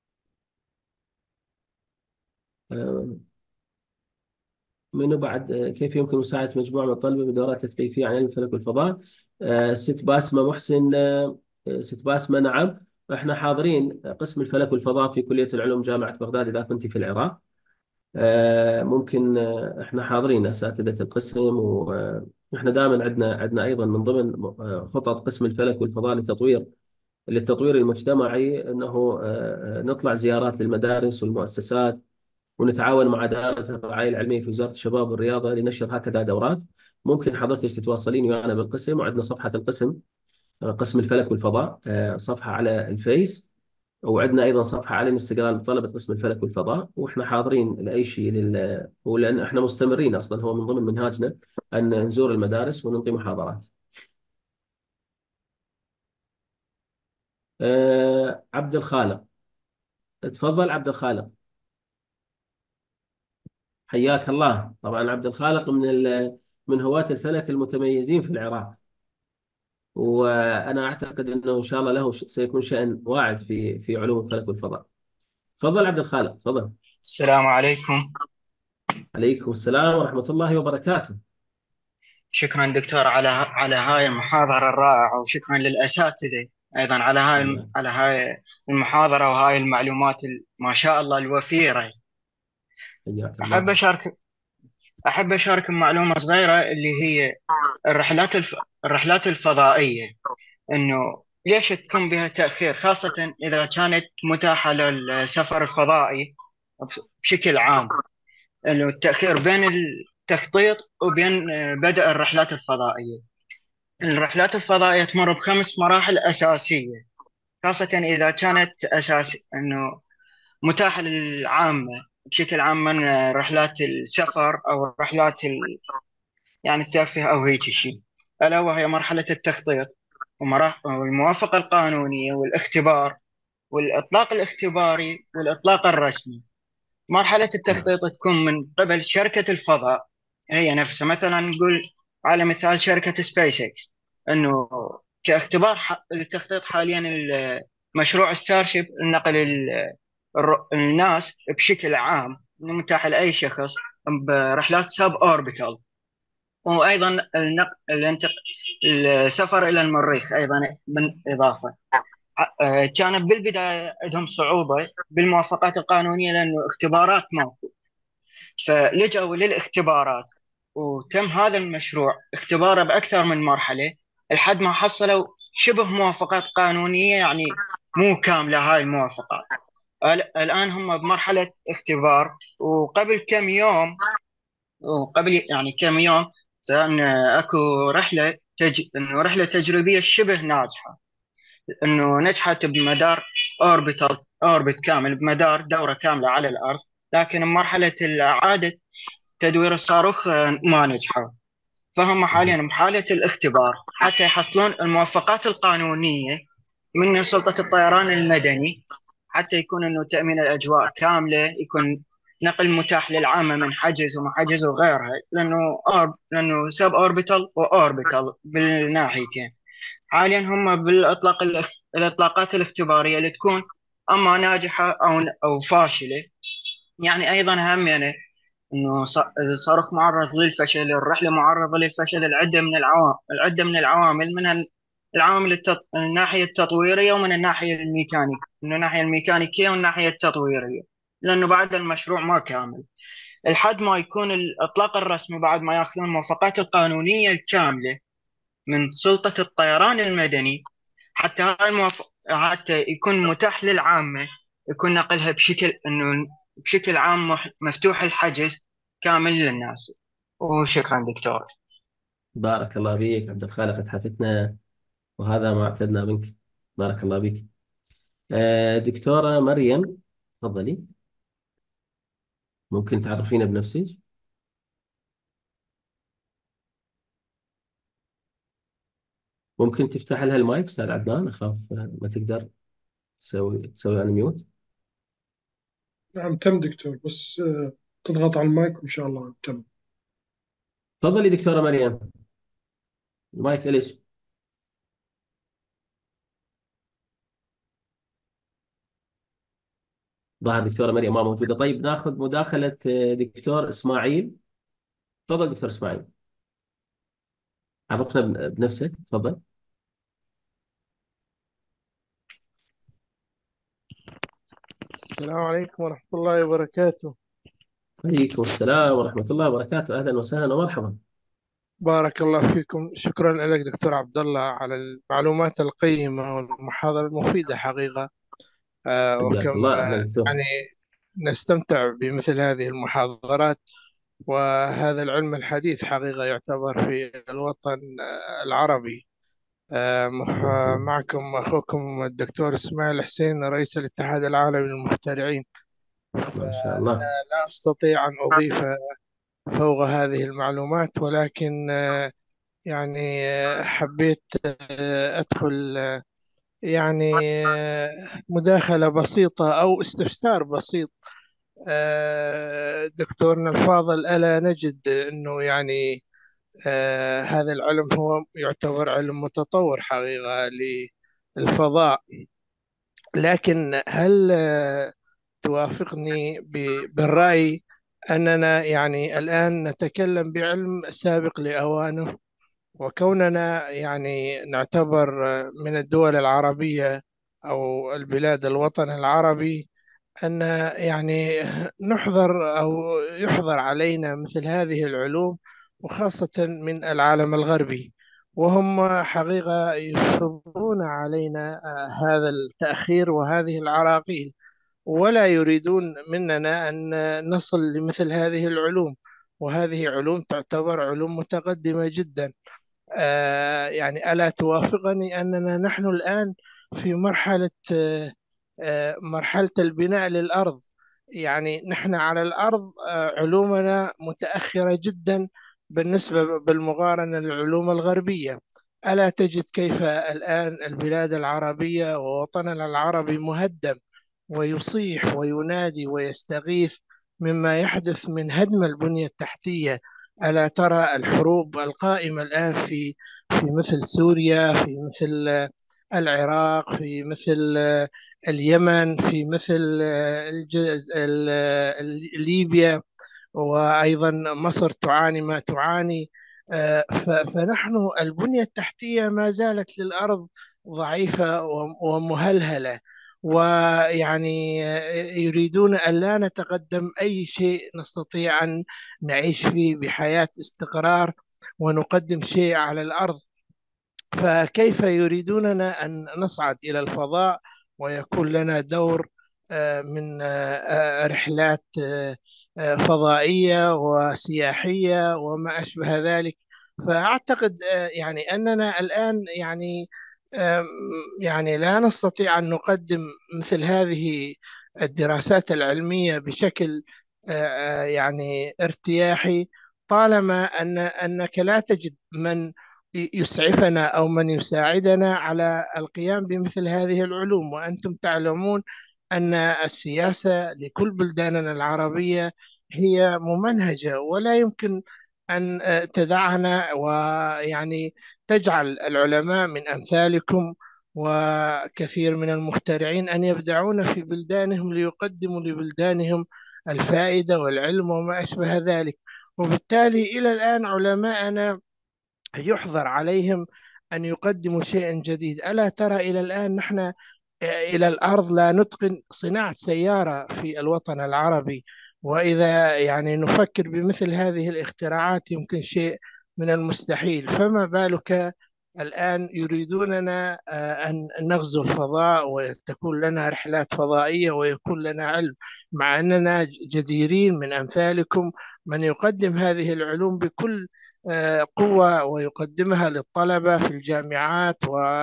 آه، منو بعد آه، كيف يمكن مساعدة مجموعة من الطلبة بدورات تثقيفية عن علم الفلك والفضاء؟ آه، ست باسمة محسن، آه، ست باسمة، نعم، احنا حاضرين قسم الفلك والفضاء في كلية العلوم جامعة بغداد إذا كنت في العراق. آه، ممكن آه، احنا حاضرين أساتذة القسم، واحنا دائما عندنا عندنا أيضا من ضمن آه، خطط قسم الفلك والفضاء للتطوير للتطوير المجتمعي أنه آه، آه، نطلع زيارات للمدارس والمؤسسات، ونتعاون مع دائرة الرعاية العلمية في وزارة الشباب والرياضة لنشر هكذا دورات. ممكن حضرتك تتواصلين ويانا بالقسم، وعندنا صفحة القسم آه، قسم الفلك والفضاء، آه، صفحة على الفيس، وعندنا أيضا صفحة على الانستغرام لطلبة قسم الفلك والفضاء، وإحنا حاضرين لأي شيء لل... ولأن إحنا مستمرين أصلا، هو من ضمن منهاجنا أن نزور المدارس وننطي محاضرات. أه عبد الخالق، تفضل عبد الخالق. حياك الله. طبعا عبد الخالق من ال... من هواة الفلك المتميزين في العراق، وأنا أعتقد أنه إن شاء الله له ش- سيكون شأن واعد في في علوم الفلك والفضاء. تفضل عبد الخالق، تفضل. السلام عليكم. عليكم السلام ورحمة الله وبركاته. شكرا دكتور على على هاي المحاضرة الرائعة، وشكرا للأساتذة أيضا على هاي الم- الله. على هاي المحاضرة وهاي المعلومات ال- ما شاء الله الوفيرة. حياك أحب الله. أشارك أحب أشارك معلومة صغيرة اللي هي الرحلات الف... الرحلات الفضائية، إنه ليش تكون بها تأخير، خاصة إذا كانت متاحة للسفر الفضائي بشكل عام. إنه التأخير بين التخطيط وبين آه، بدء الرحلات الفضائية. الرحلات الفضائية تمر بخمس مراحل أساسية، خاصة إذا كانت أساس إنه متاحة للعامة بشكل عام، من رحلات السفر أو رحلات ال... يعني الترفيه أو هيك شيء. ألا وهي مرحلة التخطيط ومراحل والموافقة القانونية والاختبار والإطلاق الاختباري والإطلاق الرسمي. مرحلة نعم. التخطيط تكون من قبل شركة الفضاء هي نفسها، مثلا نقول على مثال شركة سبيس اكس، انه كاختبار ح- للتخطيط حاليا ال- مشروع ستارشيب، نقل ال- الر- الناس بشكل عام إنه متاح لأي شخص برحلات ساب اوربيتال. وايضا النق... الانتق... السفر الى المريخ ايضا بالاضافه. آه، كان بالبدايه عندهم صعوبه بالموافقات القانونيه لانه اختبارات ماكو، فلجأوا للاختبارات، وتم هذا المشروع اختباره بأكثر من مرحلة لحد ما حصلوا شبه موافقات قانونية، يعني مو كاملة هاي الموافقات. ال- الآن هم بمرحلة اختبار، وقبل كم يوم وقبل يعني كم يوم كان اكو رحلة تج... انه رحلة تجريبية شبه ناجحة، انه نجحت بمدار اوربيتال اوربت كامل، بمدار دورة كاملة على الارض. لكن مرحلة إعادة تدوير الصاروخ آه، ما نجحوا. فهم حاليا زين. بحالة الاختبار حتى يحصلون الموافقات القانونية من سلطة الطيران المدني، حتى يكون انه تأمين الأجواء كاملة، يكون نقل متاح للعامة من حجز ومحجز وغيرها، لأنه أورب لأنه سب أوربيتال وأوربيتال بالناحيتين. حاليا هم بالإطلاق الاخ... الإطلاقات الاختبارية اللي تكون أما ناجحة أو أو فاشلة. يعني أيضا هم يعني انه ص- الصاروخ معرض للفشل، الرحله معرضه للفشل، العده من العوامل العده من العوامل منها العوامل التط... الناحيه التطويريه ومن الناحيه الميكانيك من الناحيه الميكانيكيه والناحيه التطويريه، لانه بعد المشروع ما كامل. لحد ما يكون الاطلاق الرسمي، بعد ما ياخذون الموافقات القانونيه الكامله من سلطه الطيران المدني، حتى هاي الموافق... حتى يكون متاح للعامة، يكون نقلها بشكل انه بشكل عام مح- مفتوح الحجز كامل للناس. وشكرا دكتور. بارك الله فيك عبد الخالق، تحفتنا وهذا ما اعتدنا منك. بارك الله بك. آه، دكتورة مريم، تفضلي. ممكن تعرفينا بنفسك؟ ممكن تفتح لها المايك أستاذ عدنان؟ أخاف آه، ما تقدر تسوي تسوي أنا ميوت. نعم تم دكتور، بس آه، تضغط على المايك وإن شاء الله تم. تفضلي دكتورة مريم، المايك إليش. ظهر دكتورة مريم ما موجودة. طيب ناخذ مداخلة آه، دكتور إسماعيل. تفضل دكتور إسماعيل، عرفنا بن- بنفسك، تفضل. السلام عليكم ورحمة الله وبركاته. عليكم السلام ورحمة الله وبركاته، أهلا وسهلا ومرحبا. بارك الله فيكم، شكرا لك دكتور عبد الله على المعلومات القيمة والمحاضرة المفيدة حقيقة. آه حياك وكم الله، أهلا آه دكتور. يعني نستمتع بمثل هذه المحاضرات، وهذا العلم الحديث حقيقة يعتبر في الوطن آه العربي. آه مح- حياك الله. معكم أخوكم الدكتور إسماعيل حسين، رئيس الاتحاد العالمي للمخترعين. ما شاء فأنا الله. لا أستطيع أن أضيف فوق هذه المعلومات، ولكن آه، يعني آه، حبيت آه، أدخل آه، يعني آه، مداخلة بسيطة أو استفسار بسيط. آه، دكتورنا الفاضل، ألا نجد أنه يعني آه، هذا العلم هو يعتبر علم متطور حقيقة للفضاء، لكن هل آه، توافقني ب- بالرأي أننا يعني الآن نتكلم بعلم سابق لأوانه، وكوننا يعني نعتبر من الدول العربية أو البلاد الوطن العربي، أن يعني نحظر أو يحظر علينا مثل هذه العلوم، وخاصة من العالم الغربي، وهم حقيقة يفرضون علينا آه، هذا التأخير وهذه العراقيل، ولا يريدون مننا أن نصل لمثل هذه العلوم. وهذه علوم تعتبر علوم متقدمة جدا. آه، يعني ألا توافقني أننا نحن الآن في مرحلة آه، آه، مرحلة البناء للأرض؟ يعني نحن على الأرض آه، علومنا متأخرة جدا بالنسبة بالمقارنة للعلوم الغربية. ألا تجد كيف الآن البلاد العربية ووطننا العربي مهدم، ويصيح وينادي ويستغيث مما يحدث من هدم البنية التحتية؟ ألا ترى الحروب القائمة الآن في في مثل سوريا، في مثل آه، العراق، في مثل آه، اليمن، في مثل آه، الج- ال- آه، ليبيا، وأيضا مصر تعاني ما تعاني. آه، ف- فنحن البنية التحتية ما زالت للأرض ضعيفة وم- ومهلهلة، ويعني آه، يريدون أن لا نتقدم أي شيء نستطيع أن نعيش فيه بحياة استقرار ونقدم شيء على الأرض. فكيف يريدوننا أن نصعد إلى الفضاء ويكون لنا دور آه، من آه، آه، رحلات آه، آه، فضائية وسياحية وما أشبه ذلك؟ فأعتقد آه، يعني أننا الآن يعني آم، يعني لا نستطيع أن نقدم مثل هذه الدراسات العلمية بشكل آه، آه، يعني ارتياحي، طالما أن أنك لا تجد من يسعفنا أو من يساعدنا على القيام بمثل هذه العلوم. وأنتم تعلمون أن السياسة لكل بلداننا العربية هي ممنهجة، ولا يمكن أن آه، تدعنا ويعني تجعل العلماء من أمثالكم وكثير من المخترعين أن يبدعون في بلدانهم ليقدموا لبلدانهم الفائدة والعلم وما أشبه ذلك. وبالتالي إلى الآن علماءنا يحظر عليهم أن يقدموا شيئا جديد. ألا ترى إلى الآن نحن إلى الأرض لا نتقن صناعة سيارة في الوطن العربي، وإذا يعني نفكر بمثل هذه الاختراعات يمكن شيء من المستحيل، فما بالك الآن يريدوننا آه، أن نغزو الفضاء وتكون لنا رحلات فضائية ويكون لنا علم، مع أننا جديرين من أمثالكم من يقدم هذه العلوم بكل آه، قوة ويقدمها للطلبة في الجامعات.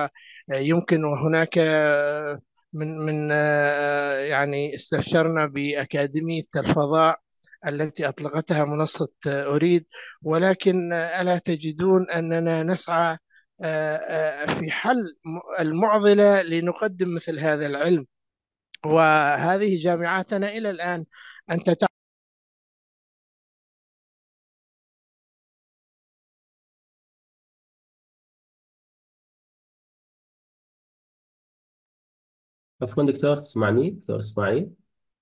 ويمكن وهناك آه، من من آه، يعني استبشرنا بأكاديمية الفضاء التي أطلقتها منصة آه، أريد. ولكن آه، ألا تجدون أننا نسعى آه، آه، في حل م- المعضلة لنقدم مثل هذا العلم؟ وهذه جامعاتنا إلى الآن أنت عفوا دكتور، تسمعني دكتور اسماعيل؟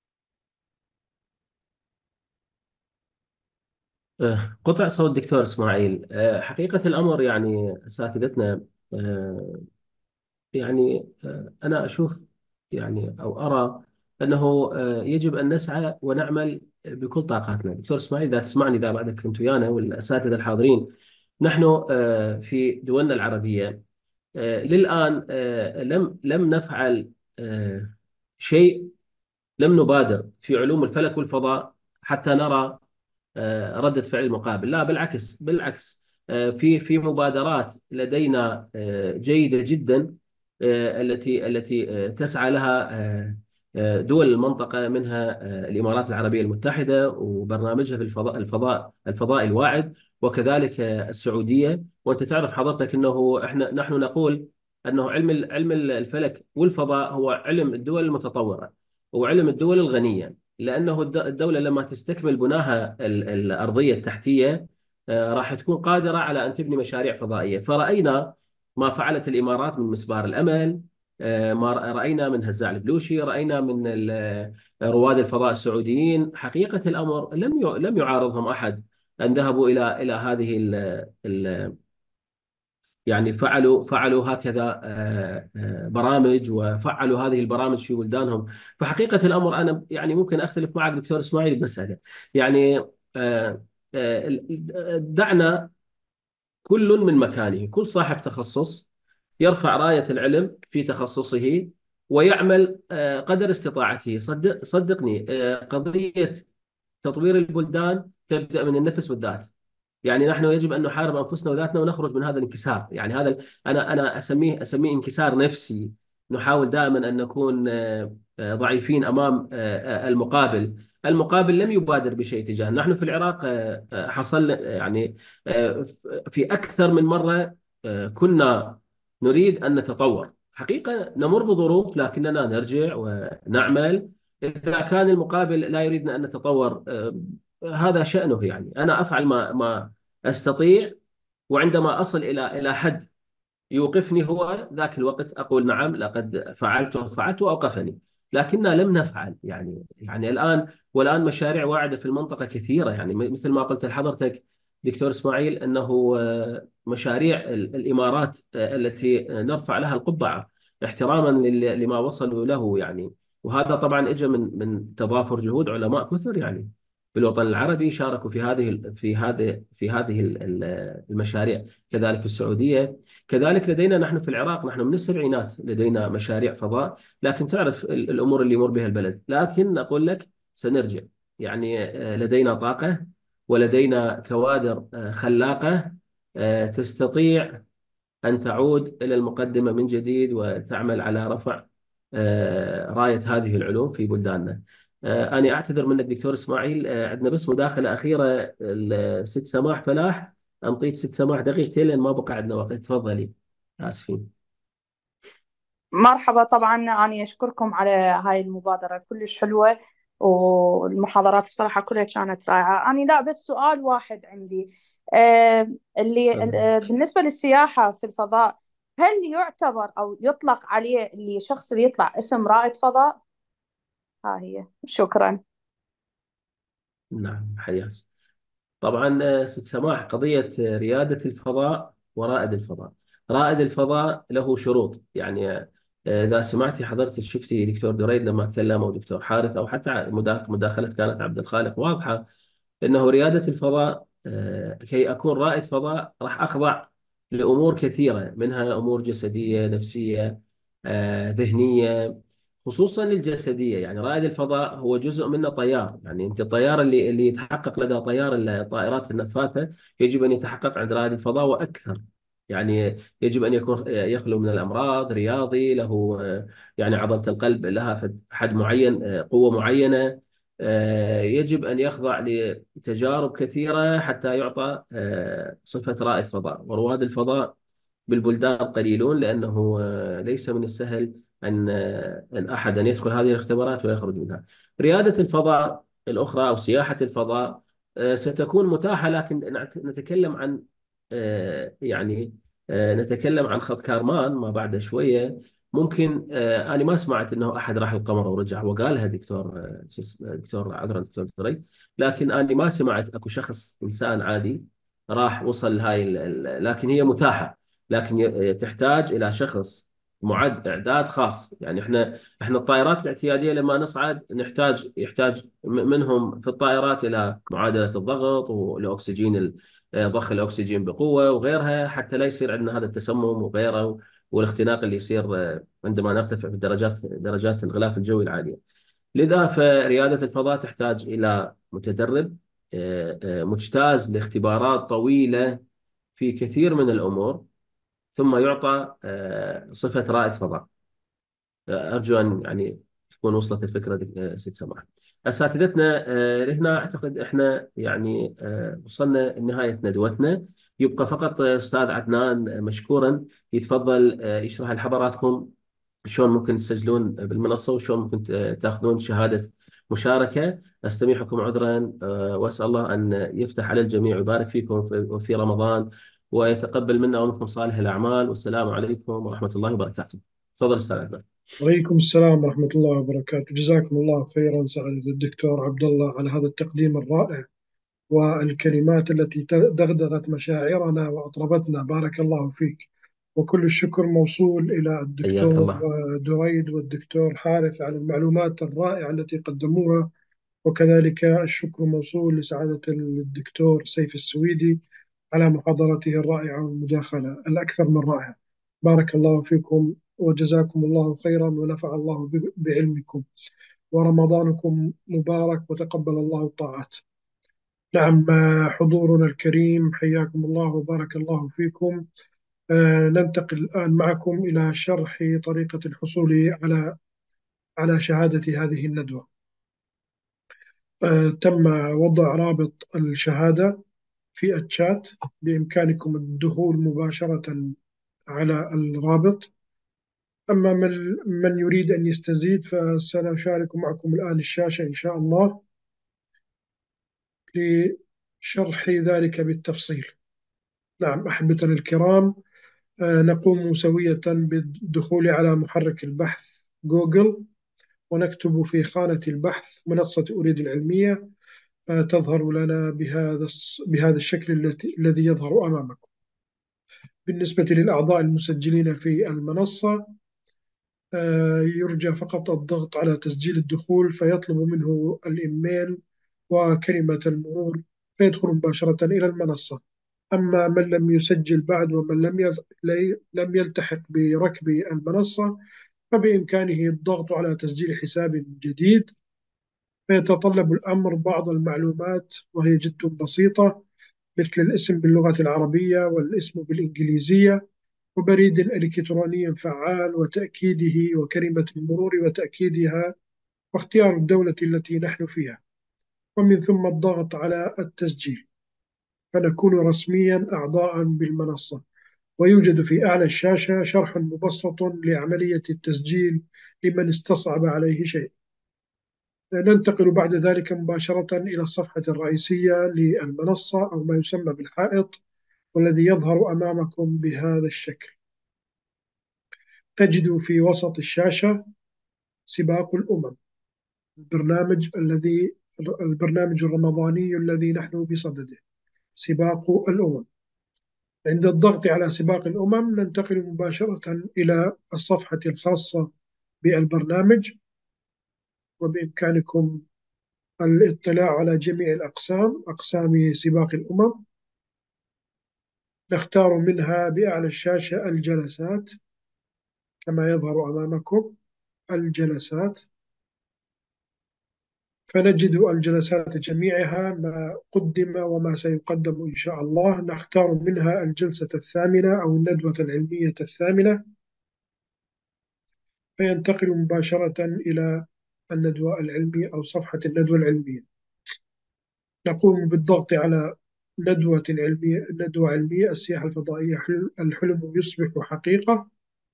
آه، قطع صوت دكتور اسماعيل. آه، حقيقة الأمر يعني أساتذتنا، آه، يعني آه، أنا أشوف يعني أو أرى أنه آه، يجب أن نسعى ونعمل بكل طاقاتنا. دكتور إسماعيل، إذا تسمعني، إذا بعدك كنت ويانا والأساتذة الحاضرين، نحن آه، في دولنا العربية آه، للآن آه، لم لم نفعل آه، شيء، لم نبادر في علوم الفلك والفضاء حتى نرى آه، ردة فعل مقابل. لا، بالعكس بالعكس، آه، في في مبادرات لدينا آه، جيدة جدا، آه، التي التي آه، تسعى لها آه، آه، دول المنطقة، منها آه، الإمارات العربية المتحدة وبرنامجها في الفضاء الفضاء الفضاء الواعد، وكذلك آه، السعودية. وأنت تعرف حضرتك أنه احنا نحن نقول أنه علم ال- علم الفلك والفضاء هو علم الدول المتطورة وعلم الدول الغنية، لأنه الد- الدولة لما تستكمل بناها ال- الأرضية التحتية آه، راح تكون قادرة على أن تبني مشاريع فضائية. فرأينا ما فعلت الإمارات من مسبار الأمل، آه، ما رأينا من هزاع البلوشي، رأينا من ال- رواد الفضاء السعوديين. حقيقة الأمر لم ي- لم يعارضهم أحد أن ذهبوا إلى إلى هذه ال ال يعني فعلوا فعلوا هكذا آه، آه، برامج، وفعلوا هذه البرامج في بلدانهم. فحقيقة الأمر أنا يعني ممكن أختلف معك دكتور إسماعيل بمسألة. يعني آه، آه، دعنا كل من مكانه، كل صاحب تخصص يرفع راية العلم في تخصصه ويعمل آه، قدر استطاعته. صدق صدقني، آه، قضية تطوير البلدان تبدأ من النفس والذات. يعني نحن يجب ان نحارب انفسنا وذاتنا ونخرج من هذا الانكسار. يعني هذا ال- انا انا اسميه اسميه انكسار نفسي. نحاول دائما ان نكون آه، آه، ضعيفين امام آه، آه، المقابل. المقابل لم يبادر بشيء تجاهنا. نحن في العراق آه، آه، حصل آه، يعني آه، في اكثر من مره آه، كنا نريد ان نتطور. حقيقه نمر بظروف لكننا نرجع ونعمل. اذا كان المقابل لا يريدنا ان نتطور، آه، هذا شأنه. يعني أنا أفعل ما ما أستطيع، وعندما أصل إلى إلى حد يوقفني هو، ذاك الوقت أقول نعم لقد فعلت وفعلت وأوقفني. لكننا لم نفعل. يعني يعني الآن والآن مشاريع واعدة في المنطقة كثيرة. يعني م- مثل ما قلت لحضرتك دكتور إسماعيل، أنه آه، مشاريع ال- الإمارات آه، التي آه، نرفع لها القبعة احتراما لل- لما وصلوا له. يعني وهذا طبعا اجى من من تضافر جهود علماء كثر يعني في الوطن العربي، شاركوا في هذه ال- في هذه في هذه ال- ال- المشاريع. كذلك في السعودية. كذلك لدينا نحن في العراق، نحن من السبعينات لدينا مشاريع فضاء. لكن تعرف ال- الأمور اللي يمر بها البلد. لكن أقول لك سنرجع. يعني آه، لدينا طاقة، ولدينا كوادر آه، خلاقة آه، تستطيع أن تعود إلى المقدمة من جديد وتعمل على رفع آه، راية هذه العلوم في بلداننا. آه، أنا أعتذر منك دكتور إسماعيل، آه، عندنا بس مداخلة أخيرة. الست سماح فلاح، أنطيك ست سماح دقيقتين لأن ما بقى عندنا وقت. تفضلي. آسفين. مرحبا. طبعا أنا أشكركم على هاي المبادرة كلش حلوة، والمحاضرات بصراحة كلها كانت رائعة. أنا لا بس سؤال واحد عندي، آه اللي تفضل. آه بالنسبة للسياحة في الفضاء، هل يعتبر أو يطلق عليه اللي شخص اللي يطلع اسم رائد فضاء؟ ها هي، شكرا. نعم، حياك. طبعا آه، ست سماح، قضية آه، ريادة الفضاء ورائد الفضاء. رائد الفضاء له شروط. يعني آه، إذا سمعتي حضرتك شفتي دكتور دريد لما تكلم، أو دكتور حارث، أو حتى مداخ- مداخلة كانت عبد الخالق، واضحة أنه ريادة الفضاء آه، كي أكون رائد فضاء راح أخضع لأمور كثيرة، منها أمور جسدية، نفسية، آه، ذهنية. خصوصا الجسدية. يعني رائد الفضاء هو جزء منه طيار. يعني أنت الطيار اللي اللي يتحقق لدى طيار الطائرات النفاثة يجب أن يتحقق عند رائد الفضاء وأكثر. يعني يجب أن يكون يخلو من الأمراض، رياضي، له آه، يعني عضلة القلب لها حد معين، آه، قوة معينة. آه، يجب أن يخضع لتجارب كثيرة حتى يعطى آه، صفة رائد فضاء. ورواد الفضاء بالبلدان قليلون، لأنه آه، ليس من السهل أن آه، أن أحد أن يدخل هذه الاختبارات ويخرج منها. ريادة الفضاء الأخرى أو سياحة الفضاء آه، ستكون متاحة، لكن نعت- نتكلم عن آه، يعني آه، نتكلم عن خط كارمان ما بعد شوية. ممكن آه، أنا ما سمعت أنه أحد راح القمر ورجع، وقالها دكتور آه، شو اسمه دكتور عذرا دكتور دري. لكن أنا ما سمعت أكو شخص إنسان عادي راح وصل هاي ال- ال- لكن هي متاحة. لكن ي- تحتاج إلى شخص معد إعداد خاص. يعني إحنا إحنا الطائرات الاعتيادية لما نصعد نحتاج يحتاج م- منهم في الطائرات إلى معادلة الضغط والأكسجين، ال- آه، ضخ الأكسجين بقوة وغيرها، حتى لا يصير عندنا هذا التسمم وغيره، والاختناق اللي يصير آه، عندما نرتفع في درجات درجات الغلاف الجوي العالية. لذا فريادة الفضاء تحتاج إلى متدرب آه، آه، مجتاز لاختبارات طويلة في كثير من الأمور، ثم يعطى آه، صفة رائد فضاء. آه، أرجو أن يعني تكون وصلت الفكرة دك- آه، ست سماح. أساتذتنا آه، لهنا أعتقد إحنا يعني آه، وصلنا لنهاية ندوتنا. يبقى فقط آه، أستاذ عدنان آه، مشكورا يتفضل آه، يشرح لحضراتكم شلون ممكن تسجلون بالمنصة، وشلون ممكن ت- تاخذون شهادة مشاركة. أستميحكم عذرا، آه، وأسأل الله أن يفتح على الجميع ويبارك فيكم في في رمضان، ويتقبل منا ومنكم صالح الأعمال. والسلام عليكم ورحمة الله وبركاته. تفضل أستاذ عبد. وعليكم السلام ورحمة الله وبركاته. جزاكم الله خيرا سعادة الدكتور عبد الله على هذا التقديم الرائع والكلمات التي دغدغت مشاعرنا وأطربتنا. بارك الله فيك. وكل الشكر موصول إلى حياك الدكتور الله. دريد والدكتور حارث على المعلومات الرائعة التي قدموها، وكذلك الشكر موصول لسعادة الدكتور سيف السويدي على محاضرته الرائعة والمداخلة الأكثر من رائعة. بارك الله فيكم وجزاكم الله خيرا ونفع الله ب- بعلمكم، ورمضانكم مبارك وتقبل الله الطاعات. نعم، آه، حضورنا الكريم حياكم الله وبارك الله فيكم. آه، ننتقل الآن معكم إلى شرح طريقة الحصول على على شهادة هذه الندوة. آه، تم وضع رابط الشهادة في الشات، بإمكانكم الدخول مباشرة على الرابط. أما من من يريد أن يستزيد فسنشارك معكم الآن الشاشة إن شاء الله لشرح ذلك بالتفصيل. نعم أحبتنا الكرام، آه، نقوم سوية بالدخول على محرك البحث جوجل، ونكتب في خانة البحث منصة أريد العلمية، آه، تظهر لنا بهذا بهذا الشكل التي- الذي يظهر أمامكم. بالنسبة للأعضاء المسجلين في المنصة، آه، يرجى فقط الضغط على تسجيل الدخول، فيطلب منه الإيميل وكلمة المرور، فيدخل مباشرة إلى المنصة. أما من لم يسجل بعد ومن لم يل- لي- لم يلتحق بركب المنصة، فبإمكانه الضغط على تسجيل حساب جديد. فيتطلب الأمر بعض المعلومات وهي جد بسيطة، مثل الاسم باللغة العربية والاسم بالإنجليزية وبريد إلكتروني فعال وتأكيده وكلمة المرور وتأكيدها واختيار الدولة التي نحن فيها، ومن ثم الضغط على التسجيل، فنكون رسميا أعضاء بالمنصة. ويوجد في أعلى الشاشة شرح مبسط لعملية التسجيل لمن استصعب عليه شيء. ننتقل بعد ذلك مباشرة إلى الصفحة الرئيسية للمنصة أو ما يسمى بالحائط، والذي يظهر أمامكم بهذا الشكل. تجد في وسط الشاشة سباق الأمم، البرنامج الذي البرنامج الرمضاني الذي نحن بصدده، سباق الأمم. عند الضغط على سباق الأمم ننتقل مباشرة إلى الصفحة الخاصة بالبرنامج، وبإمكانكم الاطلاع على جميع الأقسام، أقسام سباق الأمم. نختار منها بأعلى الشاشة الجلسات كما يظهر أمامكم، الجلسات. فنجد الجلسات جميعها ما قدم وما سيقدم إن شاء الله. نختار منها الجلسة الثامنة أو الندوة العلمية الثامنة، فينتقل مباشرة إلى الندوة العلمية أو صفحة الندوة العلمية. نقوم بالضغط على ندوة علمية ندوة علمية السياحة الفضائية الحلم يصبح حقيقة،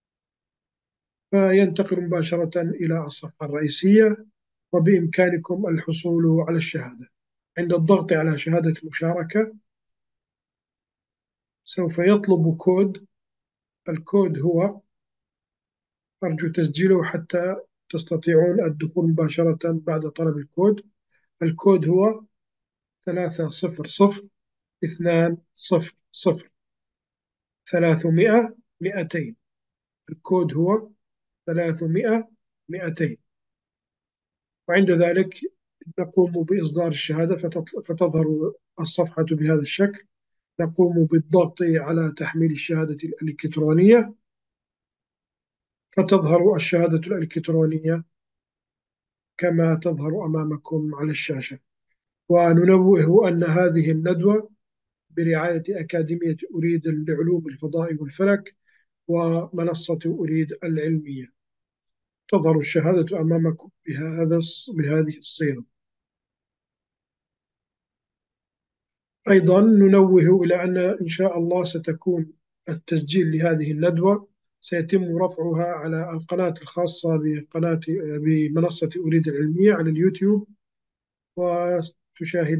فينتقل مباشرة إلى الصفحة الرئيسية، وبإمكانكم الحصول على الشهادة. عند الضغط على شهادة المشاركة سوف يطلب كود. الكود هو، أرجو تسجيله حتى تستطيعون الدخول مباشرة بعد طلب الكود. الكود هو ثلاثة صفر صفر اثنان صفر صفر ثلاثمائة مئتين. الكود هو ثلاثمائة مئتين. وعند ذلك نقوم بإصدار الشهادة، فتظهر الصفحة بهذا الشكل. نقوم بالضغط على تحميل الشهادة الإلكترونية، فتظهر الشهادة الإلكترونية كما تظهر أمامكم على الشاشة. وننوه أن هذه الندوة برعاية أكاديمية أريد لعلوم الفضاء والفلك ومنصة أريد العلمية. تظهر الشهادة أمامكم بهذا بهذه الصيغة. أيضا ننوه إلى أن إن شاء الله ستكون التسجيل لهذه الندوة سيتم رفعها على القناة الخاصة بقناة بمنصة أريد العلمية على اليوتيوب،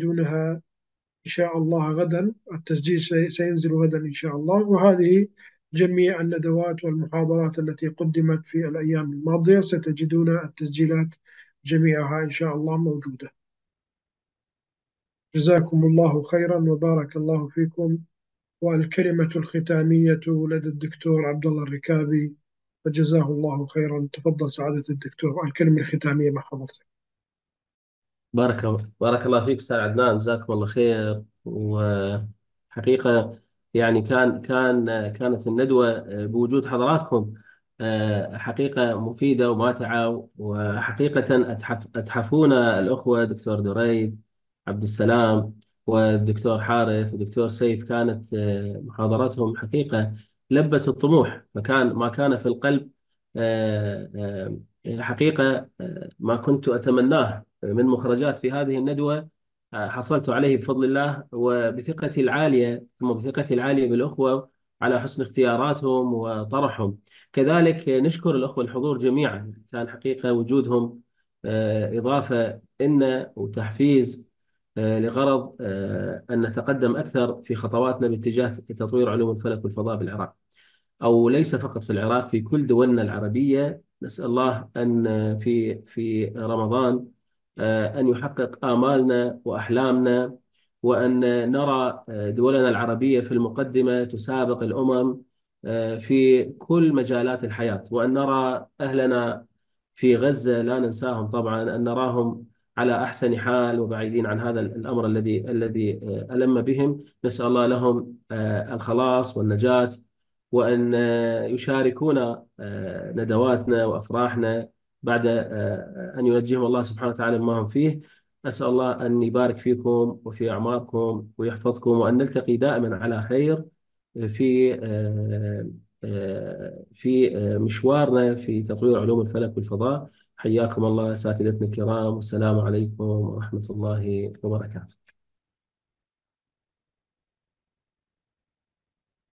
وتشاهدونها إن شاء الله غدا. التسجيل سينزل غدا إن شاء الله، وهذه جميع الندوات والمحاضرات التي قدمت في الأيام الماضية. ستجدون التسجيلات جميعها إن شاء الله موجودة. جزاكم الله خيرا وبارك الله فيكم. والكلمة الختامية لدى الدكتور عبد الله الركابي، فجزاه الله خيرا. تفضل سعادة الدكتور، الكلمة الختامية مع حضرتك. بارك بارك الله فيك أستاذ عدنان، جزاكم الله خير. وحقيقة يعني كان كان كانت الندوة بوجود حضراتكم آه، حقيقة مفيدة وماتعة، وحقيقة أتحف أتحفونا الأخوة دكتور دريد، عبد السلام، والدكتور حارث والدكتور سيف. كانت آه، محاضراتهم حقيقة لبت الطموح، فكان ما كان في القلب آه، آه، حقيقة آه، ما كنت أتمناه من مخرجات في هذه الندوة آه، حصلت عليه بفضل الله، وبثقتي العالية، ثم بثقتي العالية بالأخوة على حسن اختياراتهم وطرحهم. كذلك نشكر الأخوة الحضور جميعا، كان حقيقة وجودهم آه، إضافة إن وتحفيز آه، لغرض آه، أن نتقدم أكثر في خطواتنا باتجاه تطوير علوم الفلك والفضاء بالعراق، أو ليس فقط في العراق، في كل دولنا العربية. نسأل الله أن في في رمضان آه، أن يحقق آمالنا وأحلامنا، وأن نرى آه، دولنا العربية في المقدمة تسابق الأمم آه، في كل مجالات الحياة، وأن نرى أهلنا في غزة لا ننساهم طبعا، أن نراهم على أحسن حال وبعيدين عن هذا الأمر الذي الذي آه، ألم بهم. نسأل الله لهم آه، الخلاص والنجاة، وأن آه، يشاركونا آه، ندواتنا وأفراحنا بعد آه، أن ينجيهم الله سبحانه وتعالى مما هم فيه. أسأل الله أن يبارك فيكم وفي أعماركم ويحفظكم، وأن نلتقي دائما على خير في آه، آه، في آه، مشوارنا في تطوير علوم الفلك والفضاء. حياكم الله أساتذتنا الكرام، والسلام عليكم ورحمة الله وبركاته.